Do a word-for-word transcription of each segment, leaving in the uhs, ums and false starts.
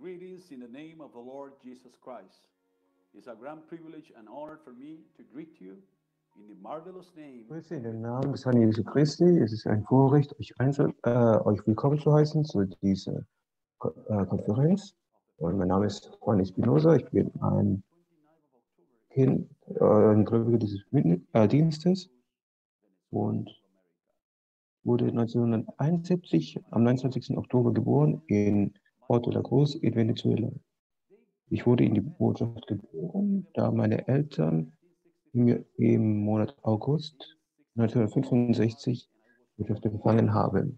greetings in the name of the Lord Jesus Christ. It's a grand privilege and honor for me to greet you in the marvelous name. Grüße in den Namen des Herrn Jesu Christi. Es ist ein Vorrecht, euch, einzel äh, euch willkommen zu heißen zu dieser Ko äh, Konferenz. Und mein Name ist Juan Espinosa. Ich bin ein Kind, äh, ein Gläubiger dieses äh, Dienstes und wurde neunzehnhunderteinundsiebzig am neunundzwanzigsten Oktober geboren in Puerto La Cruz in Venezuela. Ich wurde in die Botschaft geboren, da meine Eltern mir im Monat August neunzehnhundertfünfundsechzig Botschaft empfangen haben.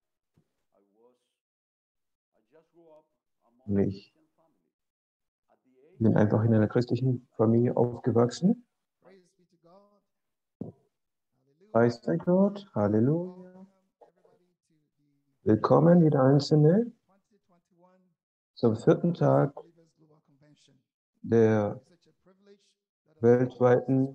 Ich bin einfach in einer christlichen Familie aufgewachsen. Preis sei Gott, Halleluja. Willkommen, jeder Einzelne, zum vierten Tag der weltweiten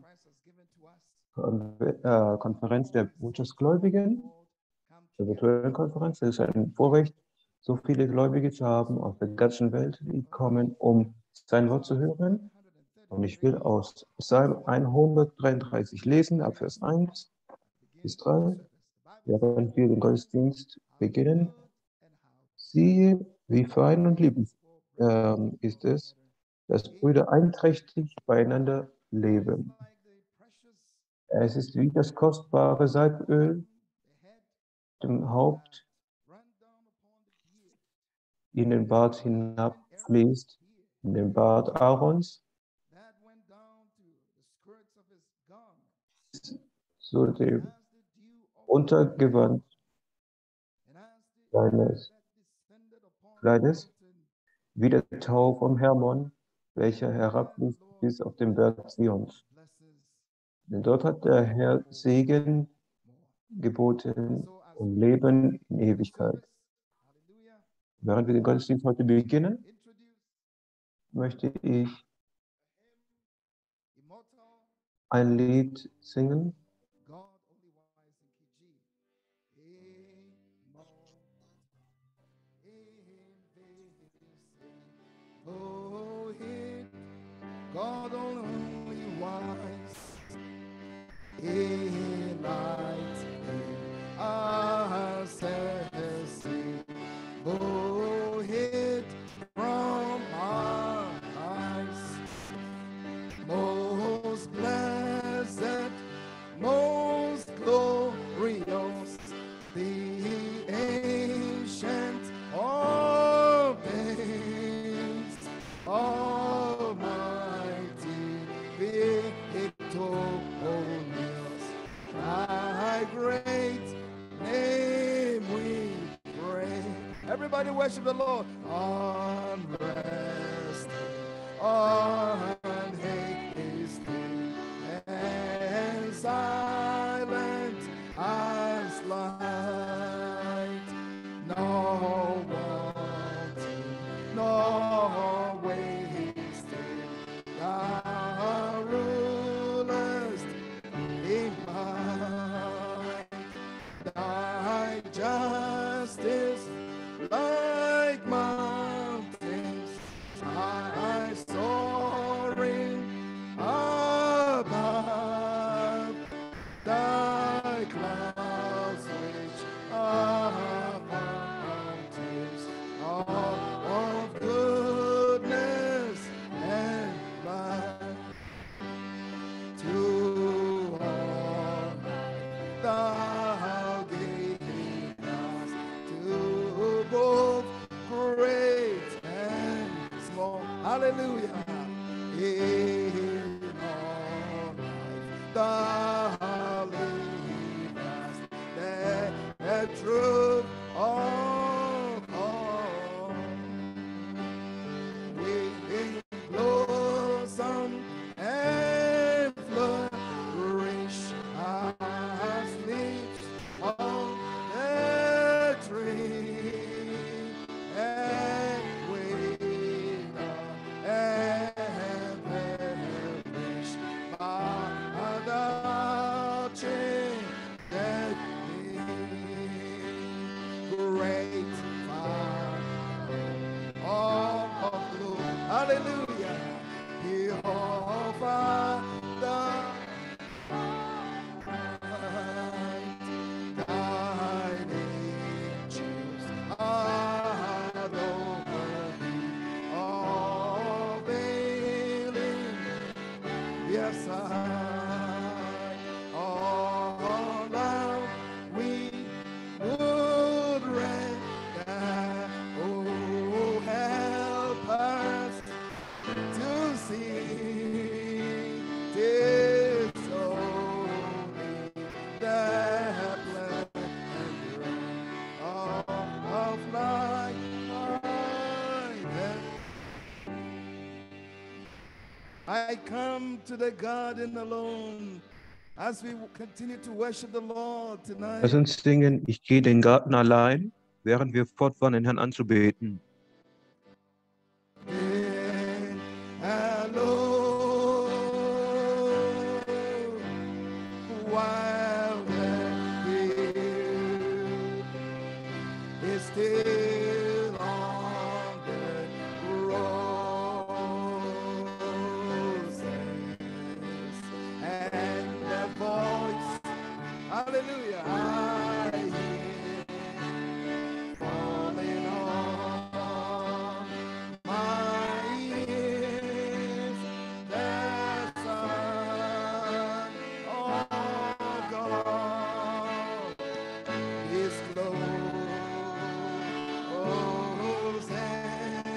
Konferenz der Botschaftsgläubigen, der virtuellen Konferenz. Es ist ein Vorrecht, so viele Gläubige zu haben aus der ganzen Welt, die kommen, um sein Wort zu hören. Und ich will aus Psalm hundertdreiunddreißig lesen, ab Vers eins bis drei, während wir den Gottesdienst beginnen. Siehe, wie fein und lieb ähm, ist es, dass Brüder einträchtig beieinander leben. Es ist wie das kostbare Salböl dem Haupt in den Bart hinabfließt, in den Bart Aarons, so dem Untergewand seines Kleides, wie der Tau vom Hermon, welcher herabfließt bis auf den Berg Zions. Denn dort hat der Herr Segen geboten und Leben in Ewigkeit. Während wir den Gottesdienst heute beginnen, möchte ich ein Lied singen. God only wise, in light, our sing, oh, hid from our eyes, most blessed, most glorious, the ancient of days, Almighty, victorious, thy great name we pray. Everybody worship the Lord. Unrest, unhasting, and silent as light. No wanting, no wasting. Thou rulest in might. Thy justice like mine. Father, thine angels are over thee, all veiling, yes, I, all out we would render. Oh, help us to see this only that blessed of, of light. I come to the garden alone as we continue to worship the Lord tonight. Lass uns singen, ich gehe den Garten allein, während wir fortfahren, den Herrn anzubeten. Been alone while the hill is still on the roses, and the voice, hallelujah, I hear falling on my ears, the Son of God is close and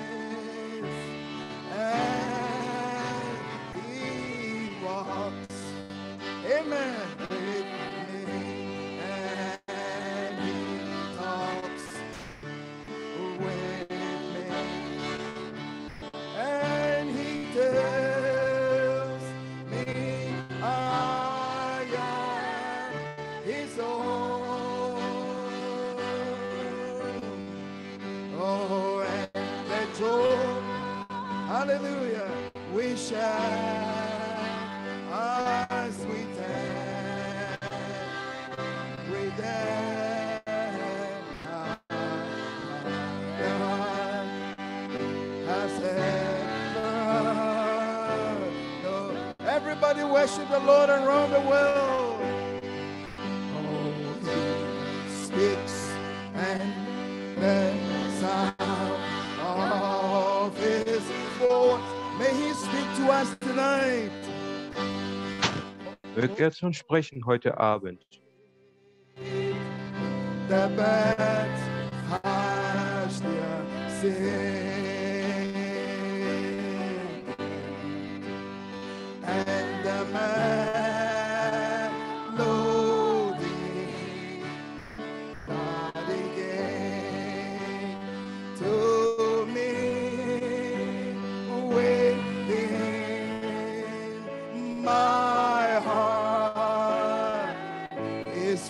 He walks, amen, with me, and He talks with me, and He tells me I am His own. Oh, and the joy, hallelujah, we shall, as we dance, we dance, has ever known. Everybody worship the Lord around the world. Oh, He speaks, and the sound of His voice, may He speak to us tonight. Möge er zu uns sprechen heute Abend. The birds hush their sing, and the melody not again to me within my heart is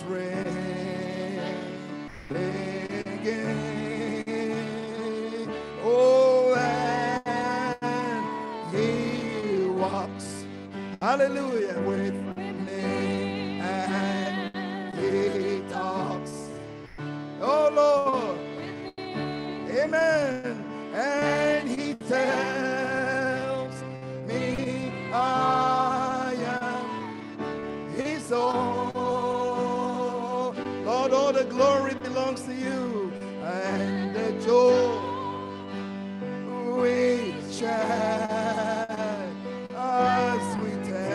ringing. Oh, and He walks, hallelujah, with me, and He talks, oh Lord, amen, and He tells me I am His own. Lord, all the glory belongs to you, and the joy we share as we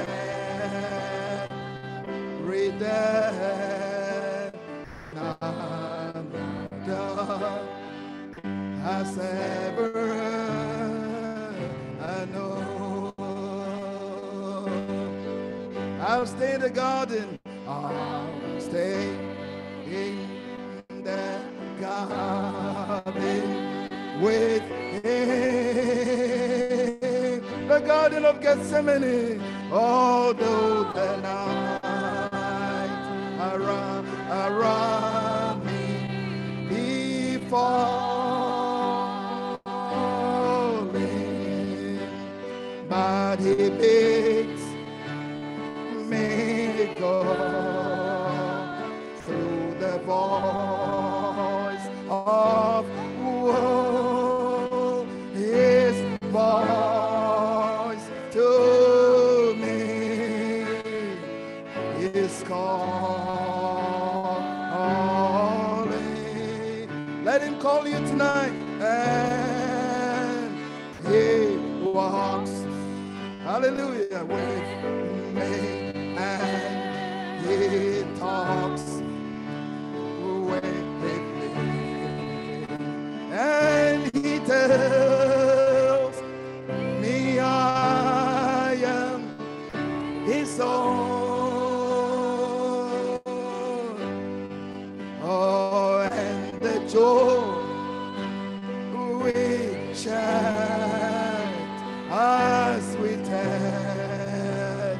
take redeem another has ever known. I'll stay in the garden. I'll stay in the garden with Him. The garden of Gethsemane. Although the night around, around me be falling, but He bids me go through the voice of woe, His voice to is calling. Let him call you tonight. And he walks, hallelujah, with me. And he talks with me. And he tells me I am his own. Oh, and the joy we share as we tell,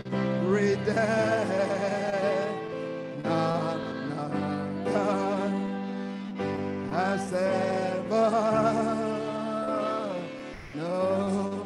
redeem, none, none, none has ever known.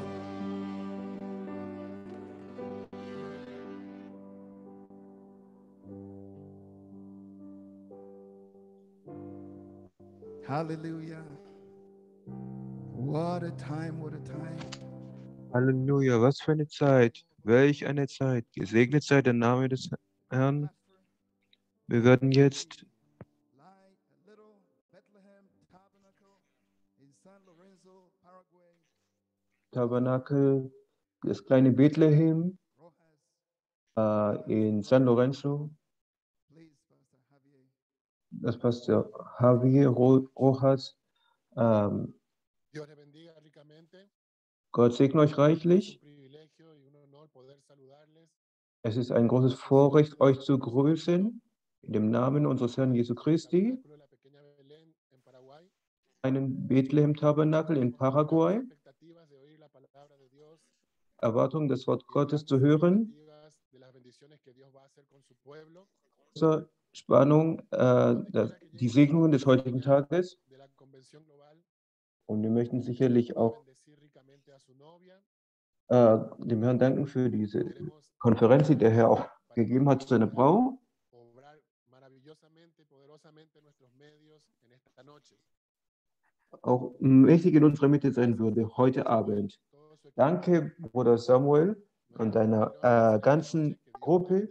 Hallelujah. What a time, what a time. Halleluja, was für eine Zeit. Welch eine Zeit. Gesegnet sei der Name des Herrn. Wir werden jetzt Like a little Bethlehem tabernacle in San Lorenzo, Paraguay, Tabernakel, das kleine Bethlehem Rojas, äh, in San Lorenzo. please, Pastor Javier. Das Pastor Javier Ro- Rojas. Ähm, Dios le bendiga ricamente. Gott segne euch Es reichlich. un privilegio y un honor poder saludarles. Es ist ein großes Vorrecht, euch zu grüßen. In dem Namen unseres Herrn Jesu Christi. Tabernáculo de la pequeña Belén en Paraguay. Einen Bethlehem-Tabernakel in Con grandes Paraguay. expectativas de oír la palabra de Dios Erwartung, das Wort y Gottes grandes zu hören. expectativas de las bendiciones que Dios va a hacer con su pueblo. Großer Spannung, äh, Donde das, quiera que die llegue Segnungen la des heutigen señal Tages. de la convención global, Und wir möchten que sicherlich Dios pueda auch bendecir ricamente a su novia. äh, dem Herrn danken für diese Queremos Konferenz, die der Herr auch gegeben hat zu seiner Frau. obrar maravillosamente y poderosamente en nuestros medios en esta noche. Auch mächtig in unserer Mitte sein würde, heute Abend. Todo su equipo. Danke, Bruder Samuel und deiner äh, ganzen Gruppe.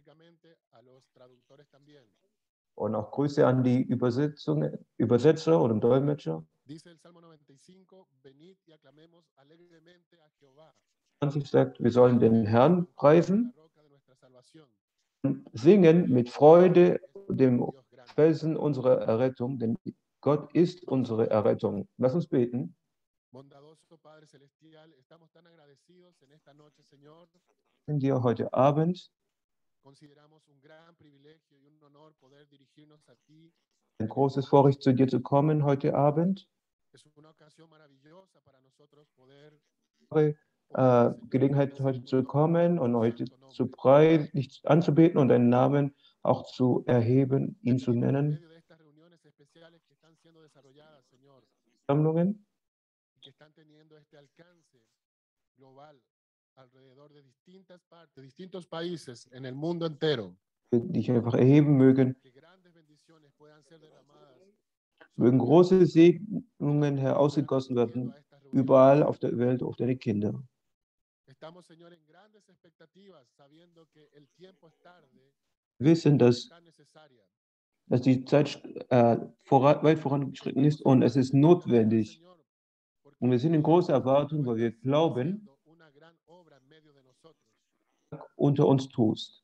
Und auch Grüße an die Übersetzung, Übersetzer und Dolmetscher. Dice el Salmo noventa y cinco, venid y aclamemos alegremente a Jehová, zwanzig sagt, wir sollen den Herrn la preisen roca de nuestra salvación. und singen mit Freude dem Dios grande. Felsen unserer Errettung, denn Gott ist unsere Errettung. Lass uns beten. Bondadoso Padre Celestial, estamos tan agradecidos en esta noche, Señor. In dir heute Abend Consideramos un gran privilegio y un honor poder dirigirnos a ti. ein großes Vorrecht, zu dir zu kommen heute Abend. Es una ocasión maravillosa para nosotros poder Äh, Gelegenheit, heute zu kommen und heute zu preisen, dich anzubeten und deinen Namen auch zu erheben, ihn zu en nennen. medio de estas reuniones especiales que están siendo desarrolladas, Señor, Sammlungen, y que están teniendo este alcance global alrededor de distintas partes, distintos países en el mundo entero. die dich einfach erheben mögen. Que grandes bendiciones puedan ser derramadas. Mögen große Segnungen, Herr, ausgegossen werden, überall auf der Welt auf deine Kinder. Estamos, Señor, en grandes expectativas, sabiendo que el tiempo es tarde, Wir wissen, dass, tan necesaria. dass die Zeit äh, voran, weit vorangeschritten ist und es ist notwendig. Señor, porque Und wir sind in tú großer Erwartung, weil wir estás glauben, haciendo una gran obra en medio de nosotros. unter uns tust.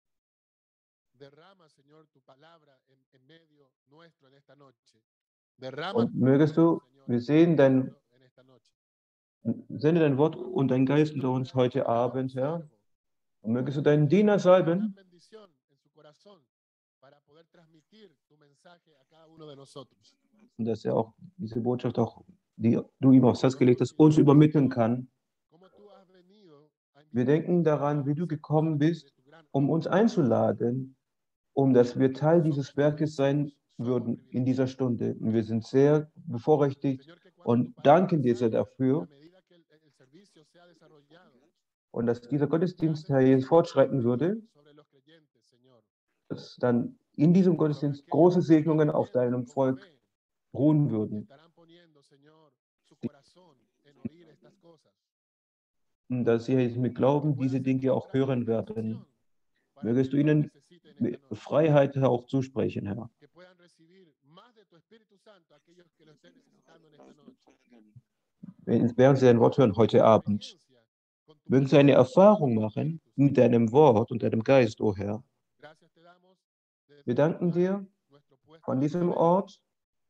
Derrama, Señor, tu palabra en, en medio nuestro en esta noche. Derrama, Und mögest du, Señor, wir sehen dein, en esta noche. sende dein Wort und dein Geist unter uns heute Abend, Herr. Siervo, Und mögest du deinen Diener una salben, gran bendición en su corazón para poder transmitir tu mensaje a cada uno de nosotros. und dass er auch diese Botschaft, auch, die du ihm aufs Herz gelegt hast, uns übermitteln kann. Como tú has venido a Wir denken daran, wie du gekommen bist, de tu gran um uns einzuladen, um dass wir Teil dieses Werkes sein würden in dieser Stunde. Und wir sind sehr bevorrechtigt Señor, que cuando und tu palabra danken dir sehr salga, y a dafür. medida que el, el servicio sea desarrollado, Und dass dieser Gottesdienst, Herr, grandes jetzt fortschreiten würde, sobre los creyentes, Señor. dass dann in diesem Gottesdienst große Segnungen auf deinem Volk ruhen würden. Estarán poniendo, Señor, su corazón en oír estas cosas. Und dass sie jetzt mit Glauben diese Dinge auch hören werden. para Mögest que du lo ihnen necesiten esta noche. Freiheit auch zusprechen, Herr. Que puedan recibir más de tu Espíritu Santo aquellos que lo estén necesitando en esta noche. Wenn- Während sie dein Wort hören heute Abend, Experiencia con tu mögen sie eine palabra, Erfahrung con tu machen Espíritu mit Santo. deinem Wort und deinem Geist, o Herr. Gracias te damos desde Wir este danken lugar, dir nuestro puesto von de diesem privilegio, Ort,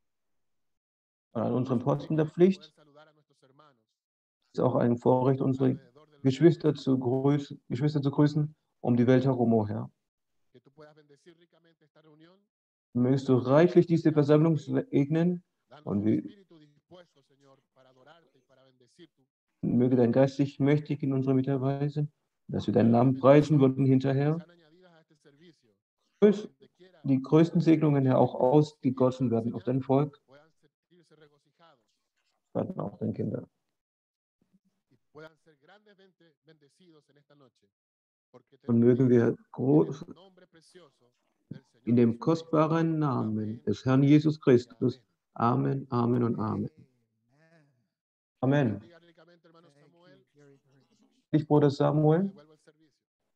an unserem Posten der poder Pflicht. saludar a nuestros hermanos Es ist auch ein Vorrecht, unsere alrededor del Geschwister mundo, zu, grüßen, Geschwister zu grüßen, um die Welt herum, o Herr. que tú puedas bendecir ricamente esta reunión. Mögest du reichlich diese Versammlung segnen Danos und un wie, espíritu dispuesto, Señor, para adorarte y para bendecir tu möge dein Geist sich mächtig in unsere Mitte erweisen, dass wir deinen Todas las Namen preisen bendiciones würden que hinterher. sean añadidas a este servicio, Grüß donde quiera die größten Segnungen, Herr, auch que recibir ausgegossen esta werden auf dein enseñanza, Volk, puedan sentirse regocijados werden auch deine Kinder. y puedan ser grandemente bendecidos en esta noche, porque te Und lo mögen wir pedimos en groß el nombre precioso del Señor in dem Jesucristo. kostbaren Namen Amén des Herrn Jesus y Christus. amén. Amen, Amen und Amen. Dios Amen. bendiga ricamente, hermano Samuel. Ich, Bruder Te Samuel, devuelvo el servicio.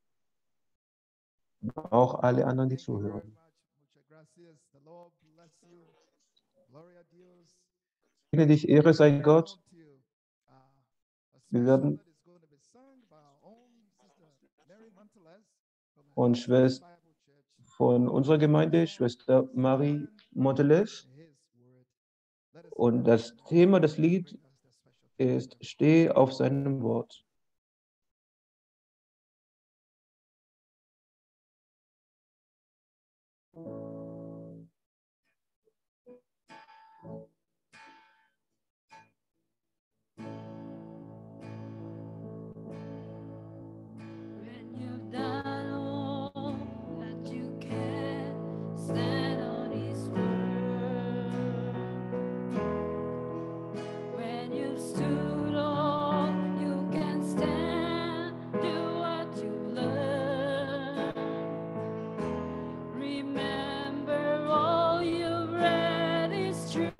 auch alle anderen, die Thank you very zuhören. much. Muchas gracias. The Lord bless you. Gloria a Dios. Segne dich, Ehre sei Gott. Now to, uh, a Wir special werden that is going to be sung by our own Sister Mary Monteles from the Und House Schwester Bible Church. von unserer Gemeinde, Schwester Marie Monteles. His word. Let us Und das Thema des Lieds bring us the special ist Steh auf seinem Wort. When you've done all that you can, stand on His word. When you've stood all you can stand, do what you've learned. Remember all you've read is true.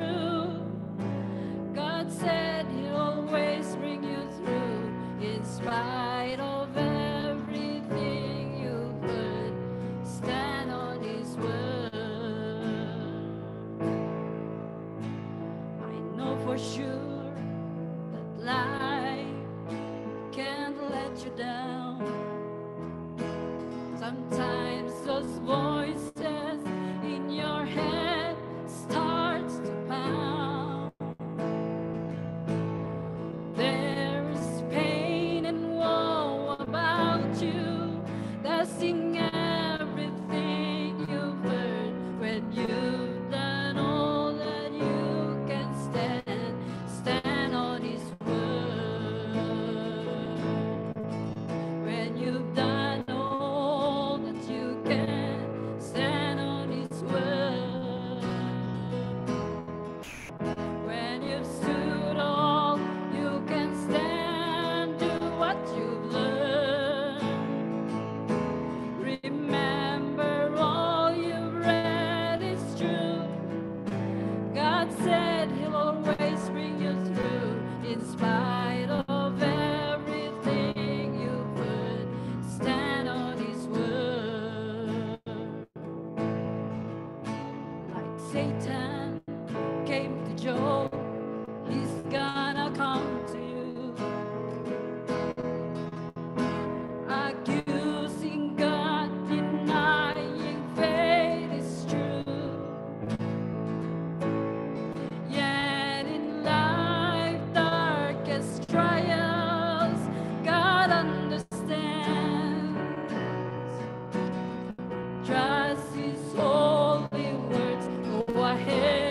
God said He'll always bring you through in spite of everything you've heard. Stand on His word. I know for sure that life can't let you down. Sometimes those voices in your head starts to pound. There is pain and woe about you, dusting everything you've heard. When you've done all that you can stand, stand on His word. When you've done all that you can, stand on His word. When you've stood all you can stand, do what you've learned. Remember all you've read is true. God said He'll always bring you through in spite of everything you've heard. Stand on His word. Like Satan came to Job, He's gonna come to you. Accusing God, denying faith is true. Yet in life, darkest trials, God understands. Trust His holy words. Go ahead.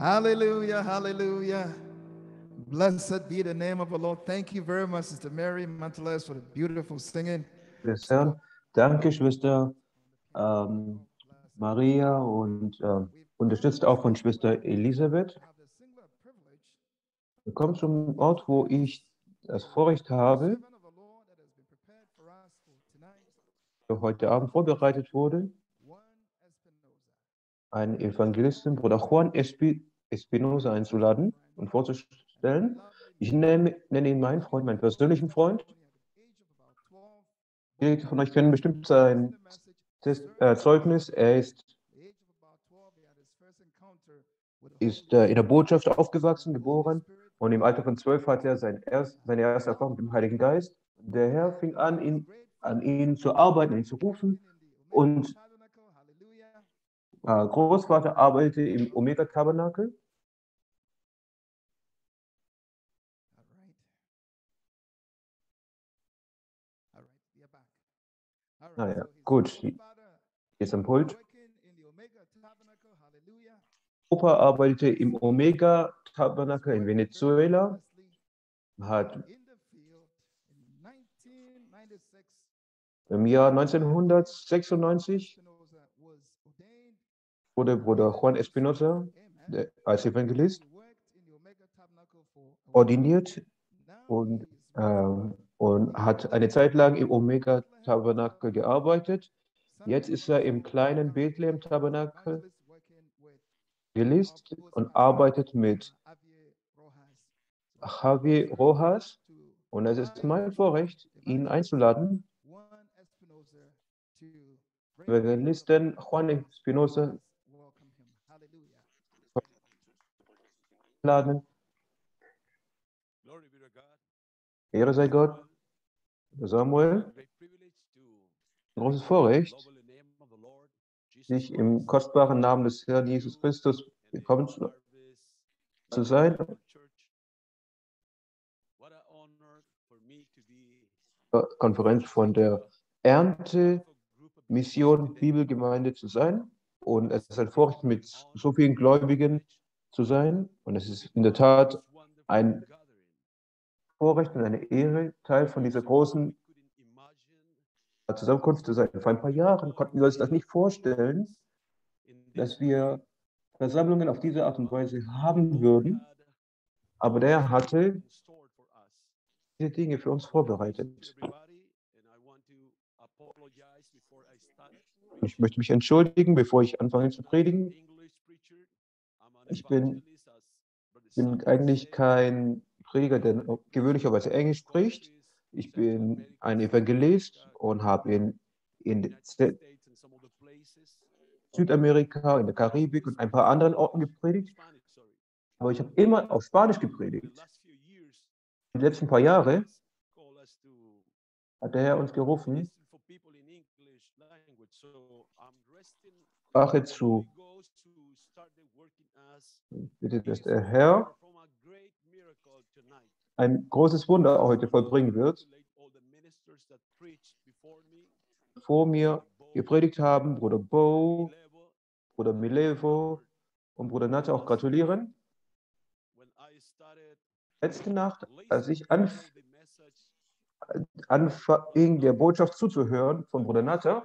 Hallelujah, hallelujah. Blessed be the name of the Lord. Thank you very much, Sister Mary Manteles, for the beautiful singing. Des Herrn. Danke, Schwester ähm, Maria, und ähm, unterstützt auch von Schwester Elisabeth. Wir kommen zum Ort, wo ich das Vorrecht habe, für heute Abend vorbereitet wurde, einen Evangelisten, Bruder Juan Espi Espinosa, einzuladen und vorzustellen. Ich nenne, nenne ihn meinen Freund, meinen persönlichen Freund. Viele von euch kennen bestimmt sein Test, äh, Zeugnis. Er ist, ist äh, in der Botschaft aufgewachsen, geboren, und im Alter von zwölf hat er sein erst, seine erste Erfahrung mit dem Heiligen Geist. Der Herr fing an, ihn, an ihn zu arbeiten, ihn zu rufen, und äh, Großvater arbeitete im Omega-Tabernakel. Naja, gut, hier ist am Pult. Opa arbeitete im Omega-Tabernakel in Venezuela, hat im Jahr neunzehnhundertsechsundneunzig wurde Bruder Juan Espinosa der, als Evangelist ordiniert und, ähm, und hat eine Zeit lang im Omega-Tabernakel gearbeitet. Jetzt ist er im kleinen Bethlehem-Tabernakel Evangelist und arbeitet mit Javier Rojas. Und es ist mein Vorrecht, ihn einzuladen, Evangelisten Juan Espinosa laden. Ehre sei Gott. Samuel, ein großes Vorrecht, sich im kostbaren Namen des Herrn Jesus Christus willkommen zu, zu sein. Konferenz von der Ernte Mission Bibelgemeinde zu sein. Und es ist ein Vorrecht, mit so vielen Gläubigen zu sein. Und es ist in der Tat ein Vorrecht und eine Ehre, Teil von dieser großen Zusammenkunft zu sein. Vor ein paar Jahren konnten wir uns das nicht vorstellen, dass wir Versammlungen auf diese Art und Weise haben würden. Aber der hatte diese Dinge für uns vorbereitet. Ich möchte mich entschuldigen, bevor ich anfange zu predigen. Ich bin, bin eigentlich kein Prediger, der gewöhnlicherweise Englisch spricht. Ich bin ein Evangelist und habe in, in Südamerika, in der Karibik und ein paar anderen Orten gepredigt. Aber ich habe immer auf Spanisch gepredigt. Die letzten paar Jahre hat der Herr uns gerufen, Sprache zu. Bitte, dass der Herr ein großes Wunder heute vollbringen wird. Vor mir gepredigt haben Bruder Bo, Bruder Milevo und Bruder Nata auch gratulieren. Letzte Nacht, als ich anf anfing, der Botschaft zuzuhören von Bruder Nata,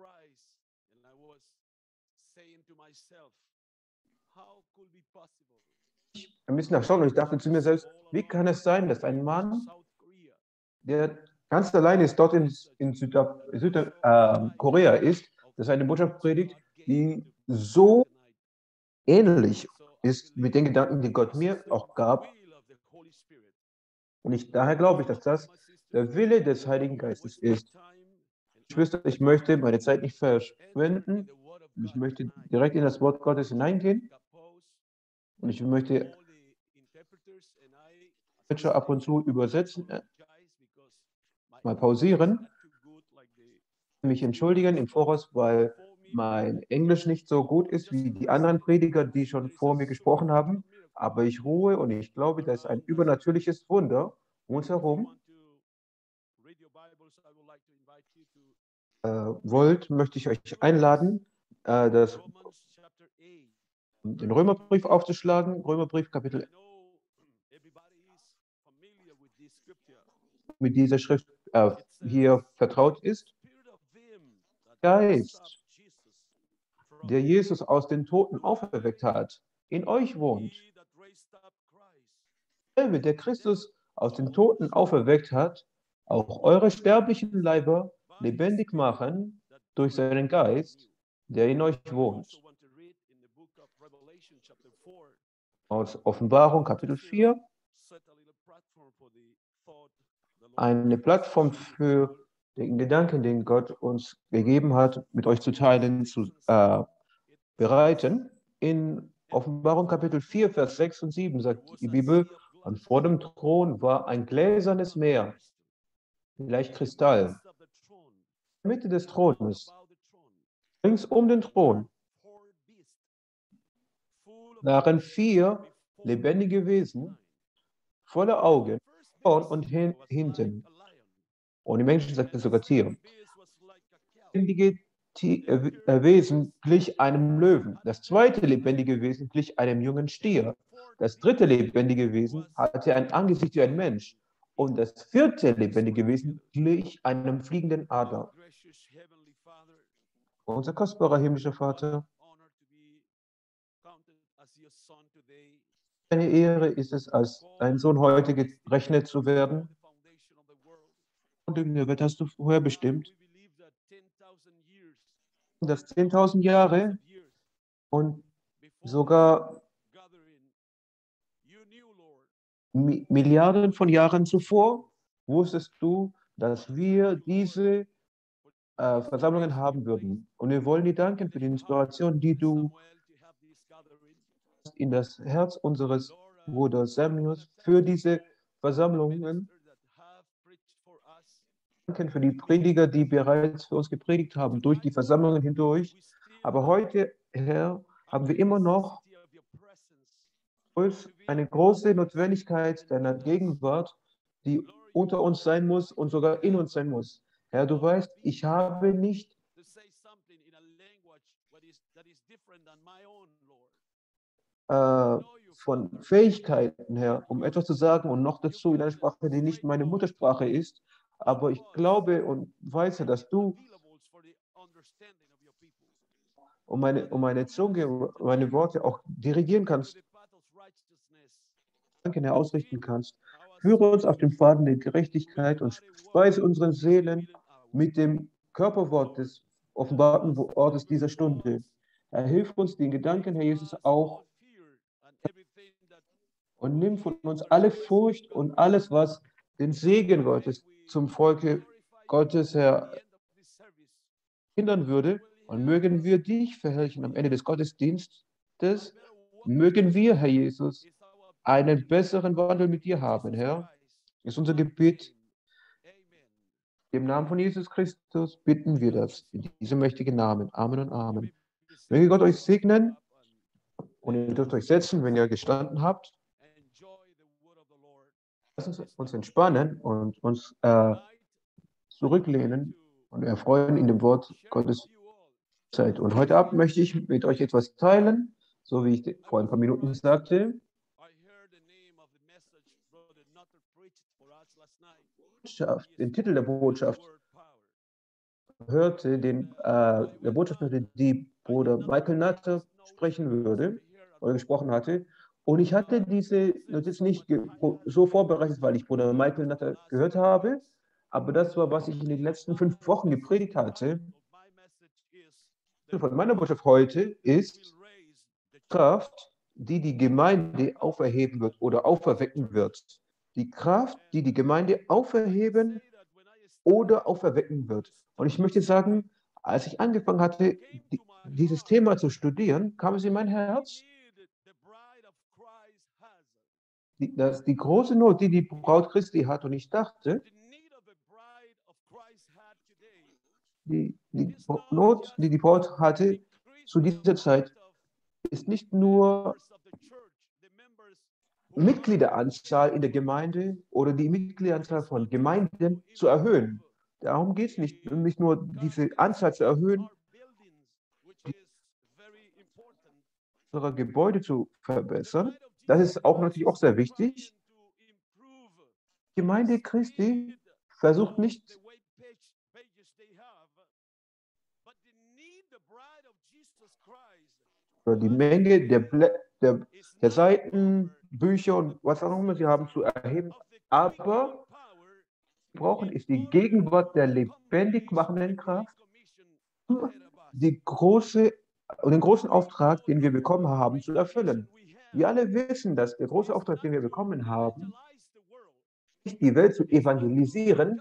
ich ein bisschen erstaunt und ich dachte zu mir selbst, wie kann es sein, dass ein Mann, der ganz allein ist, dort in, in Südkorea äh, ist, dass eine Botschaft predigt, die so ähnlich ist mit den Gedanken, die Gott mir auch gab. Und ich, daher glaube ich, dass das der Wille des Heiligen Geistes ist. Geschwister, ich möchte meine Zeit nicht verschwenden. Ich möchte direkt in das Wort Gottes hineingehen. Und ich möchte ab und zu übersetzen, äh, mal pausieren, mich entschuldigen im Voraus, weil mein Englisch nicht so gut ist wie die anderen Prediger, die schon vor mir gesprochen haben. Aber ich ruhe und ich glaube, da ist ein übernatürliches Wunder um uns herum. Äh, wollt, möchte ich euch einladen, äh, das den Römerbrief aufzuschlagen. Römerbrief Kapitel mit dieser Schrift äh, hier vertraut ist. Geist, der Jesus aus den Toten auferweckt hat, in euch wohnt. Derselbe, der Christus aus den Toten auferweckt hat, auch eure sterblichen Leiber lebendig machen durch seinen Geist, der in euch wohnt. Aus Offenbarung Kapitel vier. Eine Plattform für den Gedanken, den Gott uns gegeben hat, mit euch zu teilen, zu äh, bereiten. In Offenbarung Kapitel vier, Vers sechs und sieben sagt die Bibel, und vor dem Thron war ein gläsernes Meer, vielleicht Kristall. In der Mitte des Thrones, rings um den Thron, waren vier lebendige Wesen, voller Augen, vorn und hin, hinten. Und im Englischen sagt es sogar Tier. Lebendige äh, Wesen glich einem Löwen. Das zweite lebendige Wesen glich einem jungen Stier. Das dritte lebendige Wesen hatte ein Angesicht wie ein Mensch. Und das vierte lebendige Wesen glich einem fliegenden Adler. Unser kostbarer himmlischer Vater, eine Ehre ist es, als dein Sohn heute gerechnet zu werden. Und in der Welt hast du vorher bestimmt, dass zehntausend Jahre und sogar Mi- Milliarden von Jahren zuvor wusstest du, dass wir diese äh, Versammlungen haben würden. Und wir wollen dir danken für die Inspiration, die du in das Herz unseres Bruders Samuels für diese Versammlungen. Danken für die Prediger, die bereits für uns gepredigt haben, durch die Versammlungen hindurch. Aber heute, Herr, haben wir immer noch eine große Notwendigkeit deiner Gegenwart, die unter uns sein muss und sogar in uns sein muss. Herr, du weißt, ich habe nicht äh, von Fähigkeiten her, um etwas zu sagen und noch dazu in einer Sprache, die nicht meine Muttersprache ist. Aber ich glaube und weiß, dass du um meine, um meine Zunge, um meine Worte auch dirigieren kannst, Herr, ausrichten kannst. Führe uns auf dem Pfaden der Gerechtigkeit und speise unsere Seelen mit dem Körperwort des offenbarten Wortes dieser Stunde. Herr, hilf uns den Gedanken, Herr Jesus, auch und nimm von uns alle Furcht und alles, was den Segen Gottes zum Volke Gottes, Herr, hindern würde. Und mögen wir dich verherrlichen am Ende des Gottesdienstes. Mögen wir, Herr Jesus, einen besseren Wandel mit dir haben, Herr. Ist unser Gebet. Im Namen von Jesus Christus bitten wir das, in diesem mächtigen Namen. Amen und Amen. Möge Gott euch segnen und ihr dürft euch setzen, wenn ihr gestanden habt. Lasst uns uns entspannen und uns äh, zurücklehnen und erfreuen in dem Wort Gottes Zeit. Und heute Abend möchte ich mit euch etwas teilen, so wie ich vor ein paar Minuten sagte. Den Titel der Botschaft hörte, den äh, der Botschaft hörte, die Bruder Michael Nutter sprechen würde oder gesprochen hatte. Und ich hatte diese Notiz nicht so vorbereitet, weil ich Bruder Michael Nutter gehört habe, aber das war, was ich in den letzten fünf Wochen gepredigt hatte. Von meiner Botschaft heute ist Kraft, die die Gemeinde auferheben wird oder auferwecken wird. Die Kraft, die die Gemeinde auferheben oder auferwecken wird. Und ich möchte sagen, als ich angefangen hatte, die, dieses Thema zu studieren, kam es in mein Herz, die, dass die große Not, die die Braut Christi hat, und ich dachte, die, die Not, die die Braut hatte zu dieser Zeit, ist nicht nur Mitgliederanzahl in der Gemeinde oder die Mitgliederanzahl von Gemeinden zu erhöhen. Darum geht es nicht, nicht nur diese Anzahl zu erhöhen. unsere Gebäude zu verbessern. Das ist auch natürlich auch sehr wichtig. Die Gemeinde Christi versucht nicht, oder die Menge der, Blä der, der Seiten, Bücher und was auch immer sie haben zu erheben, aber wir brauchen ist die Gegenwart der lebendig machenden Kraft, um die große, den großen Auftrag, den wir bekommen haben, zu erfüllen. Wir alle wissen, dass der große Auftrag, den wir bekommen haben, ist die Welt zu evangelisieren,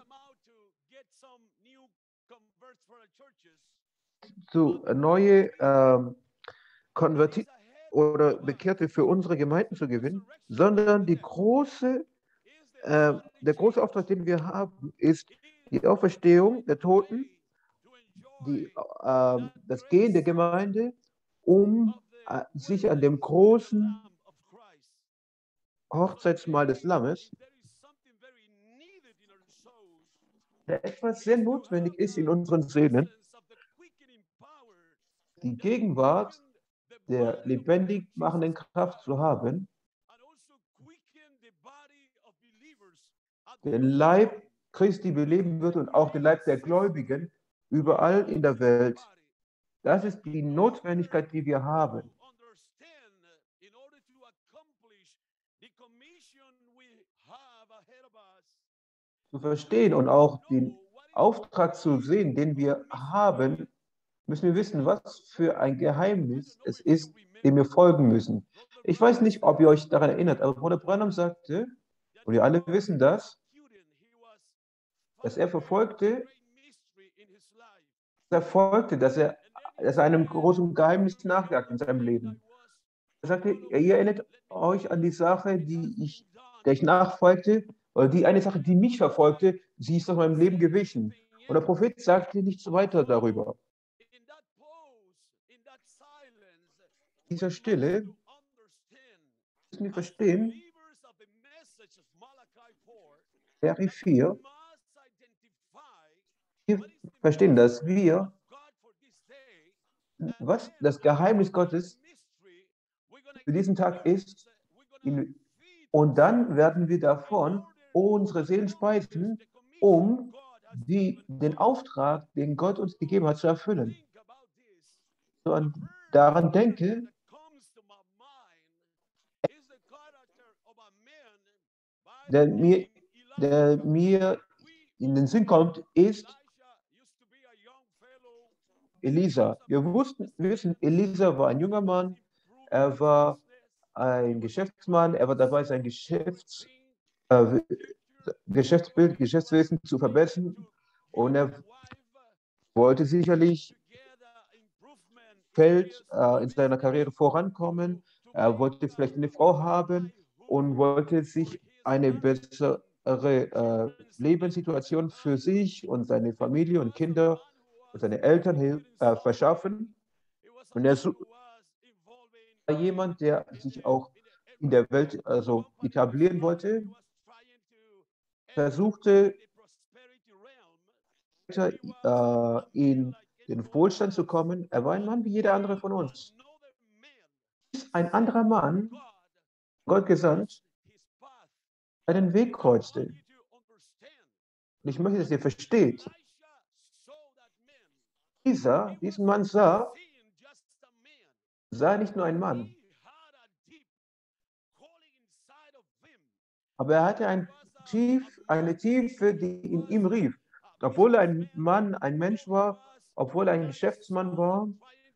zu neue ähm, Konvertiten oder Bekehrte für unsere Gemeinden zu gewinnen, sondern die große, äh, der große Auftrag, den wir haben, ist die Auferstehung der Toten, die, äh, das Gehen der Gemeinde, um äh, sich an dem großen Hochzeitsmahl des Lammes, der etwas sehr notwendig ist in unseren Seelen, die Gegenwart der lebendig machenden Kraft zu haben, den Leib Christi beleben wird und auch den Leib der Gläubigen überall in der Welt. Das ist die Notwendigkeit, die wir haben. Zu verstehen und auch den Auftrag zu sehen, den wir haben, müssen wir wissen, was für ein Geheimnis es ist, dem wir folgen müssen. Ich weiß nicht, ob ihr euch daran erinnert, aber Bruder Branham sagte, und wir alle wissen das, dass er verfolgte, verfolgte, dass er, dass er einem großen Geheimnis nachjagt in seinem Leben. Er sagte, ihr erinnert euch an die Sache, die ich, der ich nachfolgte, oder die eine Sache, die mich verfolgte, sie ist aus meinem Leben gewichen. Und der Prophet sagte nichts weiter darüber. In dieser Stille müssen wir verstehen, Vers vier, wir verstehen, dass wir, was das Geheimnis Gottes für diesen Tag ist, in, und dann werden wir davon unsere Seelen speisen, um die, den Auftrag, den Gott uns gegeben hat, zu erfüllen. So, und daran denke, der mir, der mir in den Sinn kommt, ist Elisa. Wir wussten, wissen, Elisa war ein junger Mann, er war ein Geschäftsmann, er war dabei, sein Geschäfts, äh, Geschäftsbild, Geschäftswesen zu verbessern und er wollte sicherlich Feld äh, in seiner Karriere vorankommen, er wollte vielleicht eine Frau haben und wollte sich eine bessere äh, Lebenssituation für sich und seine Familie und Kinder und seine Eltern äh, verschaffen. Und er war jemand, der sich auch in der Welt also etablieren wollte, versuchte äh, in den Wohlstand zu kommen. Er war ein Mann wie jeder andere von uns. Ein anderer Mann, Gott gesandt, einen Weg kreuzte. Und ich möchte, dass ihr versteht, dieser, diesen Mann sah, sah nicht nur ein Mann, aber er hatte ein Tief, eine Tiefe, die in ihm rief. Obwohl er ein Mann, ein Mensch war, obwohl er ein Geschäftsmann war,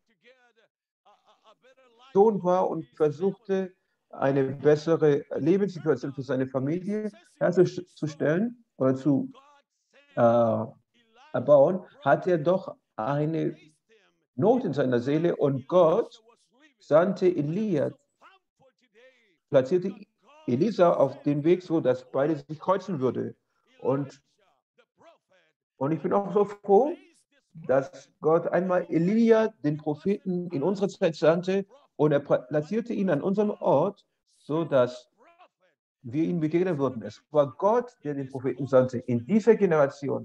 Sohn war und versuchte, eine bessere Lebenssituation für seine Familie herzustellen oder zu äh, erbauen, hatte er doch eine Not in seiner Seele und Gott sandte Elia, platzierte Elisa auf den Weg so, dass beide sich kreuzen würde. Und, und ich bin auch so froh, dass Gott einmal Elia, den Propheten, in unsere Zeit sandte und er platzierte ihn an unserem Ort, so dass wir ihm begegnen würden. Es war Gott, der den Propheten sandte in dieser Generation.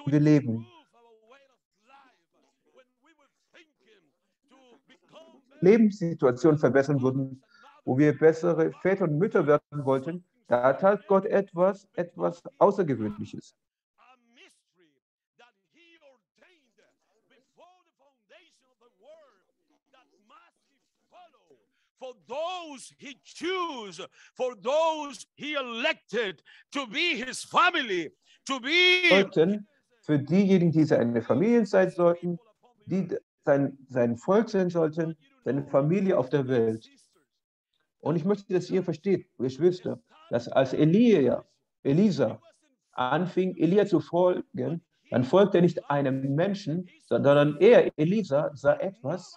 wir leben. Lebenssituationen verbessern würden, wo wir bessere Väter und Mütter werden wollten, da tat Gott etwas, etwas Außergewöhnliches. For those he chose, for those he elected to be his family, to be Sollten für diejenigen, die seine Familien sein sollten, die sein, sein Volk sein sollten, seine Familie auf der Welt. Und ich möchte, dass ihr versteht, Geschwister, dass als Elia, Elisa anfing, Elia zu folgen, dann folgte er nicht einem Menschen, sondern er, Elisa, sah etwas.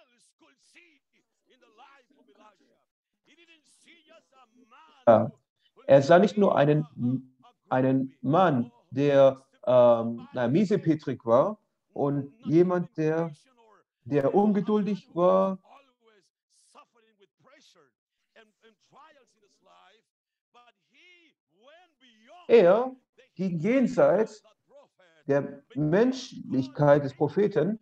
Ja, er sah nicht nur einen, einen Mann, der ähm, na, miesepetrig war und jemand, der, der ungeduldig war. Er ging jenseits der Menschlichkeit des Propheten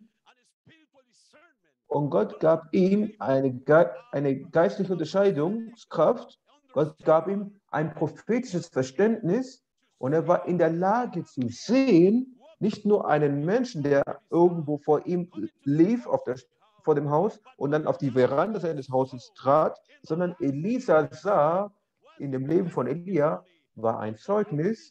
und Gott gab ihm eine, Ge eine geistliche Unterscheidungskraft. Gott gab ihm ein prophetisches Verständnis und er war in der Lage zu sehen, nicht nur einen Menschen, der irgendwo vor ihm lief, auf der, vor dem Haus und dann auf die Veranda seines Hauses trat, sondern Elisa sah, in dem Leben von Elia war ein Zeugnis,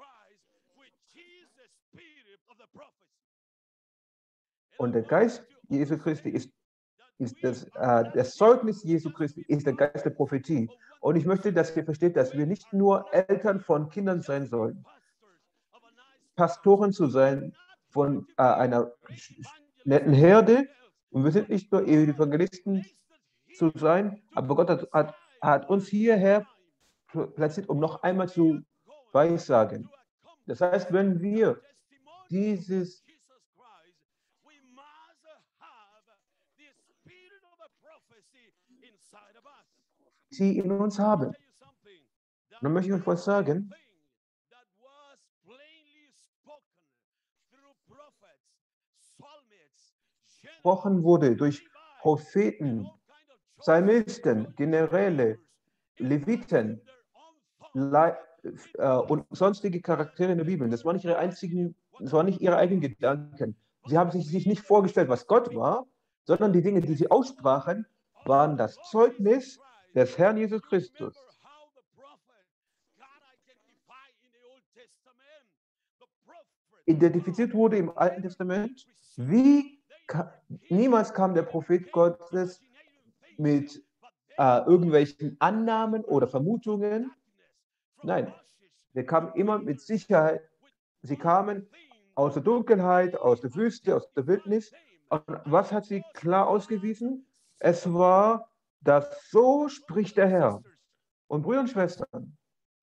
und der Geist Jesu Christi ist, ist das, äh, das Zeugnis Jesu Christi ist der Geist der Prophetie. Und ich möchte, dass ihr versteht, dass wir nicht nur Eltern von Kindern sein sollen, Pastoren zu sein von äh, einer netten Herde. Und wir sind nicht nur Evangelisten zu sein, aber Gott hat, hat, hat uns hierher platziert, um noch einmal zu weissagen. Das heißt, wenn wir dieses sie in uns haben. Und dann möchte ich euch was sagen. Gesprochen wurde durch Propheten, Psalmisten, Generäle, Leviten Le äh, und sonstige Charaktere in der Bibel. Das waren nicht ihre einzigen, das waren nicht ihre eigenen Gedanken. Sie haben sich, sich nicht vorgestellt, was Gott war, sondern die Dinge, die sie aussprachen, waren das Zeugnis des Herrn Jesus Christus. Identifiziert wurde im Alten Testament, wie ka niemals kam der Prophet Gottes mit äh, irgendwelchen Annahmen oder Vermutungen. Nein, wir kamen immer mit Sicherheit. Sie kamen aus der Dunkelheit, aus der Wüste, aus der Wildnis. Und was hat sie klar ausgewiesen? Es war das, so spricht der Herr. Und Brüder und Schwestern,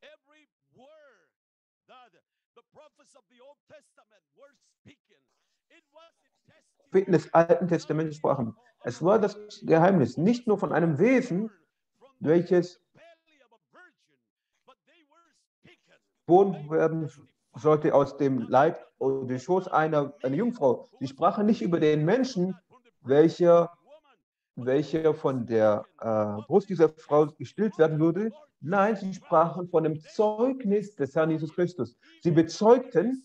Propheten des Alten Testaments sprachen. Es war das Geheimnis nicht nur von einem Wesen, welches geboren werden sollte aus dem Leib oder dem Schoß einer, einer Jungfrau. Sie sprachen nicht über den Menschen, welcher, welcher von der äh, Brust dieser Frau gestillt werden würde. Nein, sie sprachen von dem Zeugnis des Herrn Jesus Christus. Sie bezeugten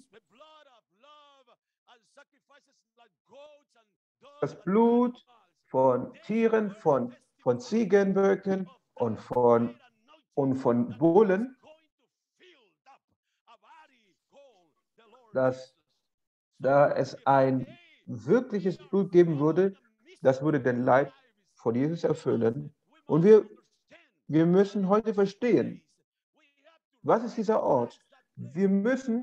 das Blut von Tieren, von, von Ziegenböcken und von, und von Bullen, dass da es ein wirkliches Blut geben würde, das würde den Leib von Jesus erfüllen. Und wir, wir müssen heute verstehen, was ist dieser Ort? Wir müssen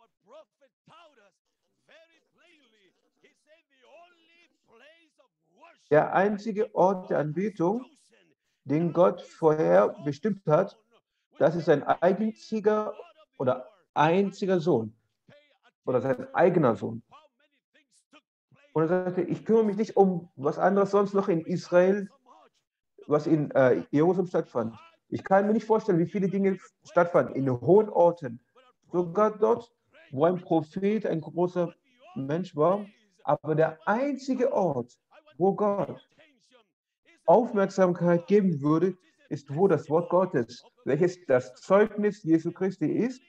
der einzige Ort der Anbetung, den Gott vorher bestimmt hat, das ist sein einziger oder einziger Sohn oder sein eigener Sohn. Und er sagte, ich kümmere mich nicht um was anderes sonst noch in Israel, was in äh, Jerusalem stattfand. Ich kann mir nicht vorstellen, wie viele Dinge stattfanden in hohen Orten. Sogar dort, wo ein Prophet, ein großer Mensch war, aber der einzige Ort, wo Gott Aufmerksamkeit geben würde, ist, wo das Wort Gottes, welches das Zeugnis Jesu Christi ist,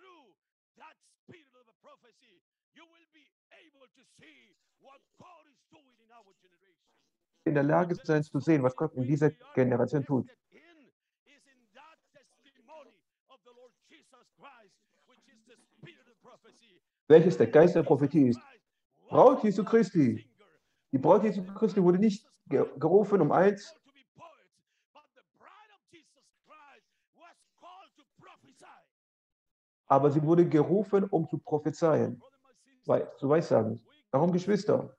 in der Lage sein zu sehen, was Gott in dieser Generation tut. Welches der Geist der Prophetie ist. Braut Jesu Christi. Die Braut Jesu Christi wurde nicht ge gerufen, um eins, aber sie wurde gerufen, um zu prophezeien, weil, zu weissagen. Darum, Geschwister,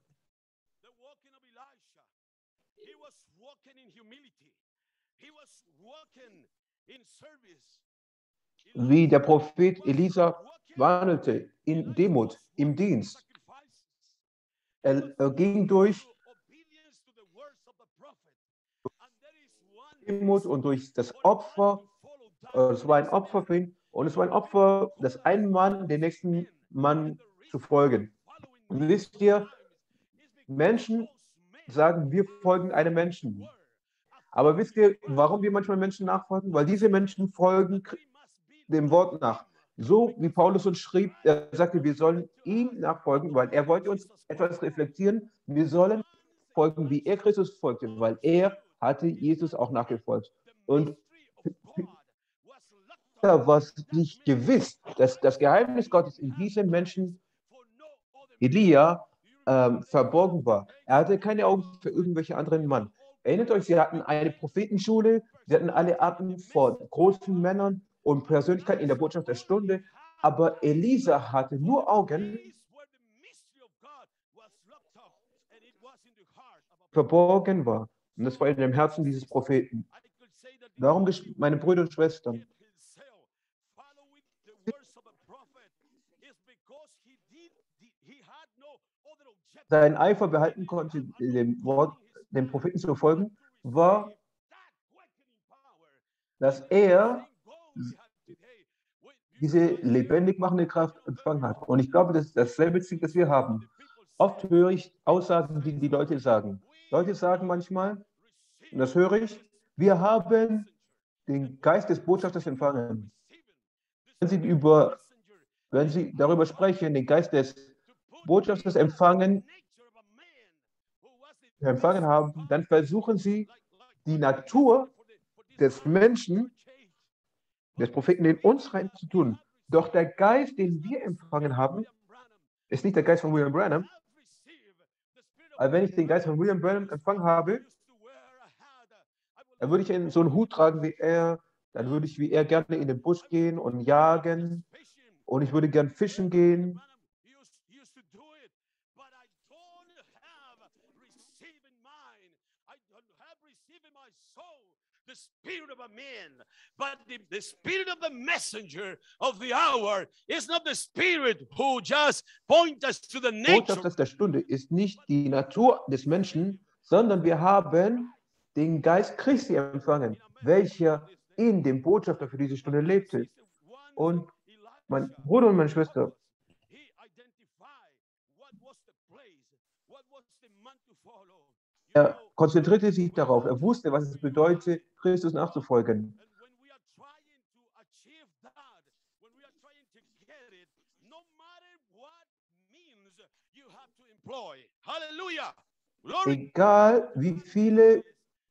wie der Prophet Elisa wandelte in Demut, im Dienst. Er, er ging durch Demut und durch das Opfer. Es war ein Opfer für ihn und es war ein Opfer, das einen Mann den nächsten Mann zu folgen. Und wisst ihr, Menschen sagen, wir folgen einem Menschen. Aber wisst ihr, warum wir manchmal Menschen nachfolgen? Weil diese Menschen folgen dem Wort nach. So wie Paulus uns schrieb, er sagte, wir sollen ihm nachfolgen, weil er wollte uns etwas reflektieren. Wir sollen folgen, wie er Christus folgte, weil er hatte Jesus auch nachgefolgt. Und da war es nicht gewiss, dass das Geheimnis Gottes in diesem Menschen, Elia, ähm, verborgen war. Er hatte keine Augen für irgendwelche anderen Mann. Erinnert euch, sie hatten eine Prophetenschule, sie hatten alle Arten von großen Männern und Persönlichkeiten in der Botschaft der Stunde, aber Elisa hatte nur Augen verborgen war. Und das war in dem Herzen dieses Propheten. Darum, meine Brüder und Schwestern, sein Eifer behalten konnte, dem Wort, dem Propheten zu folgen, war, dass er diese lebendig machende Kraft empfangen hat. Und ich glaube, das ist dasselbe Ziel, das wir haben. Oft höre ich Aussagen, die die Leute sagen. Leute sagen manchmal, und das höre ich, wir haben den Geist des Botschafters empfangen. Wenn Sie, über, wenn Sie darüber sprechen, den Geist des Botschafters empfangen, empfangen haben, dann versuchen Sie, die Natur des Menschen, des Propheten in uns reinzutun. Doch der Geist, den wir empfangen haben, ist nicht der Geist von William Branham. Also wenn ich den Geist von William Branham empfangen habe, dann würde ich so einen Hut tragen wie er, dann würde ich wie er gerne in den Busch gehen und jagen und ich würde gern fischen gehen. The spirit of a man, but the, the spirit of the messenger of the hour is not the spirit who just points us to the nature. Botschaft der Stunde ist nicht die Natur des Menschen, sondern wir haben den Geist Christi empfangen, welcher in dem Botschafter für diese Stunde lebte. Und mein Bruder und meine Schwester, er konzentrierte sich darauf. Er wusste, was es bedeutet, Christus nachzufolgen. Egal wie viele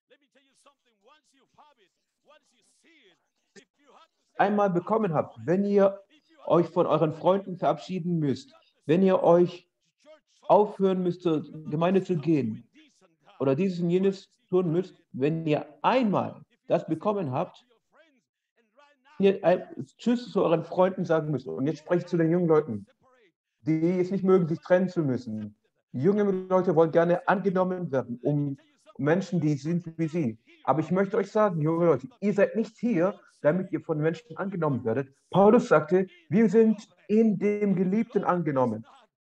einmal bekommen habt, wenn ihr euch von euren Freunden verabschieden müsst, wenn ihr euch aufhören müsst, zur Gemeinde zu gehen, oder dieses und jenes tun müsst, wenn ihr einmal das bekommen habt, ihr ein Tschüss zu euren Freunden sagen müsst. Und jetzt spreche ich zu den jungen Leuten, die es nicht mögen, sich trennen zu müssen. Die jungen Leute wollen gerne angenommen werden, um Menschen, die sind wie sie. Aber ich möchte euch sagen, junge Leute, ihr seid nicht hier, damit ihr von Menschen angenommen werdet. Paulus sagte, wir sind in dem Geliebten angenommen.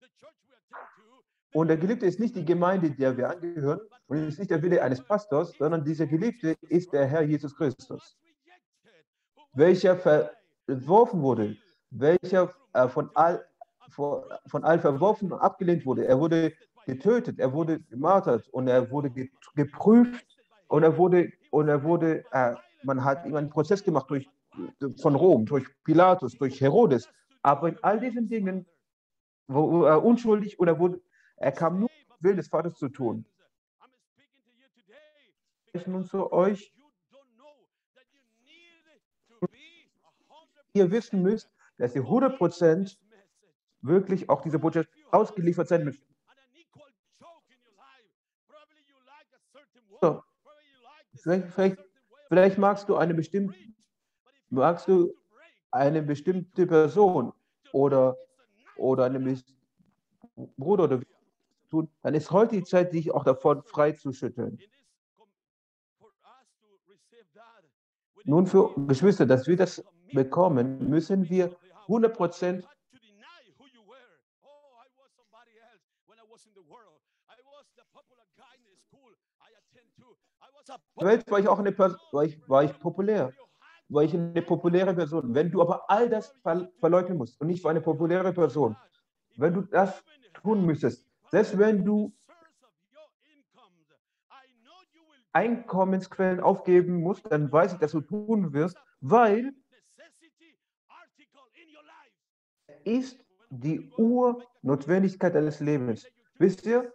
Und der Geliebte ist nicht die Gemeinde, der wir angehören, und ist nicht der Wille eines Pastors, sondern dieser Geliebte ist der Herr Jesus Christus, welcher verworfen wurde, welcher äh, von all, vor, von allen verworfen und abgelehnt wurde. Er wurde getötet, er wurde gemartert und er wurde ge- geprüft und er wurde, und er wurde äh, man hat ihm einen Prozess gemacht durch, von Rom, durch Pilatus, durch Herodes. Aber in all diesen Dingen war er unschuldig oder wurde, er kam nur um den Willen des Vaters zu tun. Ich nun zu euch, ihr wissen müsst, dass ihr hundert Prozent wirklich auch diese Botschaft ausgeliefert sein müsst. So, vielleicht, vielleicht, vielleicht magst du eine bestimmte, magst du eine bestimmte Person oder, oder einen bes- Bruder oder tun, dann ist heute die Zeit, dich auch davon freizuschütteln. Nun für Geschwister, dass wir das bekommen, müssen wir hundert Prozent in der Welt war ich auch eine Person, war ich, war ich populär, war ich eine populäre Person. Wenn du aber all das ver verleugnen musst und nicht für eine populäre Person, wenn du das tun müsstest, selbst wenn du Einkommensquellen aufgeben musst, dann weiß ich, dass du tun wirst, weil ist die Urnotwendigkeit deines Lebens. Wisst ihr?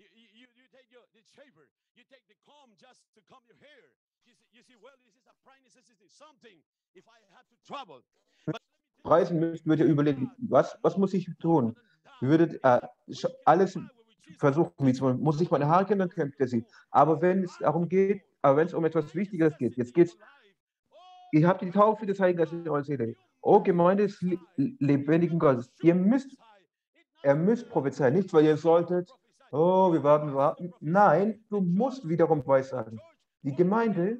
Reisen müsst, würdet ihr überlegen, was, was muss ich tun? Ihr würdet äh, alles versuchen, wie zum Beispiel, muss ich meine Haare kämmen, könnt ihr sie. Aber wenn es darum geht, aber wenn es um etwas Wichtiges geht, jetzt geht es, ihr habt die Taufe des Heiligen Geistes in eurer Seele. O Gemeinde des le lebendigen Gottes, ihr müsst, ihr müsst prophezeien, nicht weil ihr solltet, oh, wir warten, warten. Nein, du musst wiederum weissagen. Die Gemeinde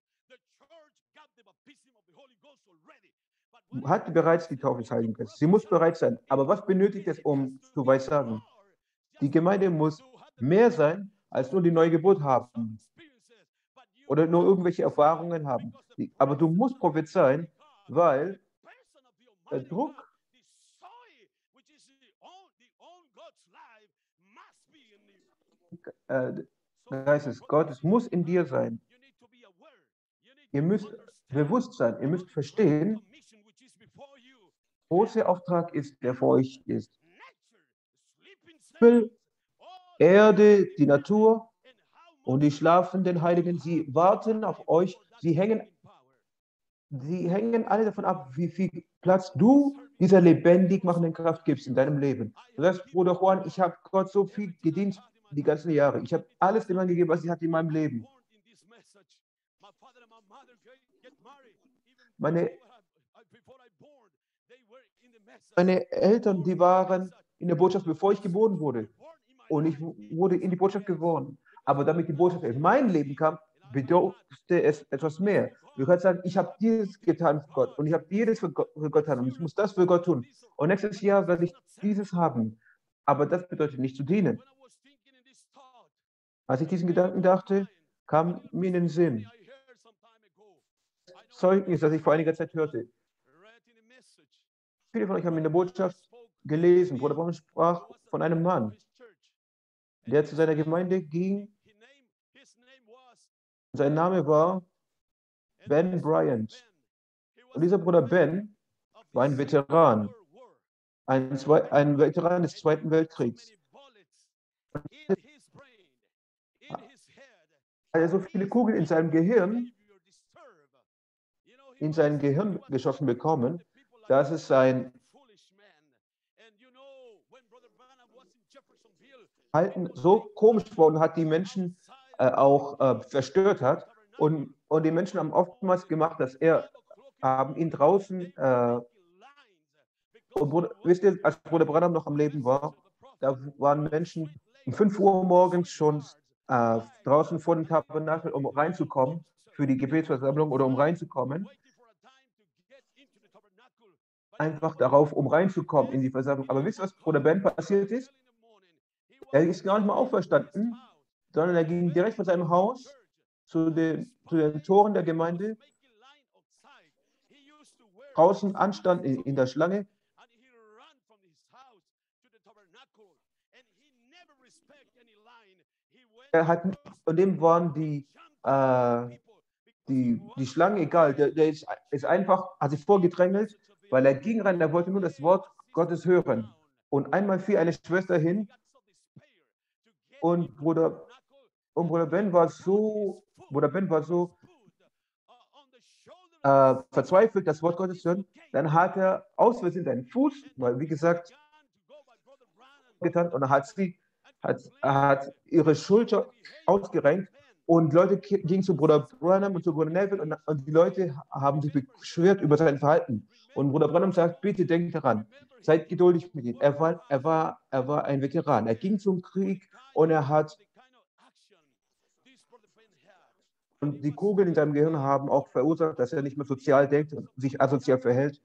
hat bereits die Taufe des Heiligen Geistes. Sie muss bereit sein. Aber was benötigt es, um zu weissagen? Die Gemeinde muss mehr sein, als nur die neue Geburt haben oder nur irgendwelche Erfahrungen haben. Aber du musst prophezeien, weil der Druck äh, Geistes Gottes muss in dir sein. Ihr müsst bewusst sein, ihr müsst verstehen, großer Auftrag ist, der vor euch ist. Himmel, Erde, die Natur und die schlafenden Heiligen, sie warten auf euch, sie hängen, sie hängen alle davon ab, wie viel Platz du dieser lebendig machenden Kraft gibst in deinem Leben. Du sagst, Bruder Juan, ich habe Gott so viel gedient die ganzen Jahre. Ich habe alles dem Mann gegeben, was ich hatte in meinem Leben. Meine, meine Eltern, die waren in der Botschaft, bevor ich geboren wurde. Und ich wurde in die Botschaft geboren. Aber damit die Botschaft in mein Leben kam, bedurfte es etwas mehr. Du kannst sagen, ich habe dieses getan für Gott und ich habe jedes für Gott, für Gott getan und ich muss das für Gott tun. Und nächstes Jahr werde ich dieses haben. Aber das bedeutet nicht zu dienen. Als ich diesen Gedanken dachte, kam mir in den Sinn. Zeugnis, das ich vor einiger Zeit hörte. Viele von euch haben in der Botschaft gelesen, Bruder Branham sprach von einem Mann, der zu seiner Gemeinde ging. Sein Name war Ben Bryant. Und dieser Bruder Ben war ein Veteran, ein, Zwei, ein Veteran des Zweiten Weltkriegs. Er hat so viele Kugeln in seinem Gehirn, in sein Gehirn geschossen bekommen, dass es sein Halten so komisch worden hat, die Menschen äh, auch äh, verstört hat. Und, und die Menschen haben oftmals gemacht, dass er haben ihn draußen, äh, und Bruder, wisst ihr, als Bruder Branham noch am Leben war, da waren Menschen um fünf Uhr morgens schon äh, draußen vor dem Tabernakel, um reinzukommen für die Gebetsversammlung oder um reinzukommen. Einfach darauf, um reinzukommen in die Versammlung. Aber wisst ihr, was Bruder Ben passiert ist? Er ist gar nicht mal auferstanden, sondern er ging direkt von seinem Haus zu den, zu den Toren der Gemeinde, draußen anstand in, in der Schlange er hat, und dem waren die, äh, die, die Schlange egal. Der, der ist, ist einfach, hat sich vorgedrängelt, weil er ging rein, er wollte nur das Wort Gottes hören. Und einmal fiel eine Schwester hin und Bruder, und Bruder Ben war so, Bruder Ben war so äh, verzweifelt, das Wort Gottes zu hören. Dann hat er aus Versehen seinen Fuß, weil wie gesagt, getan und dann hat sie hat, hat ihre Schulter ausgerenkt und Leute ki- gingen zu Bruder Branham und zu Bruder Neville und, und die Leute haben sich beschwert über sein Verhalten. Und Bruder Branham sagt, bitte denkt daran, seid geduldig mit ihm. Er war, er war, er war ein Veteran. Er ging zum Krieg und er hat und die Kugeln in seinem Gehirn haben auch verursacht, dass er nicht mehr sozial denkt und sich asozial verhält.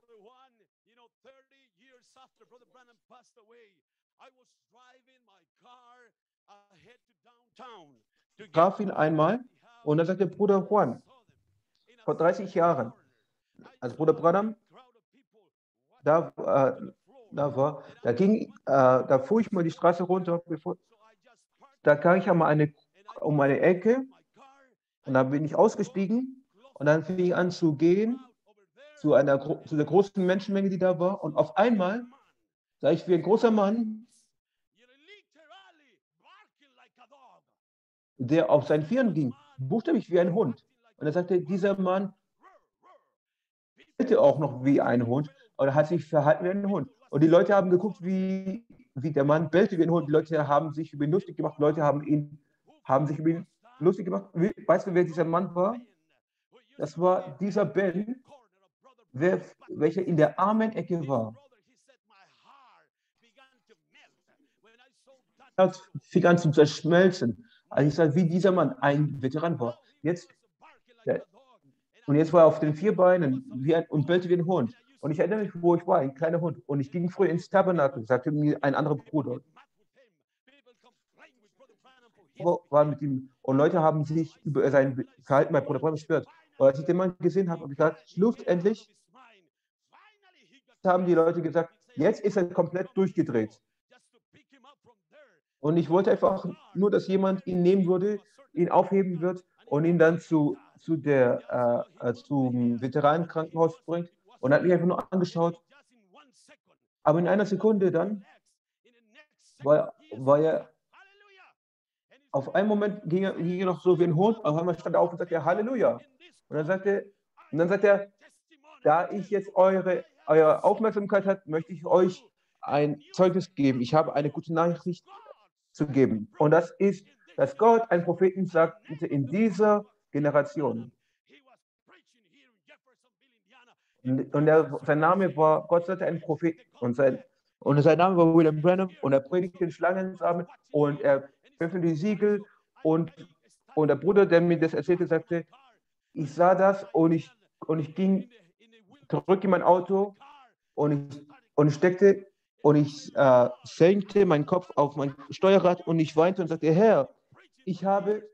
Ich traf ihn einmal und dann sagte Bruder Juan, vor dreißig Jahren, als Bruder Branham da, äh, da war, da, ging, äh, da fuhr ich mal die Straße runter, bevor, da kam ich einmal eine, um eine Ecke und dann bin ich ausgestiegen und dann fing ich an zu gehen zu, einer, gro- zu der großen Menschenmenge, die da war und auf einmal sah ich wie ein großer Mann, der auf seinen Vieren ging, buchstäblich wie ein Hund. Und er sagte, dieser Mann bellte auch noch wie ein Hund oder hat sich verhalten wie ein Hund. Und die Leute haben geguckt, wie, wie der Mann bellte wie ein Hund. Die Leute haben sich über ihn lustig gemacht. Leute haben ihn, haben sich über ihn lustig gemacht. Wie- Weißt du, wer dieser Mann war? Das war dieser Ben, wer, welcher in der armen Ecke war. Er fing an zu zerschmelzen. Also ich sage, wie dieser Mann ein Veteran war. Jetzt, der, und jetzt war er auf den vier Beinen wie ein, und bellte wie ein Hund. Und ich erinnere mich, wo ich war, ein kleiner Hund. Und ich ging früher ins Tabernakel, sagte mir ein anderer Bruder, war mit ihm. Und Leute haben sich über sein Verhalten bei Bruder Branham beschwert. Und als ich den Mann gesehen habe, habe ich gesagt, schlussendlich haben die Leute gesagt, jetzt ist er komplett durchgedreht. Und ich wollte einfach nur, dass jemand ihn nehmen würde, ihn aufheben wird und ihn dann zu, zu der, äh, äh, zum Veteranenkrankenhaus bringt. Und hat mich einfach nur angeschaut. Aber in einer Sekunde dann war, war er, auf einen Moment ging er, ging er noch so wie ein Hund, auf einmal stand er auf und sagte, Halleluja. Und dann sagte, und dann sagt er, da ich jetzt eure, eure Aufmerksamkeit habe, möchte ich euch ein Zeugnis geben. Ich habe eine gute Nachricht zu geben. Und das ist, dass Gott einen Propheten sagte in dieser Generation. Und, und er, sein Name war, Gott sagte einen Propheten. Und sein, und sein Name war William Branham. Und er predigte den Schlangensamen. Und er öffnete die Siegel. Und, und der Bruder, der mir das erzählte, sagte, ich sah das und ich, und ich ging zurück in mein Auto und ich, und ich steckte und ich äh, senkte meinen Kopf auf mein Steuerrad und ich weinte und sagte, Herr, ich habe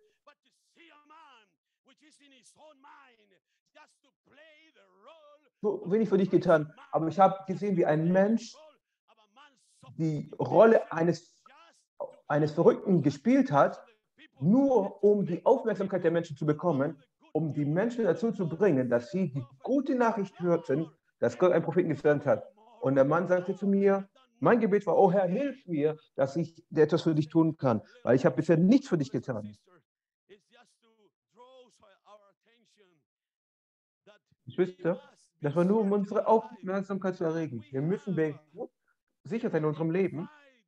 so wenig für dich getan, aber ich habe gesehen, wie ein Mensch die Rolle eines, eines Verrückten gespielt hat, nur um die Aufmerksamkeit der Menschen zu bekommen, um die Menschen dazu zu bringen, dass sie die gute Nachricht hörten, dass Gott einen Propheten gesandt hat. Und der Mann sagte zu mir, mein Gebet war, oh Herr, hilf mir, dass ich etwas für dich tun kann, weil ich habe bisher nichts für dich getan. Geschwister, das war nur, um unsere Aufmerksamkeit zu erregen. Wir müssen sicher sein in unserem Leben,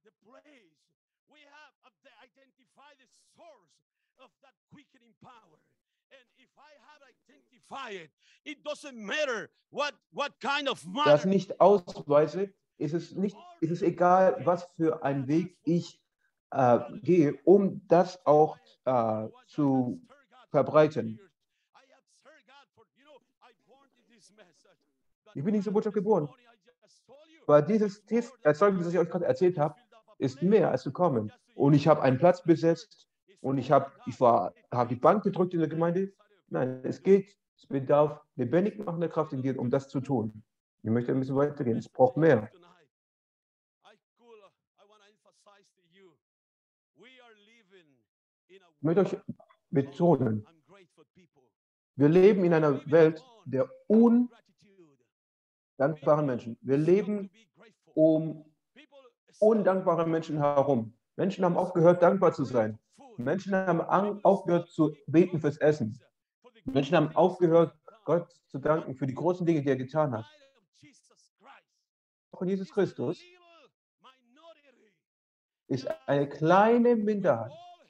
das nicht ausweise, ist es, nicht, ist es egal, was für einen Weg ich äh, gehe, um das auch äh, zu verbreiten. Ich bin in dieser Botschaft geboren. Aber dieses Zeugnis, das ich euch gerade erzählt habe, ist mehr als gekommen. Und ich habe einen Platz besetzt und ich habe ich war, habe die Bank gedrückt in der Gemeinde. Nein, es geht, es bedarf lebendig machender Kraft in dir, um das zu tun. Ich möchte ein bisschen weitergehen. Es braucht mehr. Ich möchte euch betonen, wir leben in einer Welt der undankbaren Menschen. Wir leben um undankbare Menschen herum. Menschen haben aufgehört, dankbar zu sein. Menschen haben an- aufgehört zu beten fürs Essen. Menschen haben aufgehört, Gott zu danken für die großen Dinge, die er getan hat. Auch in Jesus Christus ist eine kleine Minderheit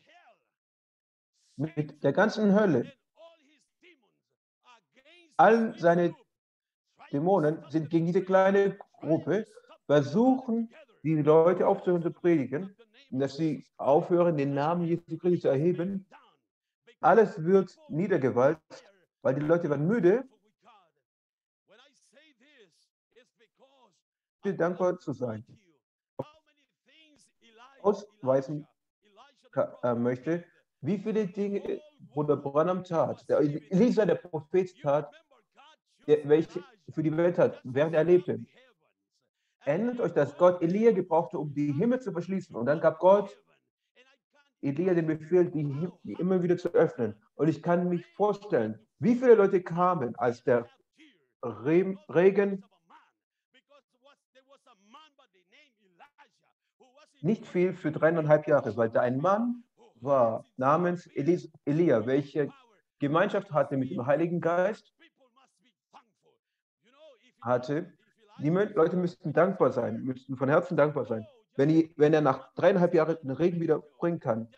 mit der ganzen Hölle. All seine Dämonen sind gegen diese kleine Gruppe, versuchen, die Leute aufzuhören zu predigen, und dass sie aufhören, den Namen Jesu Christi zu erheben. Alles wird niedergewalzt, weil die Leute werden müde, dankbar zu sein. Ausweisen äh, möchte, wie viele Dinge Bruder Branham tat, der Elisa, der Prophet tat, der, welche für die Welt hat, während er lebte. Erinnert euch, dass Gott Elia gebrauchte, um die Himmel zu verschließen. Und dann gab Gott Elia den Befehl, die, Him- die immer wieder zu öffnen. Und ich kann mich vorstellen, wie viele Leute kamen, als der Re Regen nicht viel für dreieinhalb Jahre, weil da ein Mann war namens Elis Elia, welcher Gemeinschaft hatte mit dem Heiligen Geist, hatte. Die Mö- Leute müssten dankbar sein, müssten von Herzen dankbar sein. Wenn, die, wenn er nach dreieinhalb Jahren den Regen wieder bringen kann.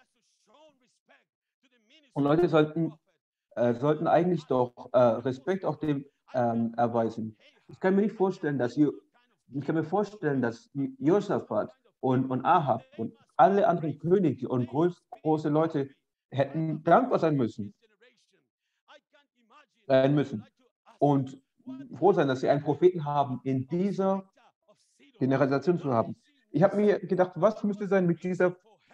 Und Leute sollten, äh, sollten eigentlich doch äh, Respekt auch dem ähm, erweisen. Ich kann mir nicht vorstellen, dass Jo- ich kann mir vorstellen, dass Jo- Josaphat und, und Ahab und alle anderen Könige und groß, große Leute hätten dankbar sein müssen, sein müssen und froh sein, dass sie einen Propheten haben, in dieser Generation zu haben. Ich habe mir gedacht, was müsste sein mit dieser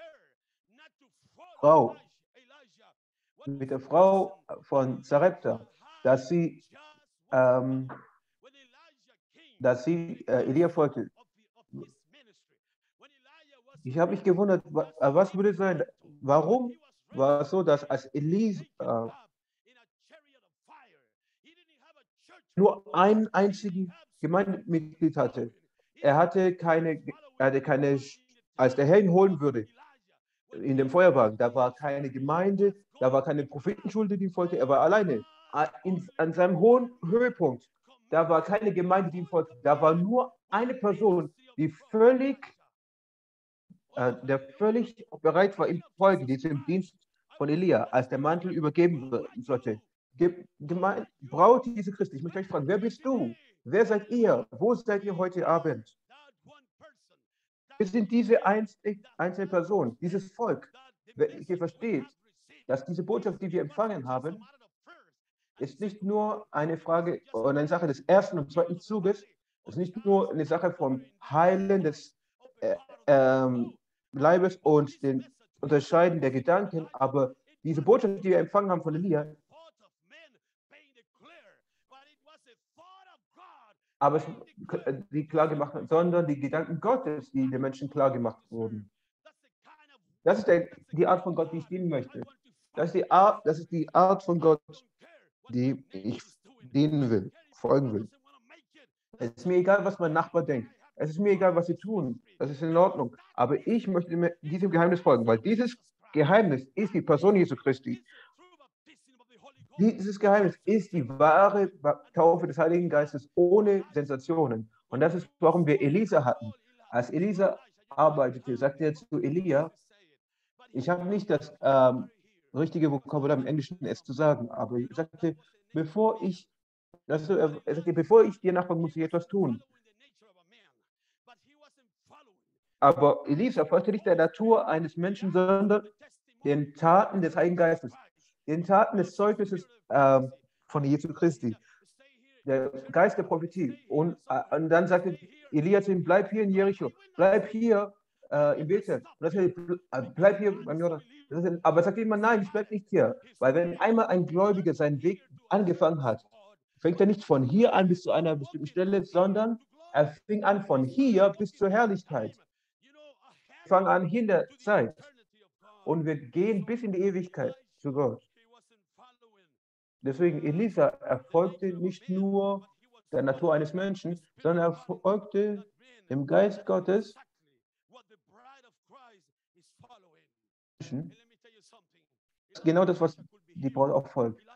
Frau, mit der Frau von Sarepta, dass sie, ähm, dass sie äh, Elia folgte. Ich habe mich gewundert, wa- äh, was würde sein, warum war es so, dass als Elisa äh, nur einen einzigen Gemeindemitglied hatte. Er hatte keine, er hatte keine, als der Herr ihn holen würde, in dem Feuerwagen, da war keine Gemeinde, da war keine Prophetenschule, die ihm folgte, er war alleine. A- In, an seinem hohen Höhepunkt, da war keine Gemeinde, die ihm folgte, da war nur eine Person, die völlig, äh, der völlig bereit war, ihm zu folgen, die im Dienst von Elia, als der Mantel übergeben werden sollte. Ge gemein, Braut Jesu Christi, ich möchte euch fragen, wer bist du? Wer seid ihr? Wo seid ihr heute Abend? Wir sind diese einzige, einzelne Person, dieses Volk. Ihr versteht, dass diese Botschaft, die wir empfangen haben, ist nicht nur eine Frage und eine Sache des ersten und zweiten Zuges, es ist nicht nur eine Sache vom Heilen des äh, ähm, Leibes und dem Unterscheiden der Gedanken, aber diese Botschaft, die wir empfangen haben von Elia, aber es, die klar gemacht werden, sondern die Gedanken Gottes, die den Menschen klar gemacht wurden. Das ist der, die Art von Gott, die ich dienen möchte. Das ist die Art, das ist die Art von Gott, die ich dienen will, folgen will. Es ist mir egal, was mein Nachbar denkt. Es ist mir egal, was sie tun. Das ist in Ordnung. Aber ich möchte mir diesem Geheimnis folgen, weil dieses Geheimnis ist die Person Jesu Christi. Dieses Geheimnis ist die wahre Taufe des Heiligen Geistes ohne Sensationen. Und das ist, warum wir Elisa hatten. Als Elisa arbeitete, sagte er zu Elia, ich habe nicht das ähm, richtige Vokabular im Englischen es zu sagen, aber er sagte, bevor ich, das, er sagte, bevor ich dir nachfolge, muss ich etwas tun. Aber Elisa folgte nicht der Natur eines Menschen, sondern den Taten des Heiligen Geistes, den Taten des Zeugnisses äh, von Jesu Christi, der Geist der Prophetie. Und, äh, und dann sagte Elia zu ihm, bleib hier in Jericho, bleib hier äh, in Bethel. Und das heißt, bleib hier beim Jordan. Das heißt, aber er sagte immer, nein, ich bleib nicht hier. Weil wenn einmal ein Gläubiger seinen Weg angefangen hat, fängt er nicht von hier an bis zu einer bestimmten Stelle, sondern er fing an von hier bis zur Herrlichkeit. Fang an hier in der Zeit. und wir gehen bis in die Ewigkeit zu Gott. Deswegen, Elisa erfolgte nicht nur der Natur eines Menschen, sondern er folgte im Geist Gottes Menschen. Genau das, was die Braut auch folgt.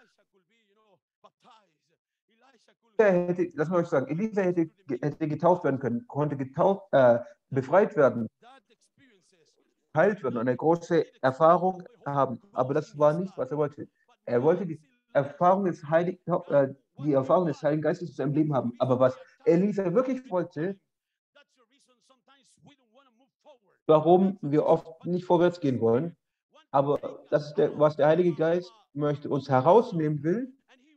Elisa hätte, lass mal euch sagen, Elisa hätte, hätte getauft werden können, konnte getauft, äh, befreit werden, geheilt werden und eine große Erfahrung haben. Aber das war nicht, was er wollte. Er wollte die Erfahrung des Heiligen, äh, die Erfahrung des Heiligen Geistes in seinem Leben haben. Aber was Elisa wirklich wollte, warum wir oft nicht vorwärts gehen wollen, aber das ist der, was der Heilige Geist möchte, uns herausnehmen will,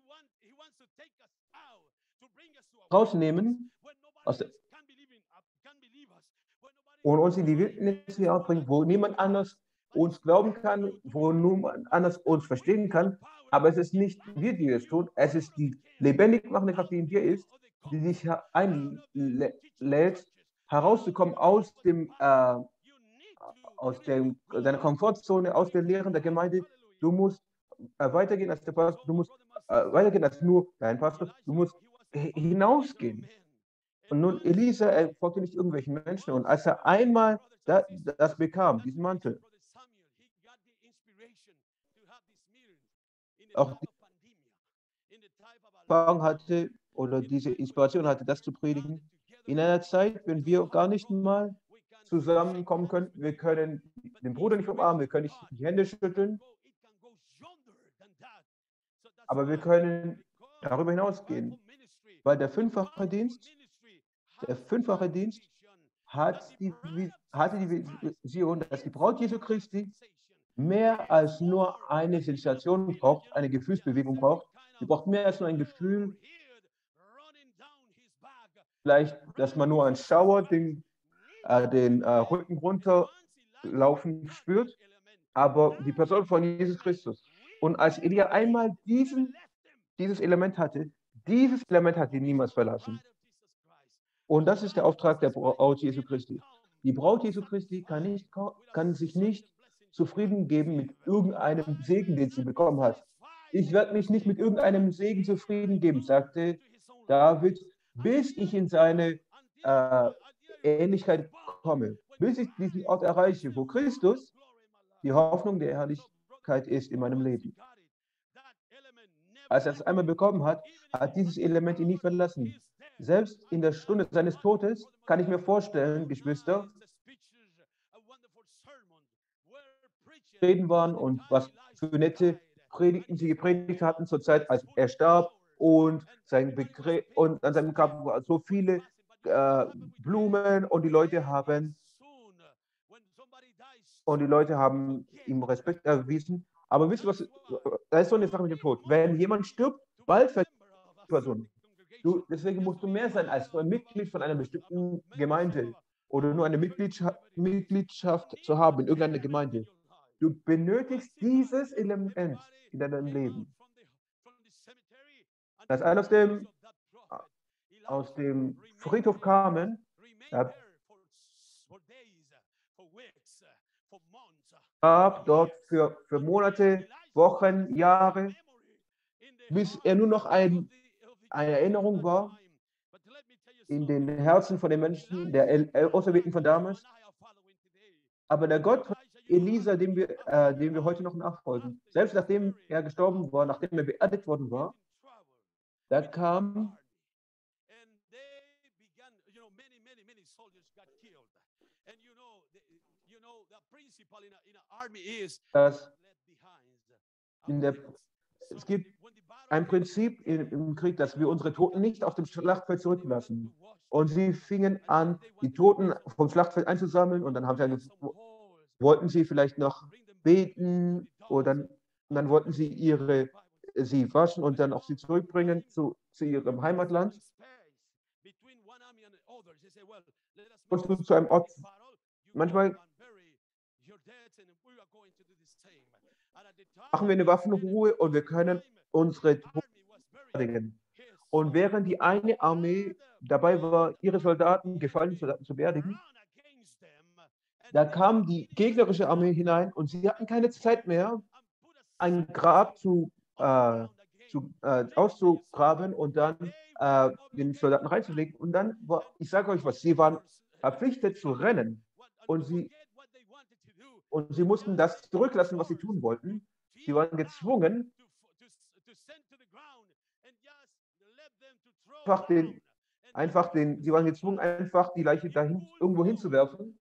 rausnehmen aus der, und uns in die Wildnis bringen, wo niemand anders uns glauben kann, wo niemand anders uns verstehen kann. Aber es ist nicht wir, die es tun, es ist die lebendig machende Kraft, die in dir ist, die dich einlädt, herauszukommen aus dem äh, aus dem, deiner Komfortzone, aus den Lehren der Gemeinde. Du musst äh, weitergehen als der Pastor, du musst äh, weitergehen als nur dein Pastor, du musst hinausgehen. Und nun, Elisa, er folgte nicht irgendwelchen Menschen. Und als er einmal da, das bekam, diesen Mantel, auch die Erfahrung hatte oder diese Inspiration hatte, das zu predigen, in einer Zeit, wenn wir gar nicht mal zusammenkommen können, wir können den Bruder nicht umarmen, wir können nicht die Hände schütteln, aber wir können darüber hinausgehen, weil der fünffache Dienst, der fünffache Dienst hat die, hatte die Vision, dass die Braut Jesu Christi mehr als nur eine Sensation braucht, eine Gefühlsbewegung braucht. Sie braucht mehr als nur ein Gefühl, vielleicht, dass man nur einen Schauer den, äh, den äh, Rücken runterlaufen spürt, aber die Person von Jesus Christus. Und als Elia einmal diesen, dieses Element hatte, dieses Element hat ihn niemals verlassen. Und das ist der Auftrag der Braut Jesu Christi. Die Braut Jesu Christi kann, nicht, kann sich nicht zufrieden geben mit irgendeinem Segen, den sie bekommen hat. Ich werde mich nicht mit irgendeinem Segen zufrieden geben, sagte David, bis ich in seine äh, Ähnlichkeit komme, bis ich diesen Ort erreiche, wo Christus die Hoffnung der Herrlichkeit ist in meinem Leben. Als er es einmal bekommen hat, hat dieses Element ihn nie verlassen. Selbst in der Stunde seines Todes kann ich mir vorstellen, Geschwister, reden waren und was für nette Predigten sie gepredigt hatten zur Zeit, als er starb und, sein Begr und an seinem Grab waren so viele äh, Blumen und die Leute haben und die Leute haben ihm Respekt erwiesen. Aber wisst ihr was, da ist so eine Sache mit dem Tod. Wenn jemand stirbt, bald verliert die Person. Du, deswegen musst du mehr sein als nur ein Mitglied von einer bestimmten Gemeinde oder nur eine Mitgliedschaft, Mitgliedschaft zu haben in irgendeiner Gemeinde. Du benötigst dieses Element in deinem Leben. Als einer aus dem, aus dem Friedhof kamen, gab dort für, für Monate, Wochen, Jahre, bis er nur noch ein, eine Erinnerung war in den Herzen von den Menschen, der Auserwählten von damals. Aber der Gott von Elisa, dem wir, äh, dem wir heute noch nachfolgen, selbst nachdem er gestorben war, nachdem er beerdigt worden war, da kam das in der, es gibt ein Prinzip im, im Krieg, dass wir unsere Toten nicht auf dem Schlachtfeld zurücklassen. Und sie fingen an, die Toten vom Schlachtfeld einzusammeln und dann haben sie, wollten sie vielleicht noch beten oder dann, dann wollten sie ihre, sie waschen und dann auch sie zurückbringen zu, zu ihrem Heimatland. Und du zu einem Ort, manchmal machen wir eine Waffenruhe und wir können unsere Toten beerdigen. Und während die eine Armee dabei war, ihre Soldaten, gefallene Soldaten zu beerdigen, da kam die gegnerische Armee hinein und sie hatten keine Zeit mehr, ein Grab zu, äh, zu, äh, auszugraben und dann äh, den Soldaten reinzulegen. Und dann, war, ich sage euch was, sie waren verpflichtet zu rennen und sie, und sie mussten das zurücklassen, was sie tun wollten. Sie waren gezwungen, einfach den, einfach den, sie waren gezwungen, einfach die Leiche dahin irgendwo hinzuwerfen.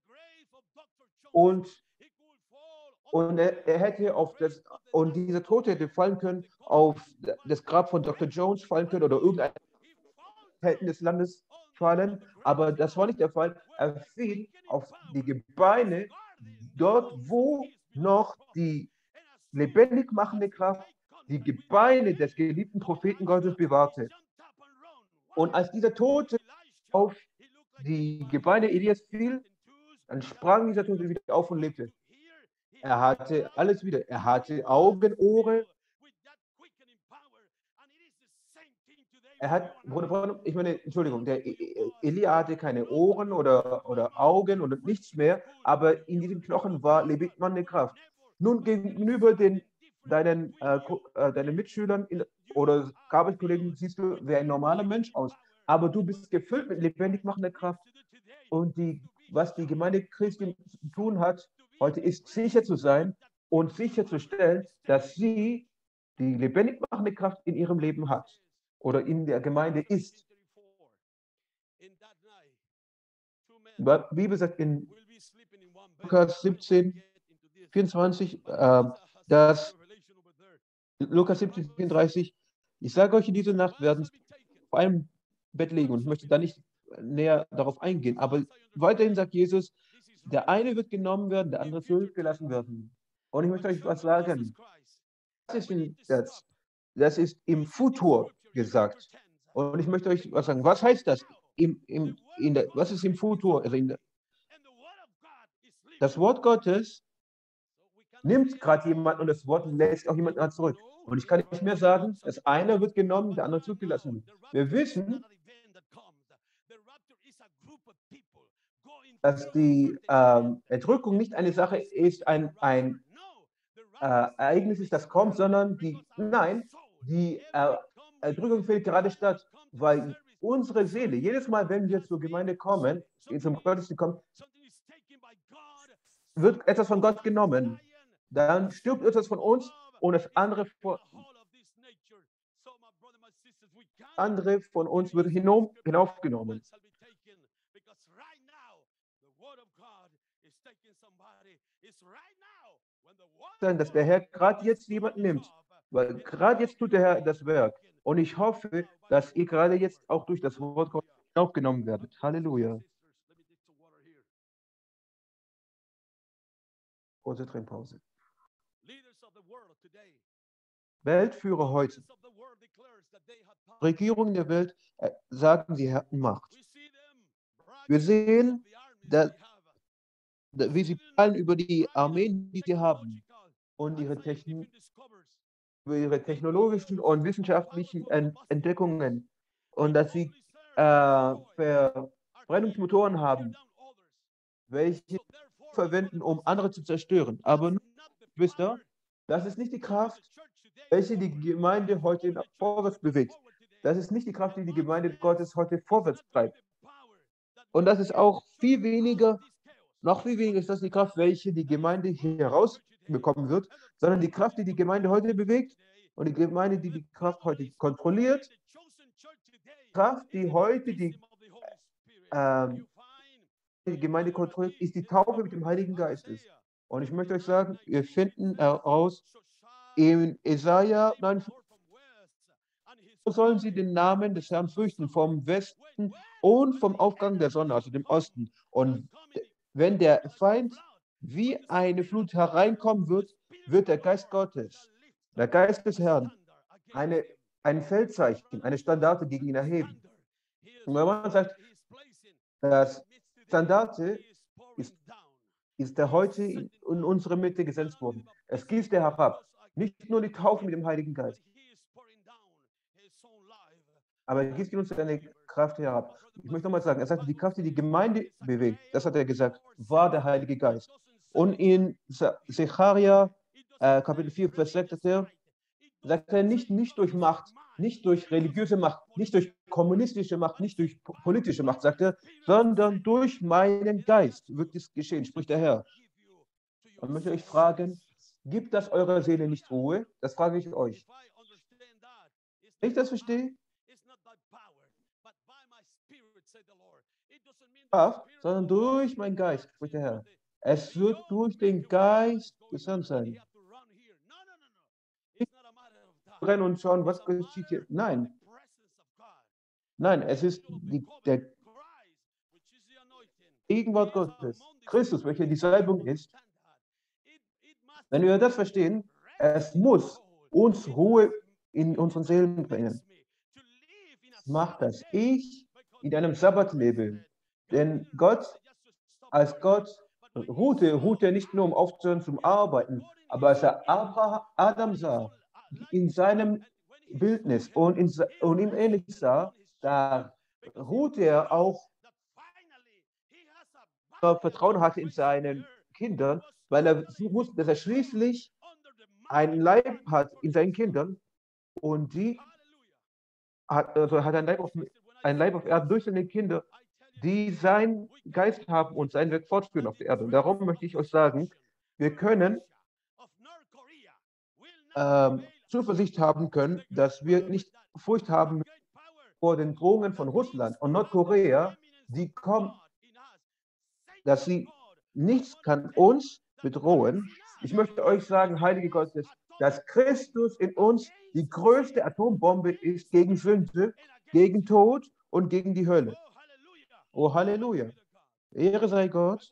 Und, und er, er hätte auf das, und dieser Tote hätte fallen können auf das Grab von Doktor Jones fallen können oder irgendein Helden des Landes fallen, aber das war nicht der Fall. Er fiel auf die Gebeine dort, wo noch die lebendig machende Kraft die Gebeine des geliebten Propheten Gottes bewahrte. Und als dieser Tote auf die Gebeine Elias fiel, dann sprang dieser Tote wieder auf und lebte. Er hatte alles wieder. Er hatte Augen, Ohren. Er hat, ich meine, Entschuldigung, der Elia hatte keine Ohren oder, oder Augen und nichts mehr, aber in diesen Knochen war lebendige Kraft. Nun gegenüber den, deinen, äh, deinen Mitschülern in, oder Arbeitskollegen siehst du wie ein normaler Mensch aus, aber du bist gefüllt mit lebendig machender Kraft. Und die, was die Gemeinde Christi zu tun hat, heute ist sicher zu sein und sicherzustellen, dass sie die lebendig machende Kraft in ihrem Leben hat oder in der Gemeinde ist. Die Bibel sagt in Lukas siebzehn, vierundzwanzig, äh, dass Lukas siebzehn, vierunddreißig, ich sage euch, in dieser Nacht werden sie auf einem Bett liegen und ich möchte da nicht näher darauf eingehen, aber weiterhin sagt Jesus, der eine wird genommen werden, der andere zurückgelassen werden. Und ich möchte euch was sagen. Das ist, in, das, das ist im Futur gesagt. Und ich möchte euch was sagen. Was heißt das? Im, im, in der, was ist im Futur? Also in der, das Wort Gottes nimmt gerade jemanden und das Wort lässt auch jemanden zurück. Und ich kann nicht mehr sagen, das eine wird genommen, der andere zurückgelassen. Wir wissen, dass die ähm, Entrückung nicht eine Sache ist, ein, ein äh, Ereignis ist, das kommt, sondern die, nein, die äh, Entrückung findet gerade statt, weil unsere Seele, jedes Mal, wenn wir zur Gemeinde kommen, zum Gottesdienst kommen, wird etwas von Gott genommen. Dann stirbt etwas von uns und das andere von, andere von uns wird hinauf, hinaufgenommen. Dass der Herr gerade jetzt jemanden nimmt, weil gerade jetzt tut der Herr das Werk. Und ich hoffe, dass ihr gerade jetzt auch durch das Wort Gottes aufgenommen werdet. Halleluja. Kurze Trinkpause. Weltführer heute, Regierungen der Welt äh, sagen, sie hätten Macht. Wir sehen, dass, wie sie prallen über die Armeen, die sie haben und ihre, Techn über ihre technologischen und wissenschaftlichen Ent Entdeckungen und dass sie äh, Verbrennungsmotoren haben, welche verwenden, um andere zu zerstören. Aber wisst ihr, das ist nicht die Kraft, welche die Gemeinde heute vorwärts bewegt. Das ist nicht die Kraft, die die Gemeinde Gottes heute vorwärts treibt. Und das ist auch viel weniger, noch viel weniger ist das die Kraft, welche die Gemeinde hier herausbekommen wird, sondern die Kraft, die die Gemeinde heute bewegt und die Gemeinde, die die Kraft heute kontrolliert, Kraft, die heute die, ähm, die Gemeinde kontrolliert, ist die Taufe mit dem Heiligen Geist ist. Und ich möchte euch sagen, wir finden heraus in Jesaja neunundfünfzig, so sollen sie den Namen des Herrn fürchten, vom Westen und vom Aufgang der Sonne, also dem Osten. Und wenn der Feind wie eine Flut hereinkommen wird, wird der Geist Gottes, der Geist des Herrn, eine, ein Feldzeichen, eine Standarte gegen ihn erheben. Und wenn man sagt, das Standarte ist, ist der heute in, in unsere Mitte gesetzt worden. Es gießt er herab. Nicht nur die Taufe mit dem Heiligen Geist, aber er gießt in uns seine Kraft herab. Ich möchte nochmal sagen, er sagte, die Kraft, die die Gemeinde bewegt, das hat er gesagt, war der Heilige Geist. Und in Zecharia, äh, Kapitel vier, Vers sechs, sagt er, sagt er nicht, nicht durch Macht, nicht durch religiöse Macht, nicht durch kommunistische Macht, nicht durch politische Macht, sagt er, sondern durch meinen Geist wird es geschehen, spricht der Herr. Und möchte euch fragen, gibt das eurer Seele nicht Ruhe? Das frage ich euch. Wenn ich das verstehe, Kraft, sondern durch meinen Geist, spricht der Herr. Es wird durch den Geist gesandt sein. Nicht rennen und schauen, was geschieht hier. Nein. Nein, es ist die, der Gegenwart Gottes, Christus, welcher die Salbung ist. Wenn wir das verstehen, es muss uns Ruhe in unseren Seelen bringen. Macht das. Ich in einem Sabbat lebe. Denn Gott, als Gott ruhte, ruhte er nicht nur, um aufzuhören zum Arbeiten, aber als er Abraham, Adam sah, in seinem Bildnis und, in, und ihm ähnlich sah, da ruhte er auch, Vertrauen hatte in seinen Kindern, weil er wusste, dass er schließlich einen Leib hat in seinen Kindern und die hat, also hat ein Leib auf, ein Leib auf Erden durch seine Kinder, die seinen Geist haben und sein Werk fortführen auf der Erde. Und darum möchte ich euch sagen, wir können ähm, Zuversicht haben können, dass wir nicht Furcht haben vor den Drohungen von Russland und Nordkorea, die kommen, dass sie nichts kann uns bedrohen. Ich möchte euch sagen, Heilige Gottes, dass Christus in uns die größte Atombombe ist gegen Sünde, gegen Tod und gegen die Hölle. Oh, Halleluja. Ehre sei Gott.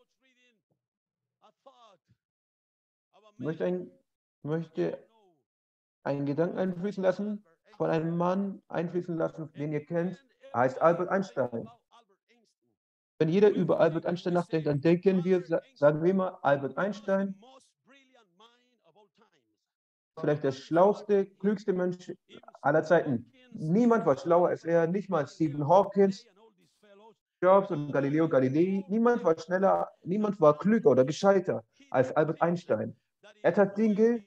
Ich möchte, ein, möchte einen Gedanken einfließen lassen, von einem Mann einfließen lassen, den ihr kennt. Er heißt Albert Einstein. Wenn jeder über Albert Einstein nachdenkt, dann denken wir, sagen wir immer, Albert Einstein, vielleicht der schlauste, klügste Mensch aller Zeiten. Niemand war schlauer als er, nicht mal Stephen Hawkins, Jobs und Galileo Galilei. Niemand war schneller, niemand war klüger oder gescheiter als Albert Einstein. Er tat Dinge,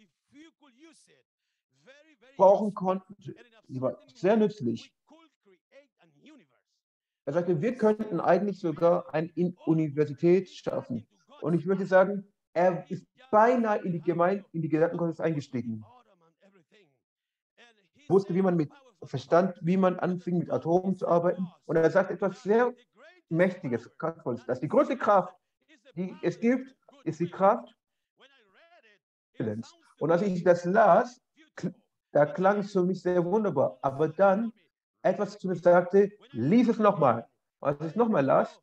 brauchen konnten, sie war sehr nützlich. Er sagte, wir könnten eigentlich sogar eine Universität schaffen. Und ich würde sagen, er ist beinahe in die Gemeinde, in die Gedanken Gottes eingestiegen. Er wusste, wie man mit Verstand, wie man anfing, mit Atomen zu arbeiten. Und er sagt etwas sehr Mächtiges, Kraftvolles, dass die größte Kraft, die es gibt, ist die Kraft. Und als ich das las, da klang es für mich sehr wunderbar. Aber dann etwas zu mir sagte, lies es nochmal. Als ich es nochmal las,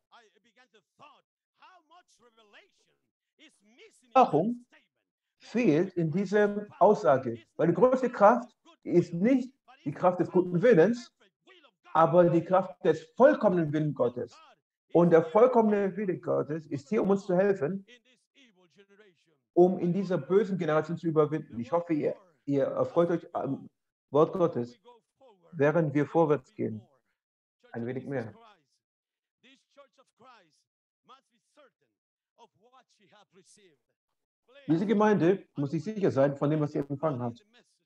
warum fehlt in dieser Aussage? Weil die größte Kraft ist nicht die Kraft des guten Willens, aber die Kraft des vollkommenen Willens Gottes. Und der vollkommene Wille Gottes ist hier, um uns zu helfen, um in dieser bösen Generation zu überwinden. Ich hoffe, ihr, ihr erfreut euch am Wort Gottes, während wir vorwärts gehen. Ein wenig mehr. Diese Gemeinde muss sich sicher sein von dem, was sie empfangen hat.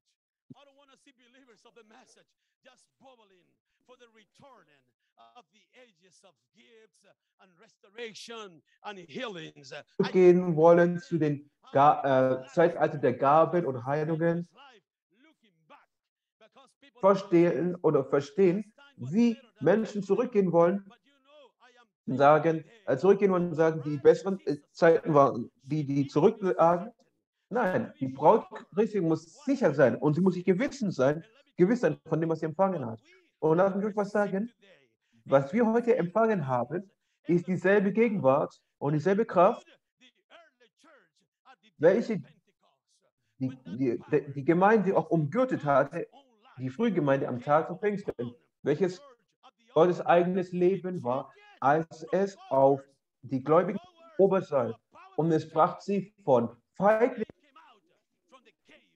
Gehen wollen zu den Ga äh, Zeitalter der Gaben und Heilungen, verstehen oder verstehen, wie Menschen zurückgehen wollen, sagen, äh, zurückgehen wollen und sagen, die besseren äh, Zeiten waren, die, die zurücklagen. Nein, die Braut Christi muss sicher sein und sie muss sich gewissen sein, gewiss sein von dem, was sie empfangen hat. Und lassen wir euch was sagen. Was wir heute empfangen haben, ist dieselbe Gegenwart und dieselbe Kraft, welche die, die, die Gemeinde auch umgürtet hatte, die Frühgemeinde am Tag von Pfingsten, welches Gottes eigenes Leben war, als es auf die Gläubigen obersah. Und es brachte sie von Feigling,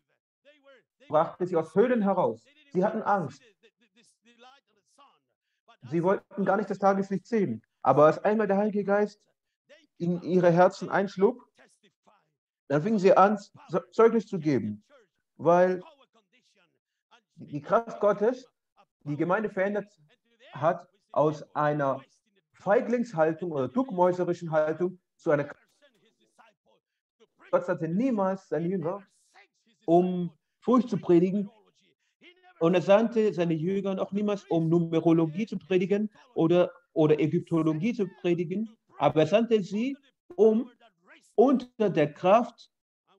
brachte sie aus Höhlen heraus. Sie hatten Angst. Sie wollten gar nicht das Tageslicht sehen. Aber als einmal der Heilige Geist in ihre Herzen einschlug, dann fingen sie an, Zeugnis zu geben, weil die Kraft Gottes die Gemeinde verändert hat aus einer Feiglingshaltung oder duckmäuserischen Haltung zu einer. Gott sandte niemals seine Jünger, um Furcht zu predigen, und er sandte seine Jünger auch niemals, um Numerologie zu predigen oder, oder Ägyptologie zu predigen, aber er sandte sie, um unter der Kraft,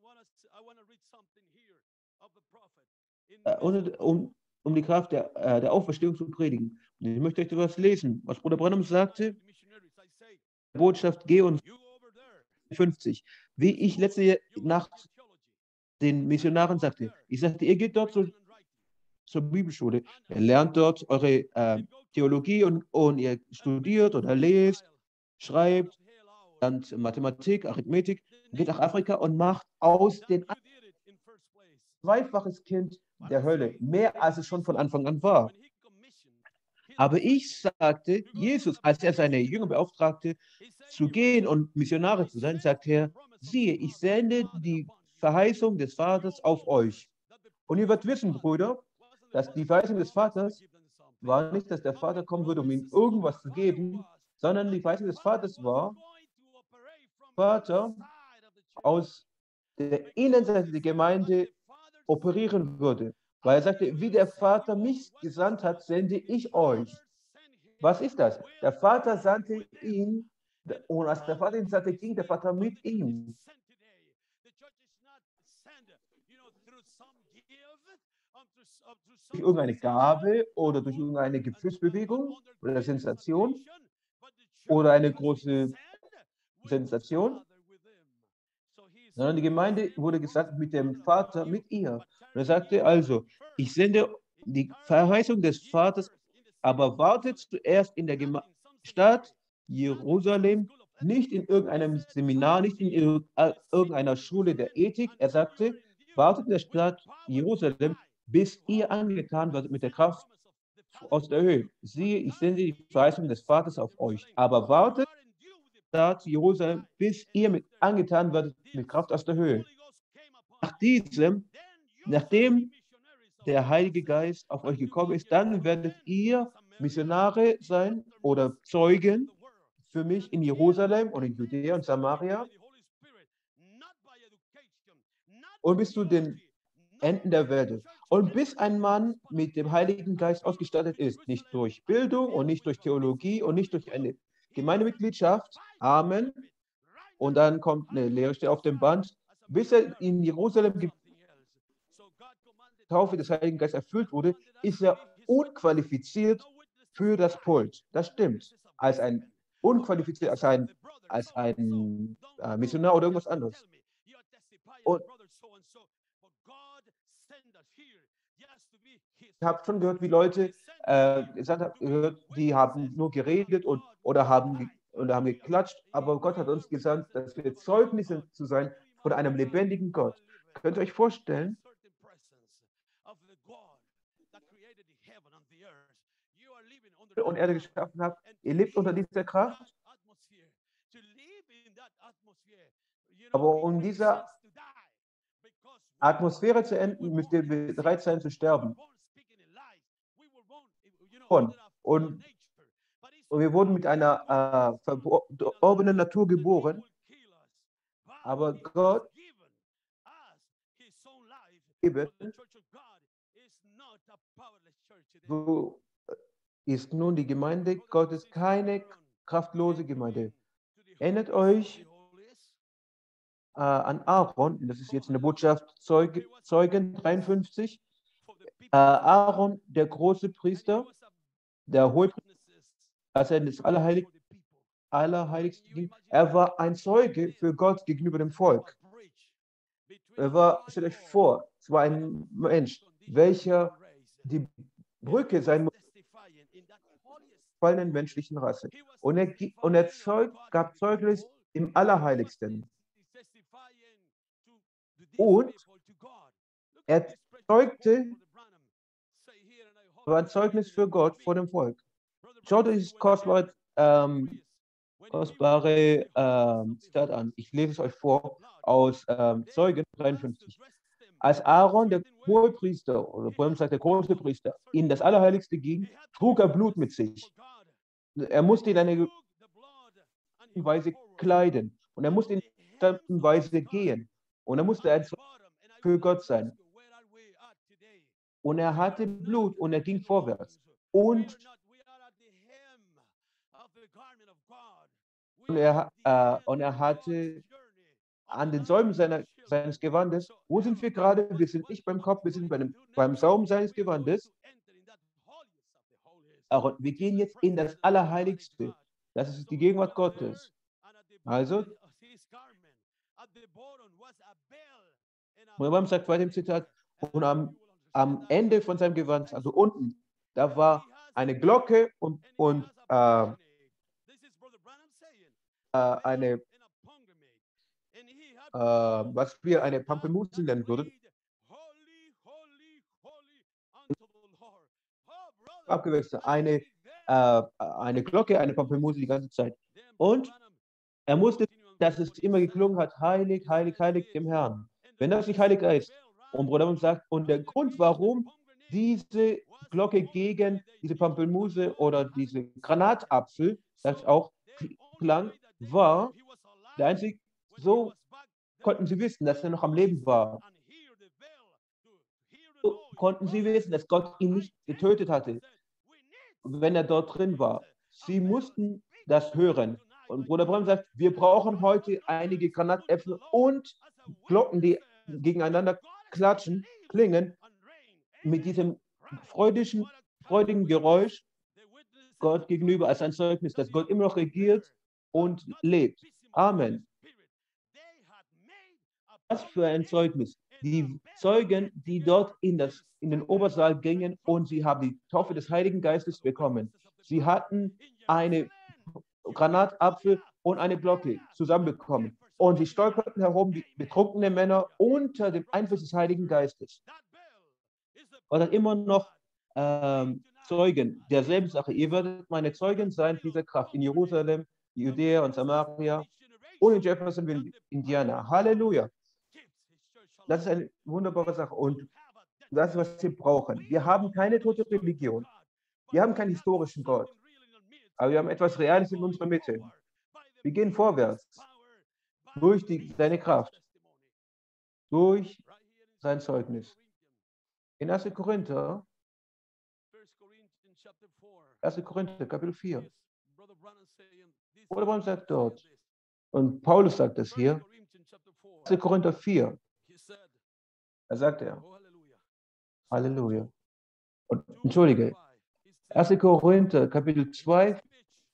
äh, unter, um, um die Kraft der, äh, der Auferstehung zu predigen. Und ich möchte euch etwas lesen, was Bruder Branham sagte, Botschaft G und fünfzig, wie ich letzte Nacht den Missionaren sagte. Ich sagte, ihr geht dort zu, zur Bibelschule, ihr lernt dort eure äh, Theologie und, und ihr studiert oder lest, schreibt, lernt Mathematik, Arithmetik, geht nach Afrika und macht aus den zweifaches Kind der Hölle, mehr als es schon von Anfang an war. Aber ich sagte, Jesus, als er seine Jünger beauftragte, zu gehen und Missionare zu sein, sagt er, siehe, ich sende die Verheißung des Vaters auf euch. Und ihr werdet wissen, Brüder, dass die Verheißung des Vaters war nicht, dass der Vater kommen würde, um ihnen irgendwas zu geben, sondern die Verheißung des Vaters war, Vater aus der Innenseite der Gemeinde operieren würde. Weil er sagte, wie der Vater mich gesandt hat, sende ich euch. Was ist das? Der Vater sandte ihn, und als der Vater ihn sandte, ging der Vater mit ihm. Durch irgendeine Gabe oder durch irgendeine Gefühlsbewegung oder Sensation oder eine große Sensation, sondern die Gemeinde wurde gesandt mit dem Vater, mit ihr. Und er sagte also, ich sende die Verheißung des Vaters, aber wartet zuerst in der Geme Stadt Jerusalem, nicht in irgendeinem Seminar, nicht in irgendeiner Schule der Ethik. Er sagte, wartet in der Stadt Jerusalem, bis ihr angetan werdet mit der Kraft aus der Höhe. Siehe, ich sende die Verheißung des Vaters auf euch, aber wartet Stadt Jerusalem, bis ihr mit angetan werdet mit Kraft aus der Höhe. Nach diesem, nachdem der Heilige Geist auf euch gekommen ist, dann werdet ihr Missionare sein oder Zeugen für mich in Jerusalem und in Judäa und Samaria und bis zu den Enden der Welt. Und bis ein Mann mit dem Heiligen Geist ausgestattet ist, nicht durch Bildung und nicht durch Theologie und nicht durch eine Gemeindemitgliedschaft, Amen, und dann kommt eine leere Stelle auf dem Band, bis er in Jerusalem die Taufe des Heiligen Geistes erfüllt wurde, ist er unqualifiziert für das Pult. Das stimmt. Als ein unqualifiziert, als ein, als ein äh, Missionar oder irgendwas anderes. Und ich habe schon gehört, wie Leute äh, gesagt haben, gehört, die haben nur geredet und, oder, haben, oder haben geklatscht, aber Gott hat uns gesandt, dass wir Zeugnisse zu sein von einem lebendigen Gott. Könnt ihr euch vorstellen, und Erde geschaffen habt, ihr lebt unter dieser Kraft, aber um dieser Atmosphäre zu enden, müsst ihr bereit sein zu sterben. Und, und, und wir wurden mit einer äh, verdorbenen Natur geboren, aber Gott so ist nun die Gemeinde Gottes keine kraftlose Gemeinde. Erinnert euch äh, an Aaron, das ist jetzt eine Botschaft Zeuge, Zeugen dreiundfünfzig, äh, Aaron, der große Priester, der Hohepriester, als er in das Allerheilig, Allerheiligste ging, er war ein Zeuge für Gott gegenüber dem Volk. Er war, stellt euch vor, es war ein Mensch, welcher die Brücke sein muss gefallenen menschlichen Rasse. Und er, und er Zeug, gab Zeugnis im Allerheiligsten. Und er zeugte, war ein Zeugnis für Gott vor dem Volk. schaut euch dieses kostbare, ähm, kostbare ähm, Zitat an. Ich lese es euch vor aus ähm, Zeugen dreiundfünfzig. Als Aaron, der Hohepriester, oder Paulus sagt, der große Priester, in das Allerheiligste ging, trug er Blut mit sich. Er musste in eine Weise kleiden und er musste in einer bestimmten Weise gehen und er musste ein für Gott sein. Und er hatte Blut und er ging vorwärts. Und, und, er, äh, und er hatte an den Säumen seiner, seines Gewandes, wo sind wir gerade? Wir sind nicht beim Kopf, wir sind bei dem, beim Saum seines Gewandes. Aber wir gehen jetzt in das Allerheiligste. Das ist die Gegenwart Gottes. Also, Abraham sagt weiter im Zitat, und am, am Ende von seinem Gewand, also unten, da war eine Glocke und, und äh, äh, eine, äh, was wir eine Pampelmuse nennen würden, abgewechselt, eine, äh, eine Glocke, eine Pampelmuse die ganze Zeit. Und er musste, dass es immer geklungen hat, heilig, heilig, heilig dem Herrn. Wenn das nicht heilig ist, und Bruder Branham sagt, und der Grund, warum diese Glocke gegen diese Pampelmuse oder diese Granatapfel, das auch klang, war, der einzige, so konnten sie wissen, dass er noch am Leben war. So konnten sie wissen, dass Gott ihn nicht getötet hatte, wenn er dort drin war. Sie mussten das hören. Und Bruder Branham sagt, wir brauchen heute einige Granatäpfel und Glocken, die gegeneinander klatschen, klingen, mit diesem freudigen, freudigen Geräusch Gott gegenüber als ein Zeugnis, dass Gott immer noch regiert und lebt. Amen. Was für ein Zeugnis. Die Zeugen, die dort in, das, in den Obersaal gingen und sie haben die Taufe des Heiligen Geistes bekommen. Sie hatten eine Granatapfel und eine Glocke zusammenbekommen. Und sie stolperten herum wie betrunkene Männer unter dem Einfluss des Heiligen Geistes. Und dann immer noch ähm, Zeugen derselben Sache. Ihr werdet meine Zeugen sein dieser Kraft in Jerusalem, Judäa und Samaria und in Jeffersonville, Indiana. Halleluja. Das ist eine wunderbare Sache. Und das ist, was wir brauchen. Wir haben keine tote Religion. Wir haben keinen historischen Gott. Aber wir haben etwas Reales in unserer Mitte. Wir gehen vorwärts. Durch die, seine Kraft. Durch sein Zeugnis. In erster Korinther, erster Korinther, Kapitel vier. Bruder Branham sagt dort, und Paulus sagt das hier, erster Korinther vier, da sagt er, Halleluja. Und entschuldige, erster Korinther, Kapitel zwei,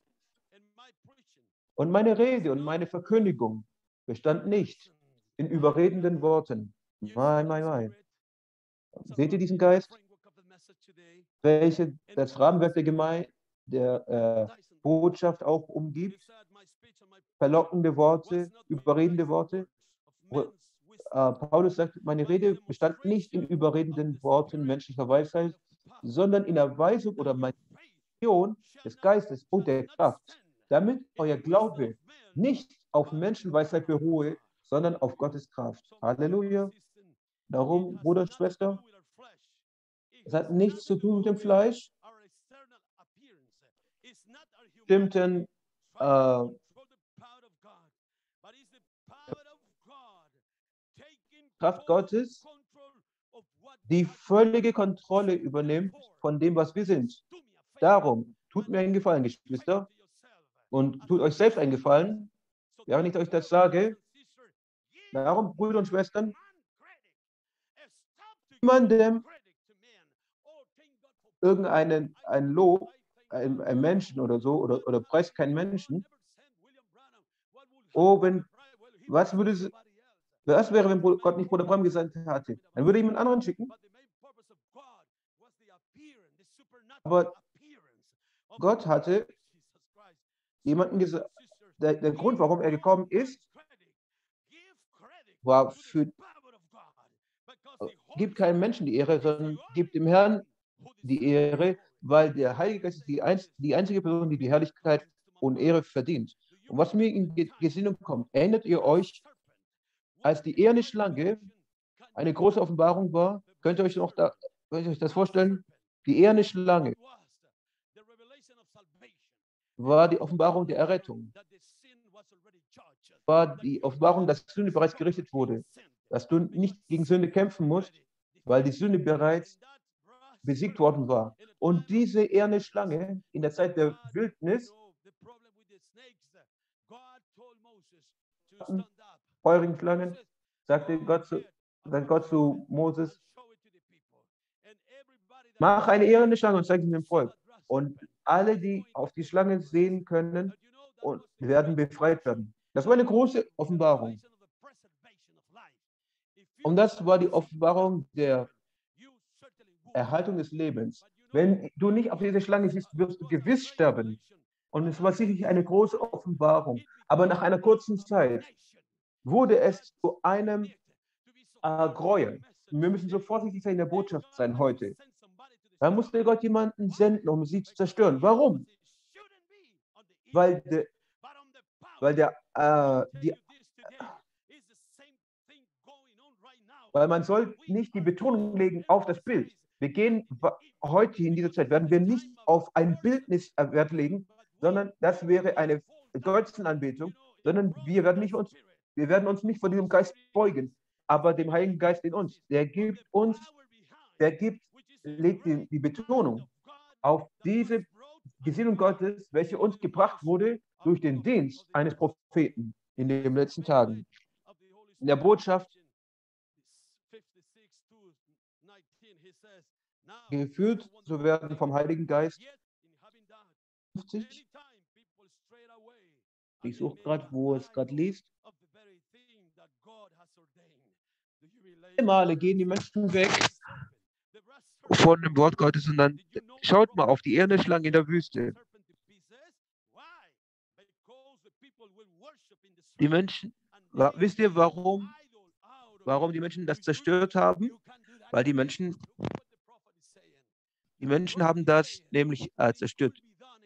und meine Rede und meine Verkündigung bestand nicht in überredenden Worten. Mein, mein, mein. Seht ihr diesen Geist? Welche das Rahmenwerk der Gemeinde, der äh, Botschaft auch umgibt? Verlockende Worte, überredende Worte. Äh, Paulus sagt, meine Rede bestand nicht in überredenden Worten menschlicher Weisheit, sondern in Erweisung oder Manifestation des Geistes und der Kraft, damit euer Glaube nicht auf Menschenweisheit beruhe, sondern auf Gottes Kraft. Halleluja. Darum, Bruder und Schwester, es hat nichts zu tun mit dem Fleisch, bestimmten äh, Kraft Gottes, die völlige Kontrolle übernimmt von dem, was wir sind. Darum, tut mir einen Gefallen, Geschwister, und tut euch selbst einen Gefallen, während ich euch das sage. Darum, Brüder und Schwestern, niemandem irgendeinen ein Lob, ein, ein Menschen oder so, oder, oder preist keinen Menschen. Oh, wenn, was würde es, was wäre, wenn Gott nicht Bruder Branham gesandt hatte? Dann würde jemand anderen schicken. Aber Gott hatte jemanden gesagt, der, der Grund, warum er gekommen ist, war für, gibt keinem Menschen die Ehre, sondern gibt dem Herrn die Ehre, weil der Heilige Geist ist die, einz die einzige Person, die die Herrlichkeit und Ehre verdient. Und was mir in Ge- Gesinnung kommt, erinnert ihr euch, als die eherne Schlange eine große Offenbarung war, könnt ihr euch noch da, könnt ihr euch das vorstellen? Die eherne Schlange war die Offenbarung der Errettung, war die Offenbarung, dass Sünde bereits gerichtet wurde, dass du nicht gegen Sünde kämpfen musst, weil die Sünde bereits besiegt worden war. Und diese eherne Schlange in der Zeit der Wildnis, feurigen Schlangen, sagte Gott zu, sagt Gott zu Moses, mach eine eherne Schlange und zeig sie dem Volk. Und alle, die auf die Schlange sehen können, und werden befreit werden. Das war eine große Offenbarung. Und das war die Offenbarung der Erhaltung des Lebens. Wenn du nicht auf diese Schlange siehst, wirst du gewiss sterben. Und es war sicherlich eine große Offenbarung. Aber nach einer kurzen Zeit wurde es zu einem äh, Gräuel. Wir müssen so vorsichtig sein in der Botschaft sein heute. Da musste Gott jemanden senden, um sie zu zerstören. Warum? Weil, de, weil, der, äh, die, weil man soll nicht die Betonung legen auf das Bild. Wir gehen heute in dieser Zeit, werden wir nicht auf ein Bildnis Wert legen, sondern das wäre eine Götzenanbetung, sondern wir werden, nicht uns, wir werden uns nicht vor diesem Geist beugen, aber dem Heiligen Geist in uns. Der gibt uns, der gibt, legt die, die Betonung auf diese Gesinnung Gottes, welche uns gebracht wurde durch den Dienst eines Propheten in den letzten Tagen. In der Botschaft geführt zu werden vom Heiligen Geist. fünfzig. Ich suche gerade, wo es gerade liest. Male gehen die Menschen weg von dem Wort Gottes und dann schaut mal auf die eherne Schlange in der Wüste. Die Menschen, wa- wisst ihr, warum, warum die Menschen das zerstört haben? Weil die Menschen, die Menschen haben das nämlich äh, zerstört.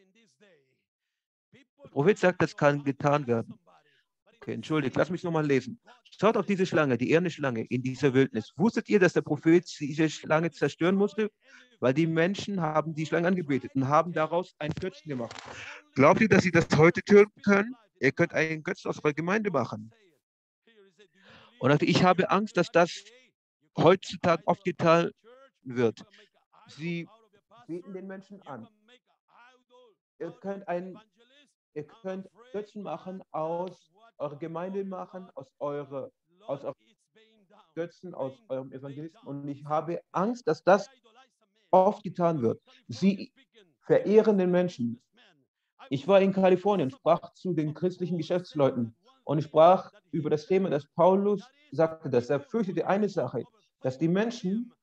Der Prophet sagt, das kann getan werden. Okay, entschuldigt, lass mich nochmal lesen. Schaut auf diese Schlange, die eherne Schlange in dieser Wildnis. Wusstet ihr, dass der Prophet diese Schlange zerstören musste? Weil die Menschen haben die Schlange angebetet und haben daraus einen Götzen gemacht. Glaubt ihr, dass sie das heute tun können? Ihr könnt einen Götzen aus eurer Gemeinde machen. Und ich habe Angst, dass das heutzutage oft getan wird. Sie beten den Menschen an. Ihr könnt, ein, ihr könnt Götzen machen aus eurer Gemeinde machen, aus eurer aus euren Götzen, aus eurem Evangelisten. Und ich habe Angst, dass das oft getan wird. Sie verehren den Menschen. Ich war in Kalifornien, sprach zu den christlichen Geschäftsleuten und ich sprach über das Thema, dass Paulus sagte, dass er fürchtete eine Sache, dass die Menschen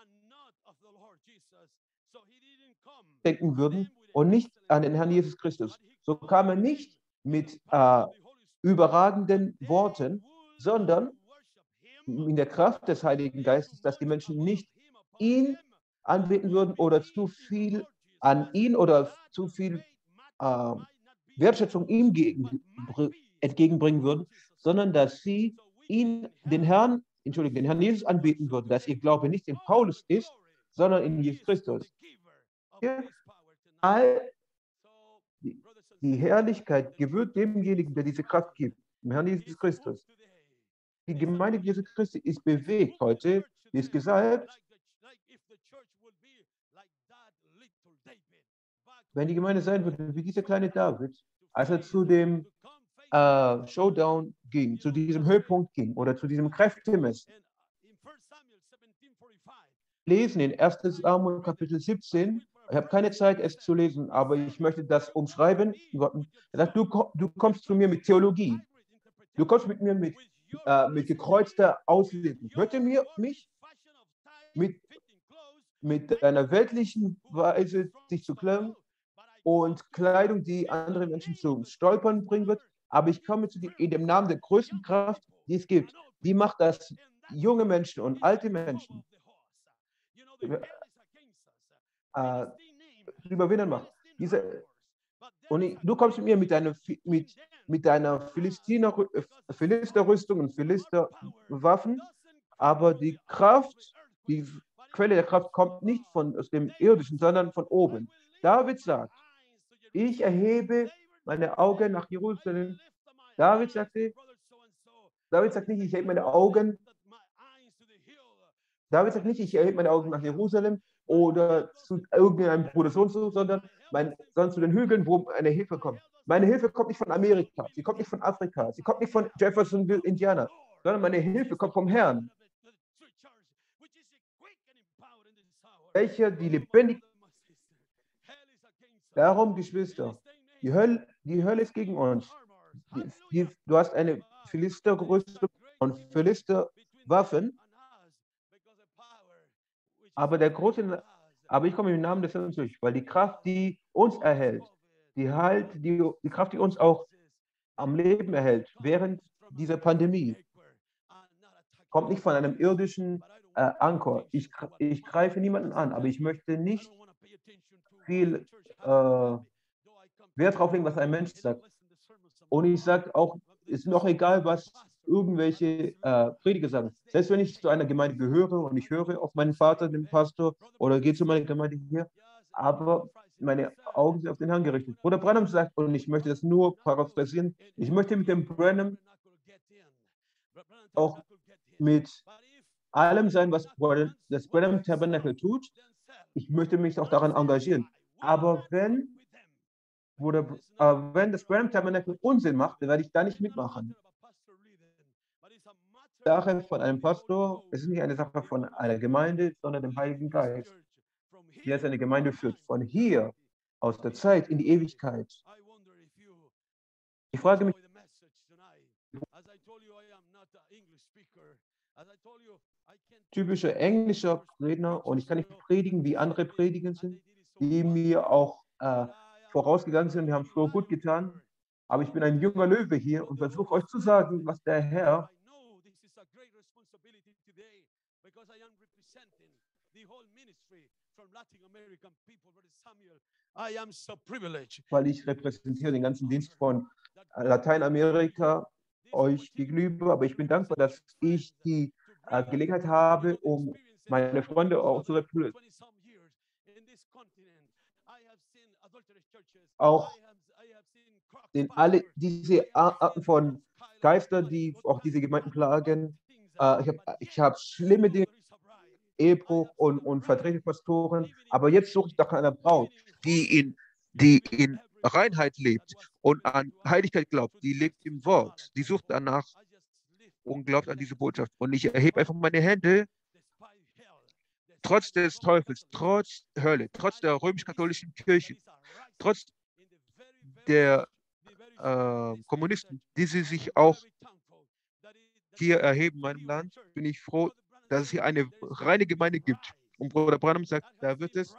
denken würden und nicht an den Herrn Jesus Christus. So kam er nicht mit äh, überragenden Worten, sondern in der Kraft des Heiligen Geistes, dass die Menschen nicht ihn anbeten würden oder zu viel an ihn oder zu viel äh, Wertschätzung ihm gegen, entgegenbringen würden, sondern dass sie ihn, den Herrn, Entschuldigung, den Herrn Jesus anbeten würden, dass ihr Glaube nicht in Paulus ist, sondern in Jesus Christus. Ja, all die, die Herrlichkeit gebührt demjenigen, der diese Kraft gibt, dem Herrn Jesus Christus. Die Gemeinde Jesu Christi ist bewegt heute, die ist gesalbt. Wenn die Gemeinde sein würde wie dieser kleine David, als er zu dem äh, Showdown ging, zu diesem Höhepunkt ging oder zu diesem Kräftemessen. Lesen in erstes Samuel Kapitel siebzehn. Ich habe keine Zeit, es zu lesen, aber ich möchte das umschreiben. Er sagt, du, du kommst zu mir mit Theologie. Du kommst mit mir mit, äh, mit gekreuzter Auslegung. Hört ihr mir, mich? Mit, mit einer weltlichen Weise sich zu klemmen und Kleidung, die andere Menschen zum Stolpern bringen wird. Aber ich komme zu dir in dem Namen der größten Kraft, die es gibt. Die macht das junge Menschen und alte Menschen. Äh, überwinden macht. Diese, und ich, du kommst mit mir mit deiner, Fi- mit, mit deiner Philistiner, äh, Philisterrüstung und Philisterwaffen, aber die Kraft, die Quelle der Kraft kommt nicht von aus dem Irdischen, sondern von oben. David sagt, ich erhebe meine Augen nach Jerusalem. David sagte, David sagt nicht, ich erhebe meine Augen, David sagt nicht, ich erhebe meine Augen nach Jerusalem oder zu irgendeinem Bruder so und so, sondern, mein, sondern zu den Hügeln, wo eine Hilfe kommt. Meine Hilfe kommt nicht von Amerika, sie kommt nicht von Afrika, sie kommt nicht von Jeffersonville, Indiana, sondern meine Hilfe kommt vom Herrn, welcher die lebendig. Darum, Geschwister, die Hölle, die Hölle ist gegen uns. Die, die, du hast eine Philisterrüstung und Philisterwaffen, aber der große, aber ich komme im Namen des Herrn durch, weil die Kraft, die uns erhält, die halt, die, die Kraft, die uns auch am Leben erhält, während dieser Pandemie, kommt nicht von einem irdischen äh, Anker. Ich, ich greife niemanden an, aber ich möchte nicht viel äh, Wert drauf legen, was ein Mensch sagt. Und ich sage auch, ist mir auch egal, was irgendwelche äh, Prediger sagen. Selbst wenn ich zu einer Gemeinde gehöre und ich höre auf meinen Vater, den Pastor, oder gehe zu meiner Gemeinde hier, aber meine Augen sind auf den Herrn gerichtet. Bruder Branham sagt, und ich möchte das nur paraphrasieren, ich möchte mit dem Branham auch mit allem sein, was das Branham Tabernacle tut. Ich möchte mich auch daran engagieren. Aber wenn, Bruder, äh, wenn das Branham Tabernacle Unsinn macht, dann werde ich da nicht mitmachen. Sache von einem Pastor, es ist nicht eine Sache von einer Gemeinde, sondern dem Heiligen Geist, der seine Gemeinde führt. Von hier, aus der Zeit in die Ewigkeit. Ich frage mich, typischer englischer Redner, und ich kann nicht predigen, wie andere Prediger sind, die mir auch äh, vorausgegangen sind, die haben es so gut getan, aber ich bin ein junger Löwe hier und versuche euch zu sagen, was der Herr weil ich repräsentiere den ganzen Dienst von Lateinamerika euch gegenüber, aber ich bin dankbar, dass ich die äh, Gelegenheit habe, um meine Freunde auch zu repräsentieren. Auch den alle diese Arten von Geister, die auch diese Gemeinden plagen. Äh, ich habe ich hab schlimme Dinge, Ehebruch und, und verdrehte Pastoren, aber jetzt suche ich nach einer Braut, die in, die in Reinheit lebt und an Heiligkeit glaubt, die lebt im Wort, die sucht danach und glaubt an diese Botschaft. Und ich erhebe einfach meine Hände, trotz des Teufels, trotz Hölle, trotz der römisch-katholischen Kirche, trotz der äh, Kommunisten, die sie sich auch hier erheben in meinem Land, bin ich froh, dass es hier eine reine Gemeinde gibt. Und Bruder Branham sagt, da wird es,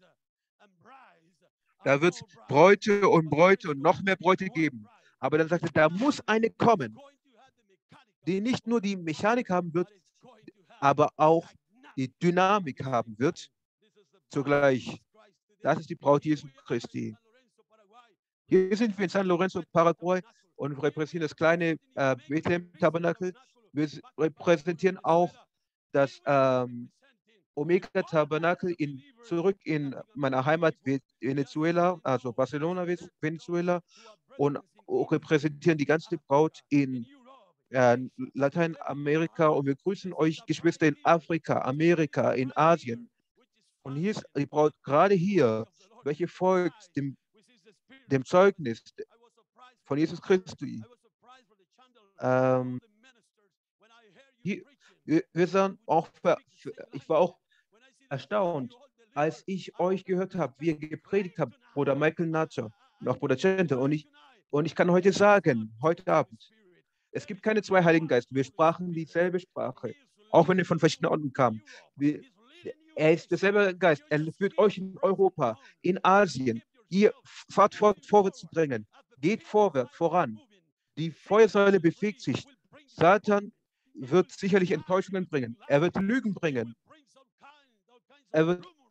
da wird es Bräute und Bräute und noch mehr Bräute geben. Aber dann sagt er, da muss eine kommen, die nicht nur die Mechanik haben wird, aber auch die Dynamik haben wird. Zugleich, das ist die Braut Jesu Christi. Hier sind wir in San Lorenzo, Paraguay, und repräsentieren das kleine äh, Bethlehem-Tabernakel. Wir repräsentieren auch das ähm, Omega-Tabernakel in, zurück in meiner Heimat Venezuela, also Barcelona, Venezuela, und repräsentieren die ganze Braut in äh, Lateinamerika. Und wir grüßen euch, Geschwister, in Afrika, Amerika, in Asien. Und hier ist die Braut gerade hier, welche folgt dem, dem Zeugnis von Jesus Christi. Ähm, hier, wir, wir sind auch, ich war auch erstaunt, als ich euch gehört habe, wie ihr gepredigt habt, Bruder Michael Nacho und auch Bruder Cente. Und ich, und ich kann heute sagen, heute Abend, es gibt keine zwei Heiligen Geister. Wir sprachen dieselbe Sprache, auch wenn wir von verschiedenen Orten kamen. Wir, er ist derselbe Geist. Er führt euch in Europa, in Asien. Ihr fahrt fort, vorwärts zu bringen. Geht vorwärts, voran. Die Feuersäule bewegt sich. Satan wird sicherlich Enttäuschungen bringen. Er wird Lügen bringen. Er wird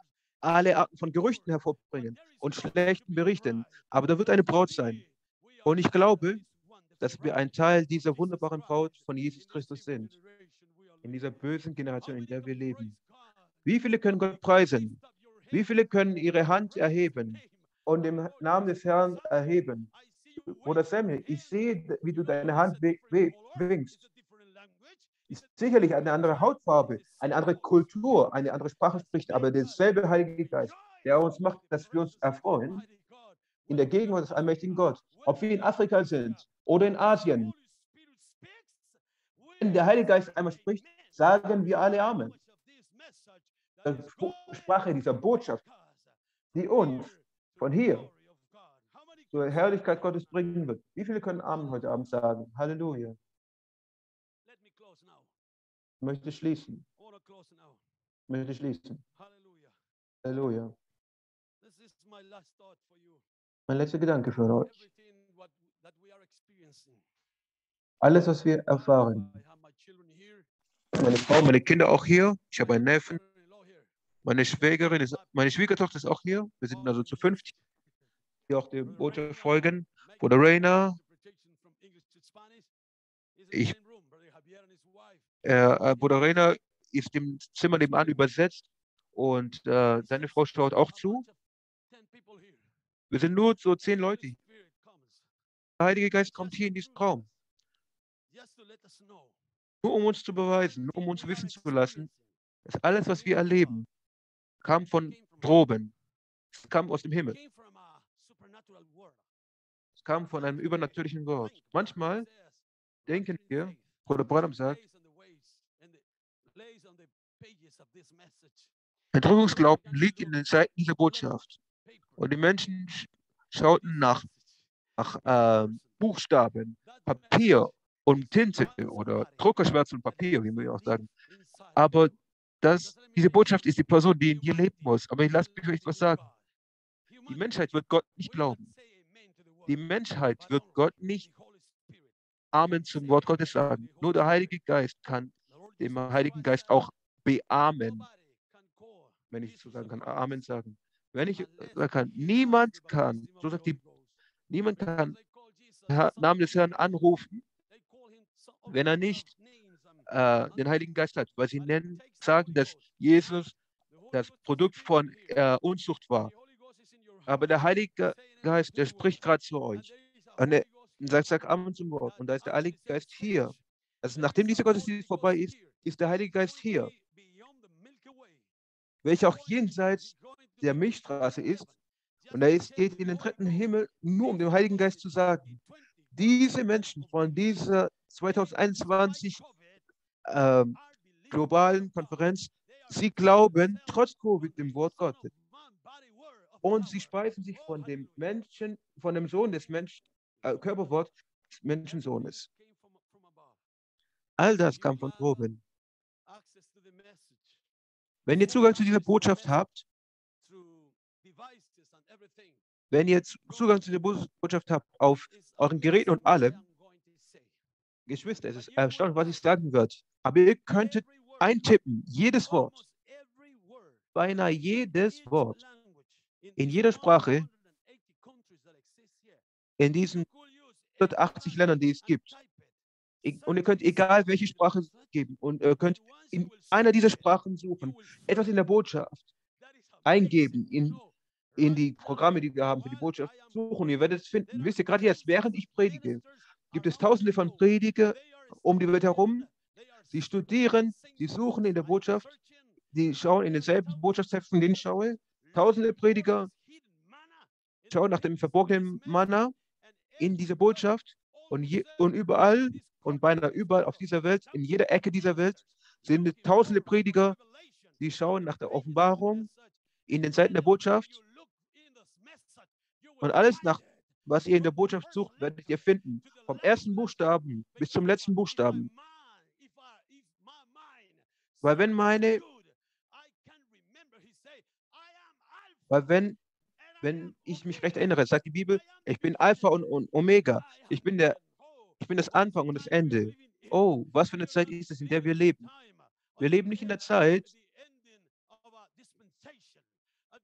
alle Arten von Gerüchten hervorbringen und schlechten Berichten. Aber da wird eine Braut sein. Und ich glaube, dass wir ein Teil dieser wunderbaren Braut von Jesus Christus sind. In dieser bösen Generation, in der wir leben. Wie viele können Gott preisen? Wie viele können ihre Hand erheben und den Namen des Herrn erheben? Bruder Samuel, ich sehe, wie du deine Hand winkst. Ist sicherlich eine andere Hautfarbe, eine andere Kultur, eine andere Sprache spricht, aber derselbe Heilige Geist, der uns macht, dass wir uns erfreuen in der Gegenwart des allmächtigen Gott. Ob wir in Afrika sind oder in Asien. Wenn der Heilige Geist einmal spricht, sagen wir alle Amen. Die Sprache dieser Botschaft, die uns von hier zur Herrlichkeit Gottes bringen wird. Wie viele können Amen heute Abend sagen? Halleluja. Ich möchte schließen. Ich möchte schließen. Halleluja. Mein letzter Gedanke für euch. Alles, was wir erfahren. Meine Frau, meine Kinder auch hier. Ich habe einen Neffen. Meine Schwägerin ist, meine Schwiegertochter ist auch hier. Wir sind also zu fünft, die auch der Botschaft folgen. Bruder Rainer. Ich, äh, Bruder Rainer ist im Zimmer nebenan übersetzt und äh, seine Frau schaut auch zu. Wir sind nur so zehn Leute. Der Heilige Geist kommt hier in diesen Raum. Nur um uns zu beweisen, nur um uns wissen zu lassen, dass alles, was wir erleben, kam von droben. Es kam aus dem Himmel. Es kam von einem übernatürlichen Wort. Manchmal denken wir, Bruder Branham sagt, Entrückungsglauben liegt in den Seiten dieser Botschaft. Und die Menschen schauten nach, nach äh, Buchstaben, Papier und Tinte oder Druckerschwärze und Papier, wie wir auch sagen. Aber das, diese Botschaft ist die Person, die in dir leben muss. Aber ich lasse mich euch was sagen. Die Menschheit wird Gott nicht glauben. Die Menschheit wird Gott nicht Amen zum Wort Gottes sagen. Nur der Heilige Geist kann dem Heiligen Geist auch beamen, wenn ich so sagen kann, Amen sagen. Wenn ich sagen kann, niemand kann, so sagt die, niemand kann den Namen des Herrn anrufen, wenn er nicht äh, den Heiligen Geist hat, weil sie nennen, sagen, dass Jesus das Produkt von äh, Unzucht war. Aber der Heilige Geist, der spricht gerade zu euch. Und er sagt, sagt Amen zum Wort. Und da ist der Heilige Geist hier. Also nachdem dieser Gottesdienst vorbei ist, ist der Heilige Geist hier. Welcher auch jenseits der Milchstraße ist. Und er ist, geht in den dritten Himmel, nur um dem Heiligen Geist zu sagen, diese Menschen von dieser zwanzig einundzwanzig äh, globalen Konferenz, sie glauben trotz Covid dem Wort Gottes. Und sie speisen sich von dem Menschen, von dem Sohn des Menschen, äh, Körperwort des Menschensohnes. All das kam von oben. Wenn ihr Zugang zu dieser Botschaft habt, wenn ihr Zugang zu dieser Botschaft habt auf euren Geräten und allem, Geschwister, es ist erstaunlich, was ich sagen werde. Aber ihr könntet eintippen, jedes Wort, beinahe jedes Wort, in jeder Sprache, in diesen hundertachtzig Ländern, die es gibt. Und ihr könnt egal welche Sprache geben und ihr könnt in einer dieser Sprachen suchen, etwas in der Botschaft eingeben, in, in die Programme, die wir haben für die Botschaft, suchen. Ihr werdet es finden. Wisst ihr, gerade jetzt, während ich predige, gibt es tausende von Prediger um die Welt herum. Sie studieren, sie suchen in der Botschaft, sie schauen in denselben Botschaftsheften, den ich schaue. Tausende Prediger schauen nach dem verborgenen Manna in dieser Botschaft und, je, und überall und beinahe überall auf dieser Welt, in jeder Ecke dieser Welt, sind tausende Prediger, die schauen nach der Offenbarung in den Seiten der Botschaft. Und alles, nach was ihr in der Botschaft sucht, werdet ihr finden. Vom ersten Buchstaben bis zum letzten Buchstaben. Weil wenn meine, weil wenn, wenn ich mich recht erinnere, sagt die Bibel, ich bin Alpha und, und Omega. Ich bin der, ich bin das Anfang und das Ende. Oh, was für eine Zeit ist es, in der wir leben? Wir leben nicht in der Zeit,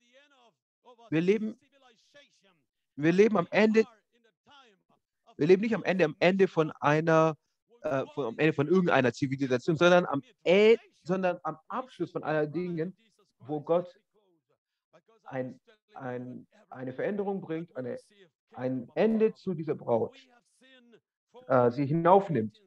Wir leben, wir leben am Ende, wir leben nicht am Ende, am Ende von einer, äh, von, am Ende von irgendeiner Zivilisation, sondern am, äh, sondern am Abschluss von aller Dingen, wo Gott ein, ein, eine Veränderung bringt, eine, ein Ende zu dieser Braut, äh, sie hinaufnimmt.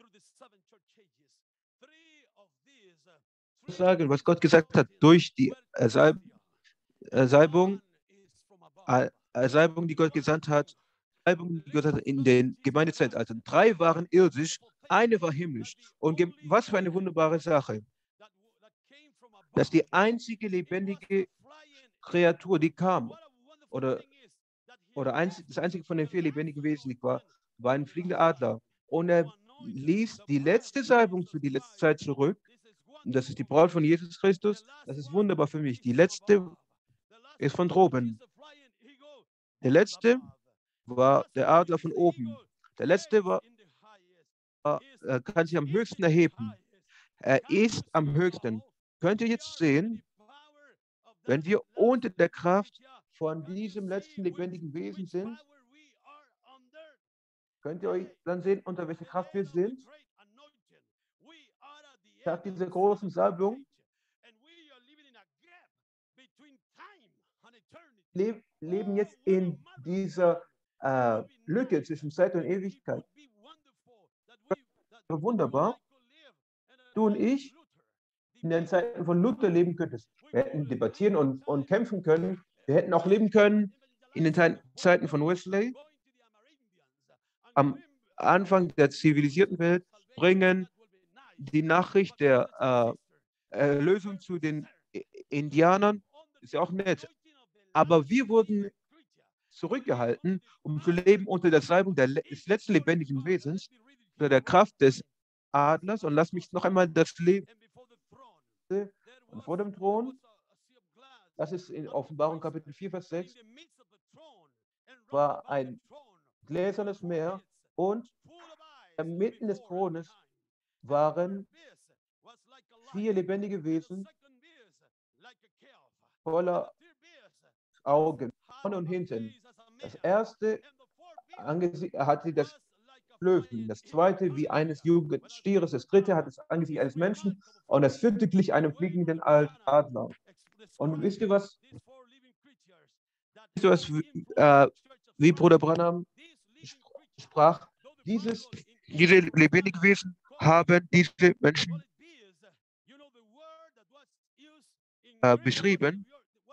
Ich sage, was Gott gesagt hat, durch die äh, Salb, äh, Salbung, äh, äh, Salbung, die Gott gesandt hat, Salbung, die Gott hat in den Gemeindezeitaltern. Drei waren irdisch, eine war himmlisch. Und ge- was für eine wunderbare Sache, dass die einzige lebendige Kreatur, die kam, oder, oder einzig, das einzige von den vier lebendigen Wesen, die war, war ein fliegender Adler. Und er ließ die letzte Salbung für die letzte Zeit zurück. Und das ist die Braut von Jesus Christus. Das ist wunderbar für mich. Die letzte ist von droben. Der letzte war der Adler von oben. Der letzte war, war, äh, kann sich am höchsten erheben. Er ist am höchsten. Könnt ihr jetzt sehen, wenn wir unter der Kraft von diesem letzten lebendigen Wesen sind, könnt ihr euch dann sehen, unter welcher Kraft wir sind? Nach dieser großen Salbung le leben jetzt in dieser äh, Lücke zwischen Zeit und Ewigkeit. Wunderbar. Du und ich in den Zeiten von Luther leben könntest. Wir hätten debattieren und, und kämpfen können. Wir hätten auch leben können in den Te Zeiten von Wesley. Am Anfang der zivilisierten Welt bringen die Nachricht der äh, Erlösung zu den Indianern. Ist ja auch nett. Aber wir wurden zurückgehalten, um zu leben unter der Salbung des letzten lebendigen Wesens, unter der Kraft des Adlers. Und lass mich noch einmal das Leben und vor dem Thron, das ist in Offenbarung Kapitel vier, Vers sechs, war ein gläsernes Meer und inmitten des Thrones waren vier lebendige Wesen voller Augen, vorne und hinten. Das erste Angesicht hatte das Löwen, das zweite wie eines Jugendstieres, das dritte hat das Angesicht eines Menschen und das vierte glich einem fliegenden Adler. Und wisst ihr was? Wisst ihr was, äh, wie Bruder Branham sprach? Dieses, diese lebendigen Wesen haben diese Menschen äh, beschrieben.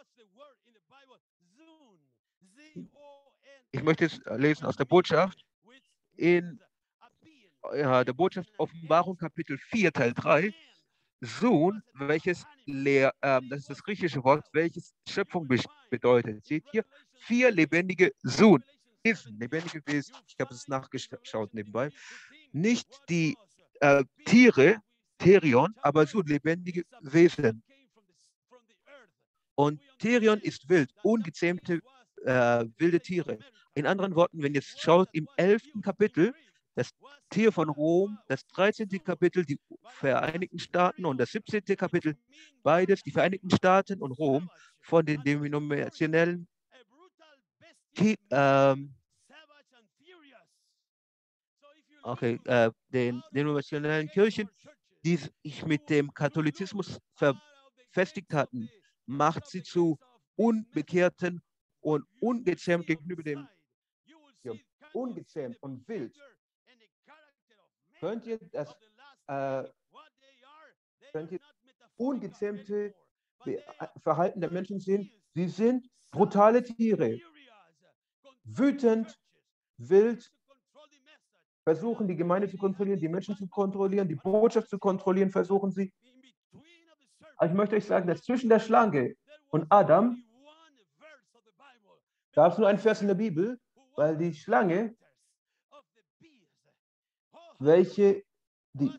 Ich möchte es lesen aus der Botschaft. In äh, der Botschaft Offenbarung Kapitel vier, Teil drei. Sohn, welches leer, äh, das ist das griechische Wort, welches Schöpfung be bedeutet. Seht ihr? Vier lebendige Sohn. Wesen, lebendige Wesen. Ich habe es nachgeschaut nebenbei. Nicht die äh, Tiere, Therion, aber so lebendige Wesen. Und Therion ist wild, ungezähmte äh, wilde Tiere. In anderen Worten, wenn ihr jetzt schaut, im elften Kapitel, das Tier von Rom, das dreizehnte Kapitel, die Vereinigten Staaten und das siebzehnte Kapitel, beides, die Vereinigten Staaten und Rom, von den denominationellen ähm, okay, äh, den denominationellen Kirchen, die sich mit dem Katholizismus verfestigt hatten, macht sie zu Unbekehrten und ungezähmt gegenüber dem ja, ungezähmt und wild. Könnt ihr das äh, könnt ihr ungezähmte Verhalten der Menschen sehen? Sie sind brutale Tiere, wütend, wild, versuchen die Gemeinde zu kontrollieren, die Menschen zu kontrollieren, die Botschaft zu kontrollieren, versuchen sie. Aber ich möchte euch sagen, dass zwischen der Schlange und Adam gab es nur einen Vers in der Bibel, weil die Schlange, welche die,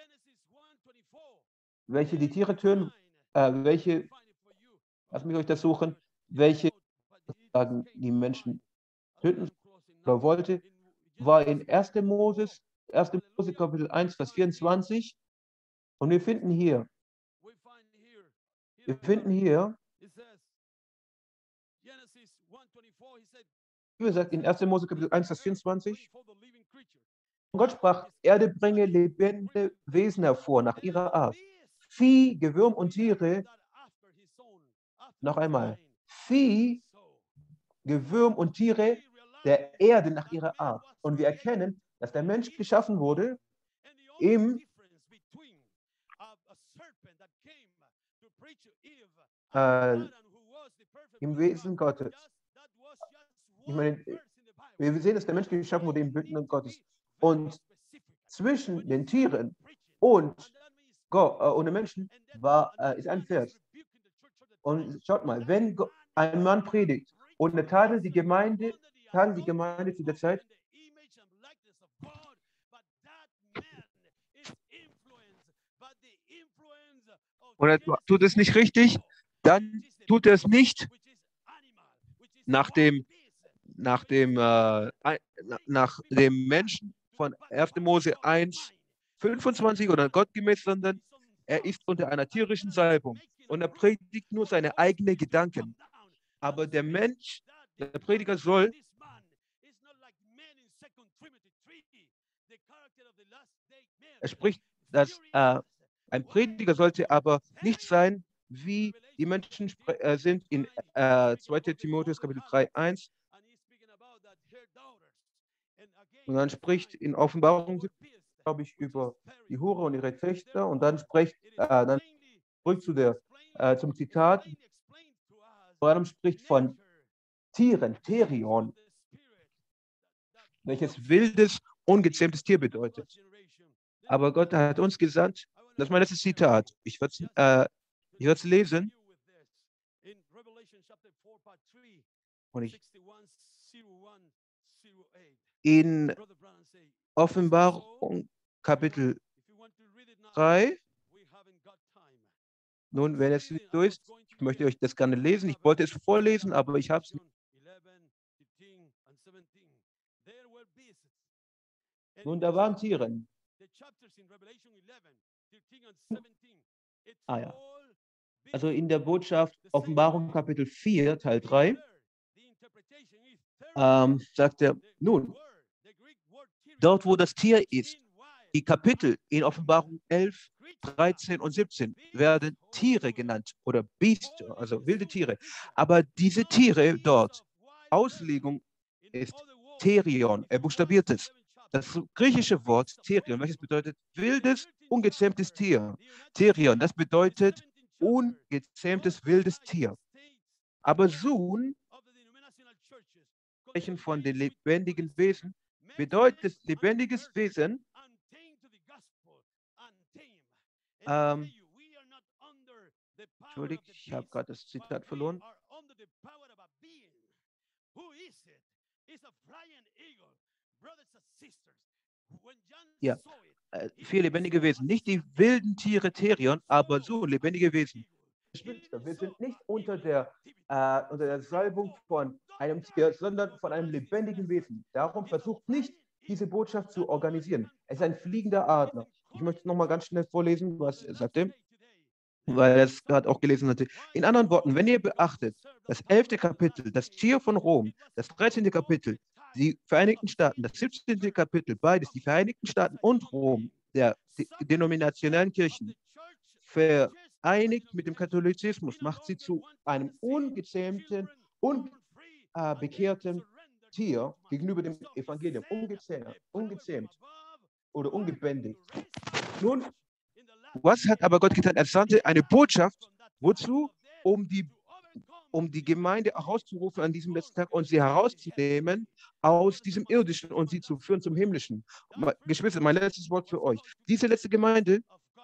welche die Tiere töten, äh, welche, lass mich euch das suchen, welche sagen, die Menschen töten oder wollte, war in erster Moses, erster Mose Kapitel eins, Vers vierundzwanzig. Und wir finden hier, wir finden hier, Wie gesagt, in erster Mose Kapitel eins, Vers vierundzwanzig. Und Gott sprach, Erde bringe lebende Wesen hervor nach ihrer Art. Vieh, Gewürm und Tiere. Noch einmal. Vieh, Gewürm und Tiere der Erde nach ihrer Art. Und wir erkennen, dass der Mensch geschaffen wurde im, äh, im Wesen Gottes. Ich meine, wir sehen, dass der Mensch geschaffen wurde im Bild Gottes. Und zwischen den Tieren und, Gott, äh, und den Menschen war, äh, ist ein Pferd. Und schaut mal, wenn Gott, ein Mann predigt und er tadelt die Gemeinde, tadelt die Gemeinde zu der Zeit, und er tut es nicht richtig, dann tut er es nicht nach dem, nach dem, äh, nach dem Menschen von erster Mose eins, fünfundzwanzig oder gottgemäß, sondern er ist unter einer tierischen Salbung und er predigt nur seine eigenen Gedanken. Aber der Mensch, der Prediger soll er spricht, dass äh, ein Prediger sollte aber nicht sein, wie die Menschen äh, sind in äh, zweiter Timotheus Kapitel drei, eins. Und dann spricht in Offenbarung, glaube ich, über die Hure und ihre Töchter. Und dann spricht, äh, dann zurück zu der, äh, zum Zitat, vor allem spricht von Tieren, Therion, welches wildes, ungezähmtes Tier bedeutet. Aber Gott hat uns gesandt, das ist mein letztes Zitat, ich werde es äh, ich werde es lesen. Und ich, in Offenbarung Kapitel drei, nun, wenn es so ist, ich möchte euch das gerne lesen, ich wollte es vorlesen, aber ich habe es nicht. Nun, da waren Tiere. Ah ja. Also in der Botschaft Offenbarung Kapitel vier, Teil drei, ähm, sagt er, nun, dort wo das Tier ist, die Kapitel in Offenbarung elf, dreizehn und siebzehn werden Tiere genannt oder Biester, also wilde Tiere. Aber diese Tiere dort, Auslegung ist Therion, er buchstabiert es. Das griechische Wort Therion, welches bedeutet wildes, ungezähmtes Tier. Therion, das bedeutet ungezähmtes, wildes Tier. Aber Sohn, sprechen von den lebendigen Wesen, bedeutet lebendiges Wesen, ähm, Entschuldigt, ich habe gerade das Zitat verloren. Ja, äh, vier lebendige Wesen. Nicht die wilden Tiere Therion, aber so lebendige Wesen. Wir sind nicht unter der, äh, unter der Salbung von einem Tier, sondern von einem lebendigen Wesen. Darum versucht nicht, diese Botschaft zu organisieren. Es ist ein fliegender Adler. Ich möchte noch mal ganz schnell vorlesen, was er sagte, weil er es gerade auch gelesen hatte. In anderen Worten, wenn ihr beachtet, das elfte Kapitel, das Tier von Rom, das dreizehnte Kapitel, die Vereinigten Staaten, das siebzehnte Kapitel, beides, die Vereinigten Staaten und Rom, der de denominationellen Kirchen, vereinigt mit dem Katholizismus, macht sie zu einem ungezähmten, unbekehrten Tier gegenüber dem Evangelium, ungezähmt, ungezähmt oder ungebändigt. Nun, was hat aber Gott getan? Er sandte eine Botschaft, wozu? Um die, um die Gemeinde herauszurufen an diesem letzten Tag und sie herauszunehmen aus diesem Irdischen und sie zu führen zum Himmlischen. Geschwister, mein letztes Wort für euch. Diese letzte Gemeinde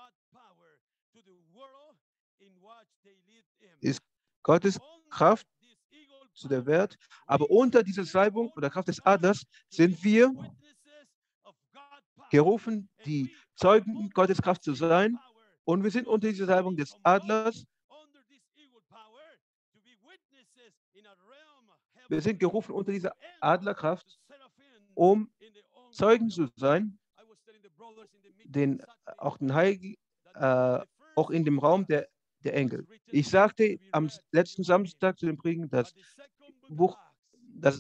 ist Gottes Kraft zu der Welt, aber unter dieser Salbung oder Kraft des Adlers sind wir gerufen, die Zeugen Gottes Kraft zu sein, und wir sind unter dieser Salbung des Adlers. Wir sind gerufen unter dieser Adlerkraft, um Zeugen zu sein, den, auch den Heiligen, äh, auch in dem Raum der, der Engel. Ich sagte am letzten Samstag zu den Predigen, dass Buch, das,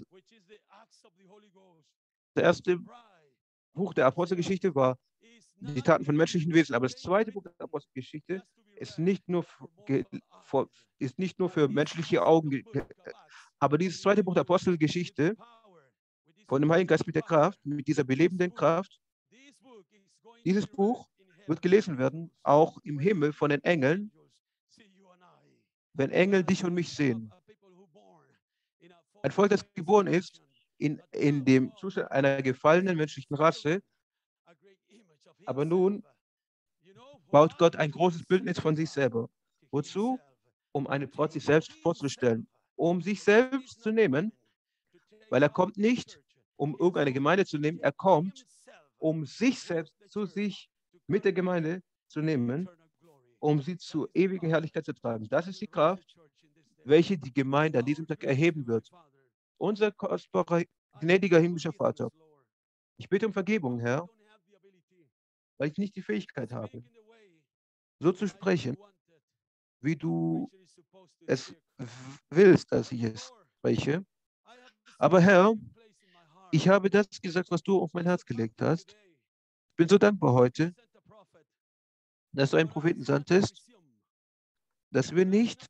das erste Buch der Apostelgeschichte war die Taten von menschlichen Wesen, aber das zweite Buch der Apostelgeschichte ist nicht nur, ge- vor- ist nicht nur für menschliche Augen, ge- ge- aber dieses zweite Buch der Apostelgeschichte von dem Heiligen Geist mit der Kraft, mit dieser belebenden Kraft, dieses Buch wird gelesen werden, auch im Himmel von den Engeln, wenn Engel dich und mich sehen. Ein Volk, das geboren ist in, in dem Zustand einer gefallenen menschlichen Rasse, aber nun baut Gott ein großes Bildnis von sich selber. Wozu? Um eine Braut sich selbst vorzustellen, um sich selbst zu nehmen, weil er kommt nicht, um irgendeine Gemeinde zu nehmen, er kommt, um sich selbst zu sich mit der Gemeinde zu nehmen, um sie zur ewigen Herrlichkeit zu tragen. Das ist die Kraft, welche die Gemeinde an diesem Tag erheben wird. Unser kostbarer, gnädiger himmlischer Vater, ich bitte um Vergebung, Herr, weil ich nicht die Fähigkeit habe, so zu sprechen, wie du es willst, dass ich es spreche. Aber Herr, ich habe das gesagt, was du auf mein Herz gelegt hast. Ich bin so dankbar heute, dass du einen Propheten sandtest, dass wir nicht